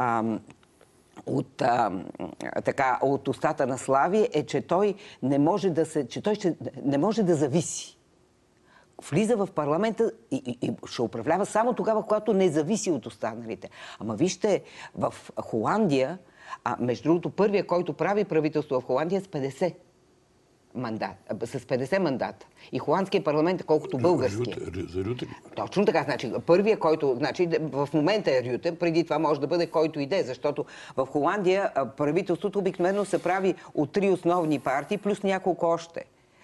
от устата на Слави, е, че той не може не може да зависи. Влиза в парламента и ще управлява само тогава, когато не зависи от останалите. Ама вижте, в Холандия А между другото, първият, който прави правителство в Холандия с 50 мандата. И холандският парламент е колкото българския. За Рюте? Точно така. Значи, първият, който... Значи, в момента е Рюте, преди това може да бъде който иде, защото в Холандия правителството обикновено се прави от 3 основни партии, плюс няколко още.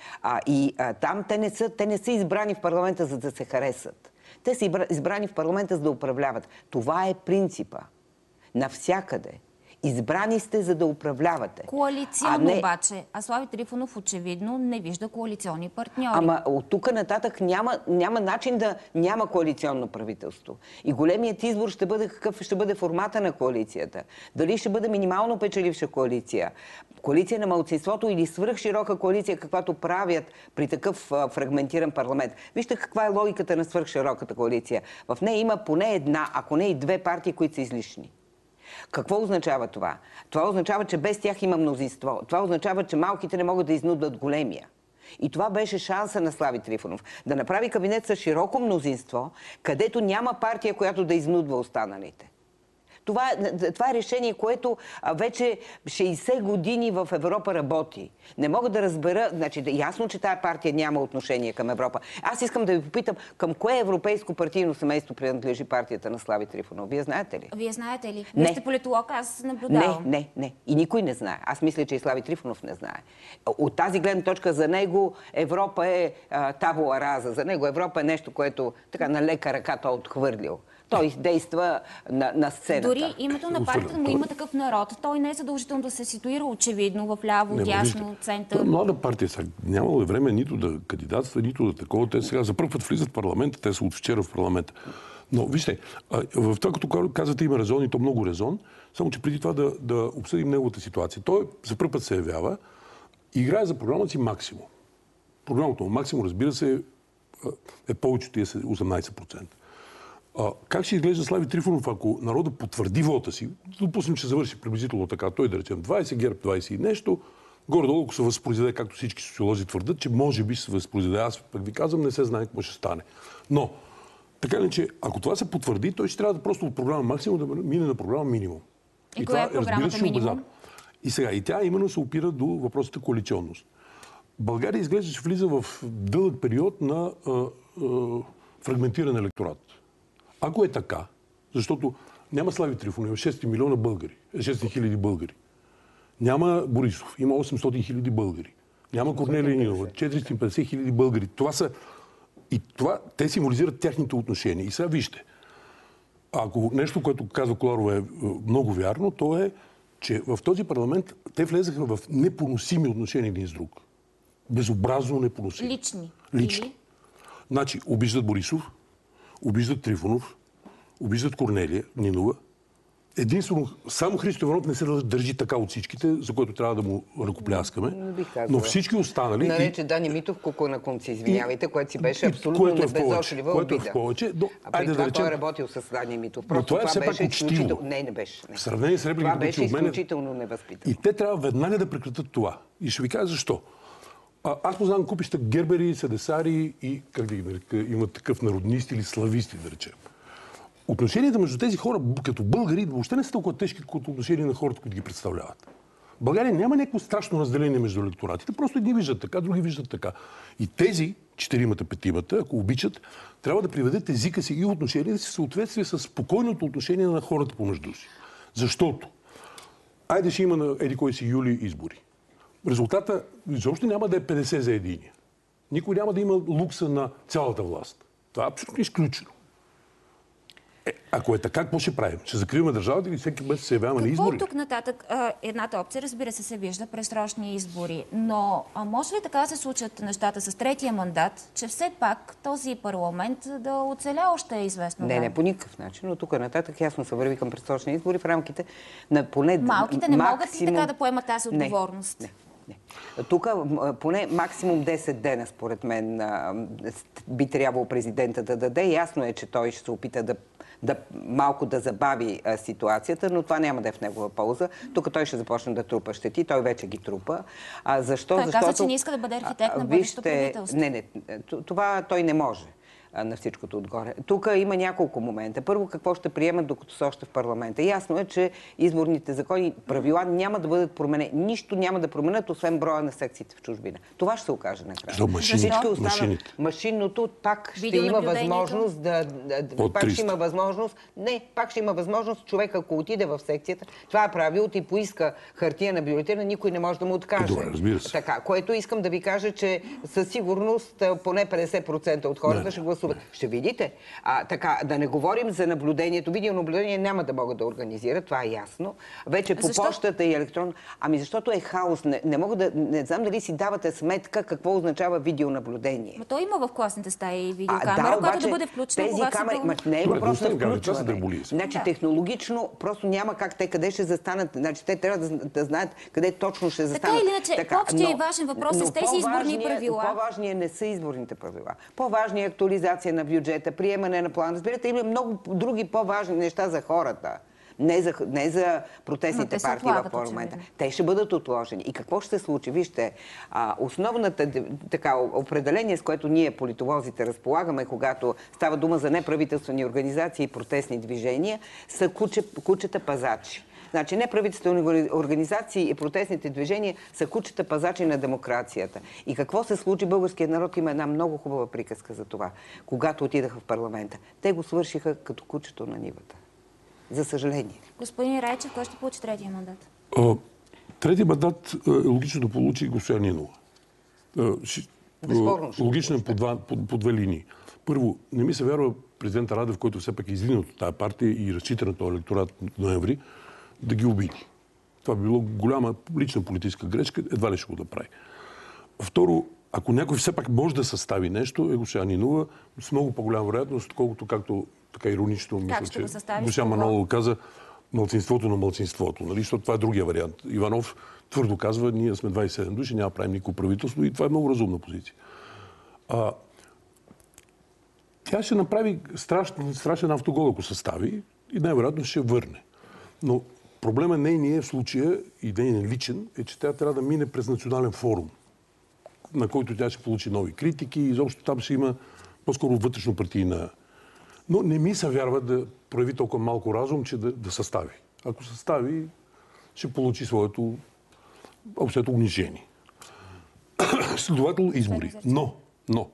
Там те не са избрани в парламента, за да се харесат. Те са избрани в парламента, за да управляват. Това е принципа. Навсякъде. Избрани сте, за да управлявате. Коалиционно обаче. А Слави Трифонов очевидно не вижда коалиционни партньори. Ама от тук нататък няма начин да няма коалиционно правителство. И големият избор ще бъде какъв ще бъде формата на коалицията. Дали ще бъде минимално печеливша коалиция, коалиция на малцинството или свръхширока коалиция, каквато правят при такъв фрагментиран парламент. Вижте каква е логиката на свръхшироката коалиция. В нея има поне една, ако не и 2 партии, които са излишни. Какво означава това? Това означава, че без тях има мнозинство. Това означава, че малките не могат да изнудват големия. И това беше шанса на Слави Трифонов. Да направи кабинет с широко мнозинство, където няма партия, която да изнудва останалите. Това е решение, което вече 60 години в Европа работи. Не мога да разбера, значи ясно, че тая партия няма отношение към Европа. Аз искам да ви попитам, към кое европейско партийно семейство принадлежи партията на Слави Трифонов? Вие знаете ли? Вие знаете ли? Вие сте политолог, аз наблюдавам. Не. И никой не знае. Аз мисля, че и Слави Трифонов не знае. От тази гледна точка за него Европа е табула раза. За него Европа е нещо, което така на лека ръка той отхвърлил. Той действа на сцената. Дори името на партията му има такъв народ. Той не е задължително да се ситуира очевидно в ляво, дясно, център. Млада партия сега нямало време нито да кандидатства, нито да такова. Те сега за първ път влизат в парламента, те са от вчера в парламента. Но вижте, в това, като казвате, има резон и то много резон, само че преди това да обсъдим неговата ситуация. Той за първ път се явява и играе за програмата си Максимо. Програмата му Максимо, разбира се, е повече от 18%. Как ще изглежда Слави Трифонов, ако народа потвърди вота си? Допуснем, че завърши приблизително така. Той да речем 20, ГЕРБ 20 и нещо. Горе-долу, ако се възпроизведе, както всички социолози твърдят, че може би се възпроизведе. Аз пък ви казвам, не се знае какво ще стане. Но, така ли, че ако това се потвърди, той ще трябва да просто от програма Максимум да мине на програма Минимум. И коя е програмата Минимум? И сега, и тя именно се опира до въпросата коалиционност. България изглежда, че влиза в дълъг период на фрагментиран електорат. Ако е така, защото няма Слави Трифонов, има 6 милиона българи, 6 хиляди българи. Няма Борисов, има 800 хиляди българи. Няма Корнелия Нинова, 450 хиляди българи. Те символизират техните отношения. И сега вижте, ако нещо, което казва Коларова е много вярно, то е, че в този парламент те влезаха в непоносими отношения един с друг. Безобразно непоносими. Лични. Значи, обиждат Борисов, обиждат Трифонов, обиждат Корнелия Нинова. Единствено, само Христо Иванов не се държи така от всичките, за което трябва да му ръкопляскаме. Но всички останали... Нарече Дани Митов кукунакунци, извинявайте, което си беше абсолютно безочлива обида. Което е в повече. Преди това той е работил с Дани Митов. Но това е все пак учтиво. Не беше. В сравнение с репликата, това беше изключително невъзпитано. И те трябва веднага да прекратят това. И ще ви кажа защо. Аз познавам купища гербери, седесари и, как да ги нарека, имат такъв народнисти или слависти, да речем. Отношенията между тези хора, като българи, въобще не са толкова тежки, като отношения на хората, които ги представляват. В България няма някакво страшно разделение между електоратите, просто едни виждат така, други виждат така. И тези 4-5, ако обичат, трябва да приведат езика си и отношенията си в съответствие с спокойното отношение на хората помежду си. Защото, айде ще има на еди кой си юли избори. Резултата изобщо няма да е 50 за единия. Никой няма да има лукса на цялата власт. Това е абсолютно изключено. Ако е така, какво ще правим? Ще закриваме държавата или всеки месец се явяваме на избори? Какво тук нататък? Едната опция, разбира се вижда предсрочни избори. Но може ли така да се случат нещата с третия мандат, че все пак този парламент да оцеля още известно време? Не, по никакъв начин. Но тук нататък ясно се върви към предсрочни избори в рамките на поне... Малките не могат ли така да поемат тази отговорност? Не. Тук поне максимум 10 дена, според мен, би трябвало президента да даде. Ясно е, че той ще се опита малко да забави ситуацията, но това няма да е в негова полза. Тук той ще започне да трупа щети. Той вече ги трупа. Защо? Той каза, че не иска да бъде архитект на бъдещото правителство. Това той не може. на всичкото отгоре. Тук има няколко момента. Първо, какво ще приемат, докато са още в парламента. Ясно е, че изборните закони, правила няма да бъдат променени. Нищо няма да променят, освен броя на секциите в чужбина. Това ще се окаже накрая. Машинното пак ще има възможност пак ще има възможност човек, ако отиде в секцията, това е правилото и поиска хартия на бюлетина, никой не може да му откаже. Добре, разбира се. Така, което искам да ви кажа, че със сигурност поне 50% от хората ще гласуват. Ще видите. Така, да не говорим за наблюдението. Видеонаблюдение няма да могат да организират, това е ясно. Вече по почтата и електронно. Ами защото е хаос. Не знам дали си давате сметка какво означава видеонаблюдение. Но то има в класните стаи видеокамера, която да бъде включена, когато се... Не е въпрос на включване. Значи технологично просто няма как те къде ще застанат. Значи те трябва да знаят къде точно ще застанат. Така или иначе, по-общия и важен въпрос с тези изборни правила. По-важният не са изборните правила. По-важният е актуализация на бюджета, приемане на план. Разбирате, има много други по-важни неща за хората. Не за протестните партии в парламента. Те ще бъдат отложени. И какво ще се случи? Вижте, основната определение, с което ние политолозите разполагаме, когато става дума за неправителствени организации и протестни движения, са кучета пазачи. Значи неправителствени организации и протестните движения са кучета пазачи на демокрацията. И какво се случи? Българският народ има една много хубава приказка за това. Когато отидаха в парламента, те го свършиха като кучето на нивата. За съжаление. Господин Райчев, кой ще получи третия мандат? Третия мандат е логично да получи госпожа Нинова. Логично е по две линии. Първо, не ми се вярва президента Радев, който все пак е издигнат от тази партия и разчита на този електорат от ноември, да ги обиди. Това би било голяма лична политическа грешка, едва ли ще го да прави. Второ, ако някой все пак може да състави нещо, е госпожа Нинова с много по-голяма вероятност, отколкото както така иронично мисля, че госпожа Манолова каза, малцинството на малцинството. Нали? Защото това е другия вариант. Иванов твърдо казва, ние сме 27 души, няма правим никакво правителство и това е много разумна позиция. Тя ще направи страшен автогол, ако състави и най-вероятно ще върне. Но проблема нейния в случая и нейният личен е, че тя трябва да мине през национален форум, на който тя ще получи нови критики и изобщо там ще има по-скоро вътрешно партийна. Но не ми се вярва да прояви толкова малко разум, че да състави. Ако състави, ще получи своето общото унижение. Следователно избори. Но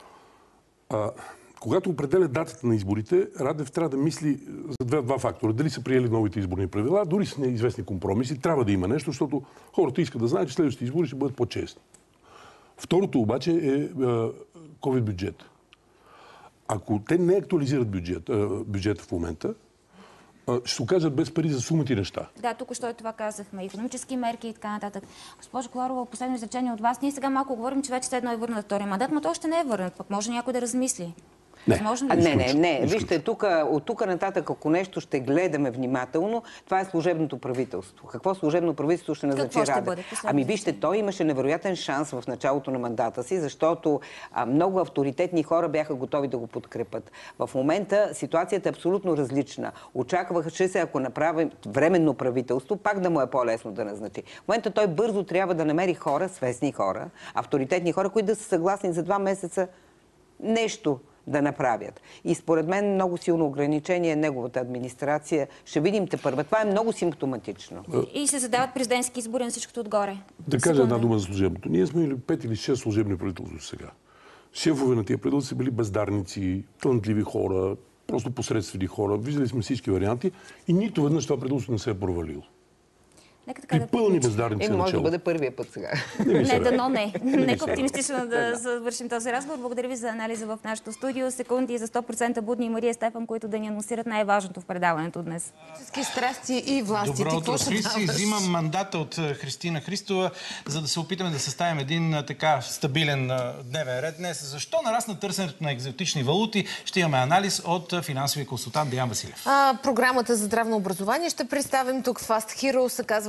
когато определя датата на изборите, Радев трябва да мисли за два фактора. Дали са приели новите изборни правила, дори с неизвестни компромиси, трябва да има нещо, защото хората искат да знаят, че следващите избори ще бъдат по-честни. Второто обаче е COVID бюджет. Ако те не актуализират бюджета в момента, ще се окажат без пари за сумати неща. Да, тук що и това казахме. Икономически мерки и така нататък. Госпожо Коларова, последно изречение от вас. Ние сега малко говорим, че вече след едно е върнат втория мандат, но то още не е върнат. Пък може някой да размисли. Не. Вижте, от тук нататък, ако нещо ще гледаме внимателно, това е служебното правителство. Какво служебно правителство ще назначи Радев? Ами вижте, той имаше невероятен шанс в началото на мандата си, защото много авторитетни хора бяха готови да го подкрепят. В момента ситуацията е абсолютно различна. Очакваше се, ако направим временно правителство, пак да му е по-лесно да назначи. В момента той бързо трябва да намери хора, свестни хора, авторитетни хора, които да са съгласни за 2 месеца нещо да направят. И според мен много силно ограничение е неговата администрация. Ще видим тепърва. Това е много симптоматично. И се задават президентски избори на всичкото отгоре. Да кажа една дума за служебното. Ние сме или 5 или 6 служебни правителства сега. Шефове на тия правителства са били бездарници, талантливи хора, просто посредствени хора. Виждали сме всички варианти и нито веднъж това правителство не се е провалило. И пълни бездарници. Може да бъде първия път сега. Нека оптимистично да завършим този разговор. Благодаря ви за анализа в нашото студио. Секунди за 100% будни Мария Стефан, които да ни анонсират най-важното в предаването днес. Страсти и власти. Добро утро, Христи. Взимам мандата от Христина Христова, за да се опитаме да съставим един така стабилен дневен ред днес. Защо нарасна търсенето на екзотични валути? Ще имаме анализ от финансовия консултант Деян Василев. Програмата за здравно образование ще представим тук Fast Hero. Се казва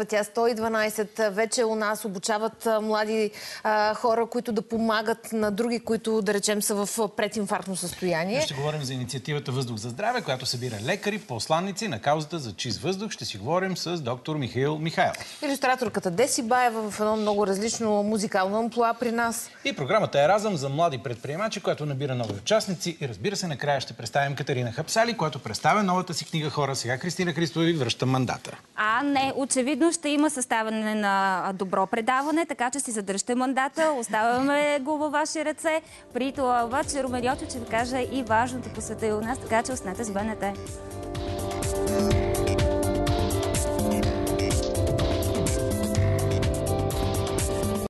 казва тя. 112 вече у нас обучават млади хора, които да помагат на други, които, да речем, са в прединфарктно състояние. Ще говорим за инициативата Въздух за здраве, която събира лекари, посланници на каузата за чист въздух. Ще си говорим с доктор Михаил Михайлов. Илюстраторката Деси Баева в едно много различно музикално амплоа при нас. И програмата Еразъм за млади предприемачи, която набира нови участници. И разбира се, накрая ще представим Катерина Хапсали, която представя новата си книга "Хора". Сега Кристина Христова ви връща мандата. Не, очевидно ще има съставяне на добро предаване, така че си задръжте мандата, оставяме го във ваши ръце. При това обаче Румен Йотов ще ви каже и важното по света и у нас, така че останете с БНТ.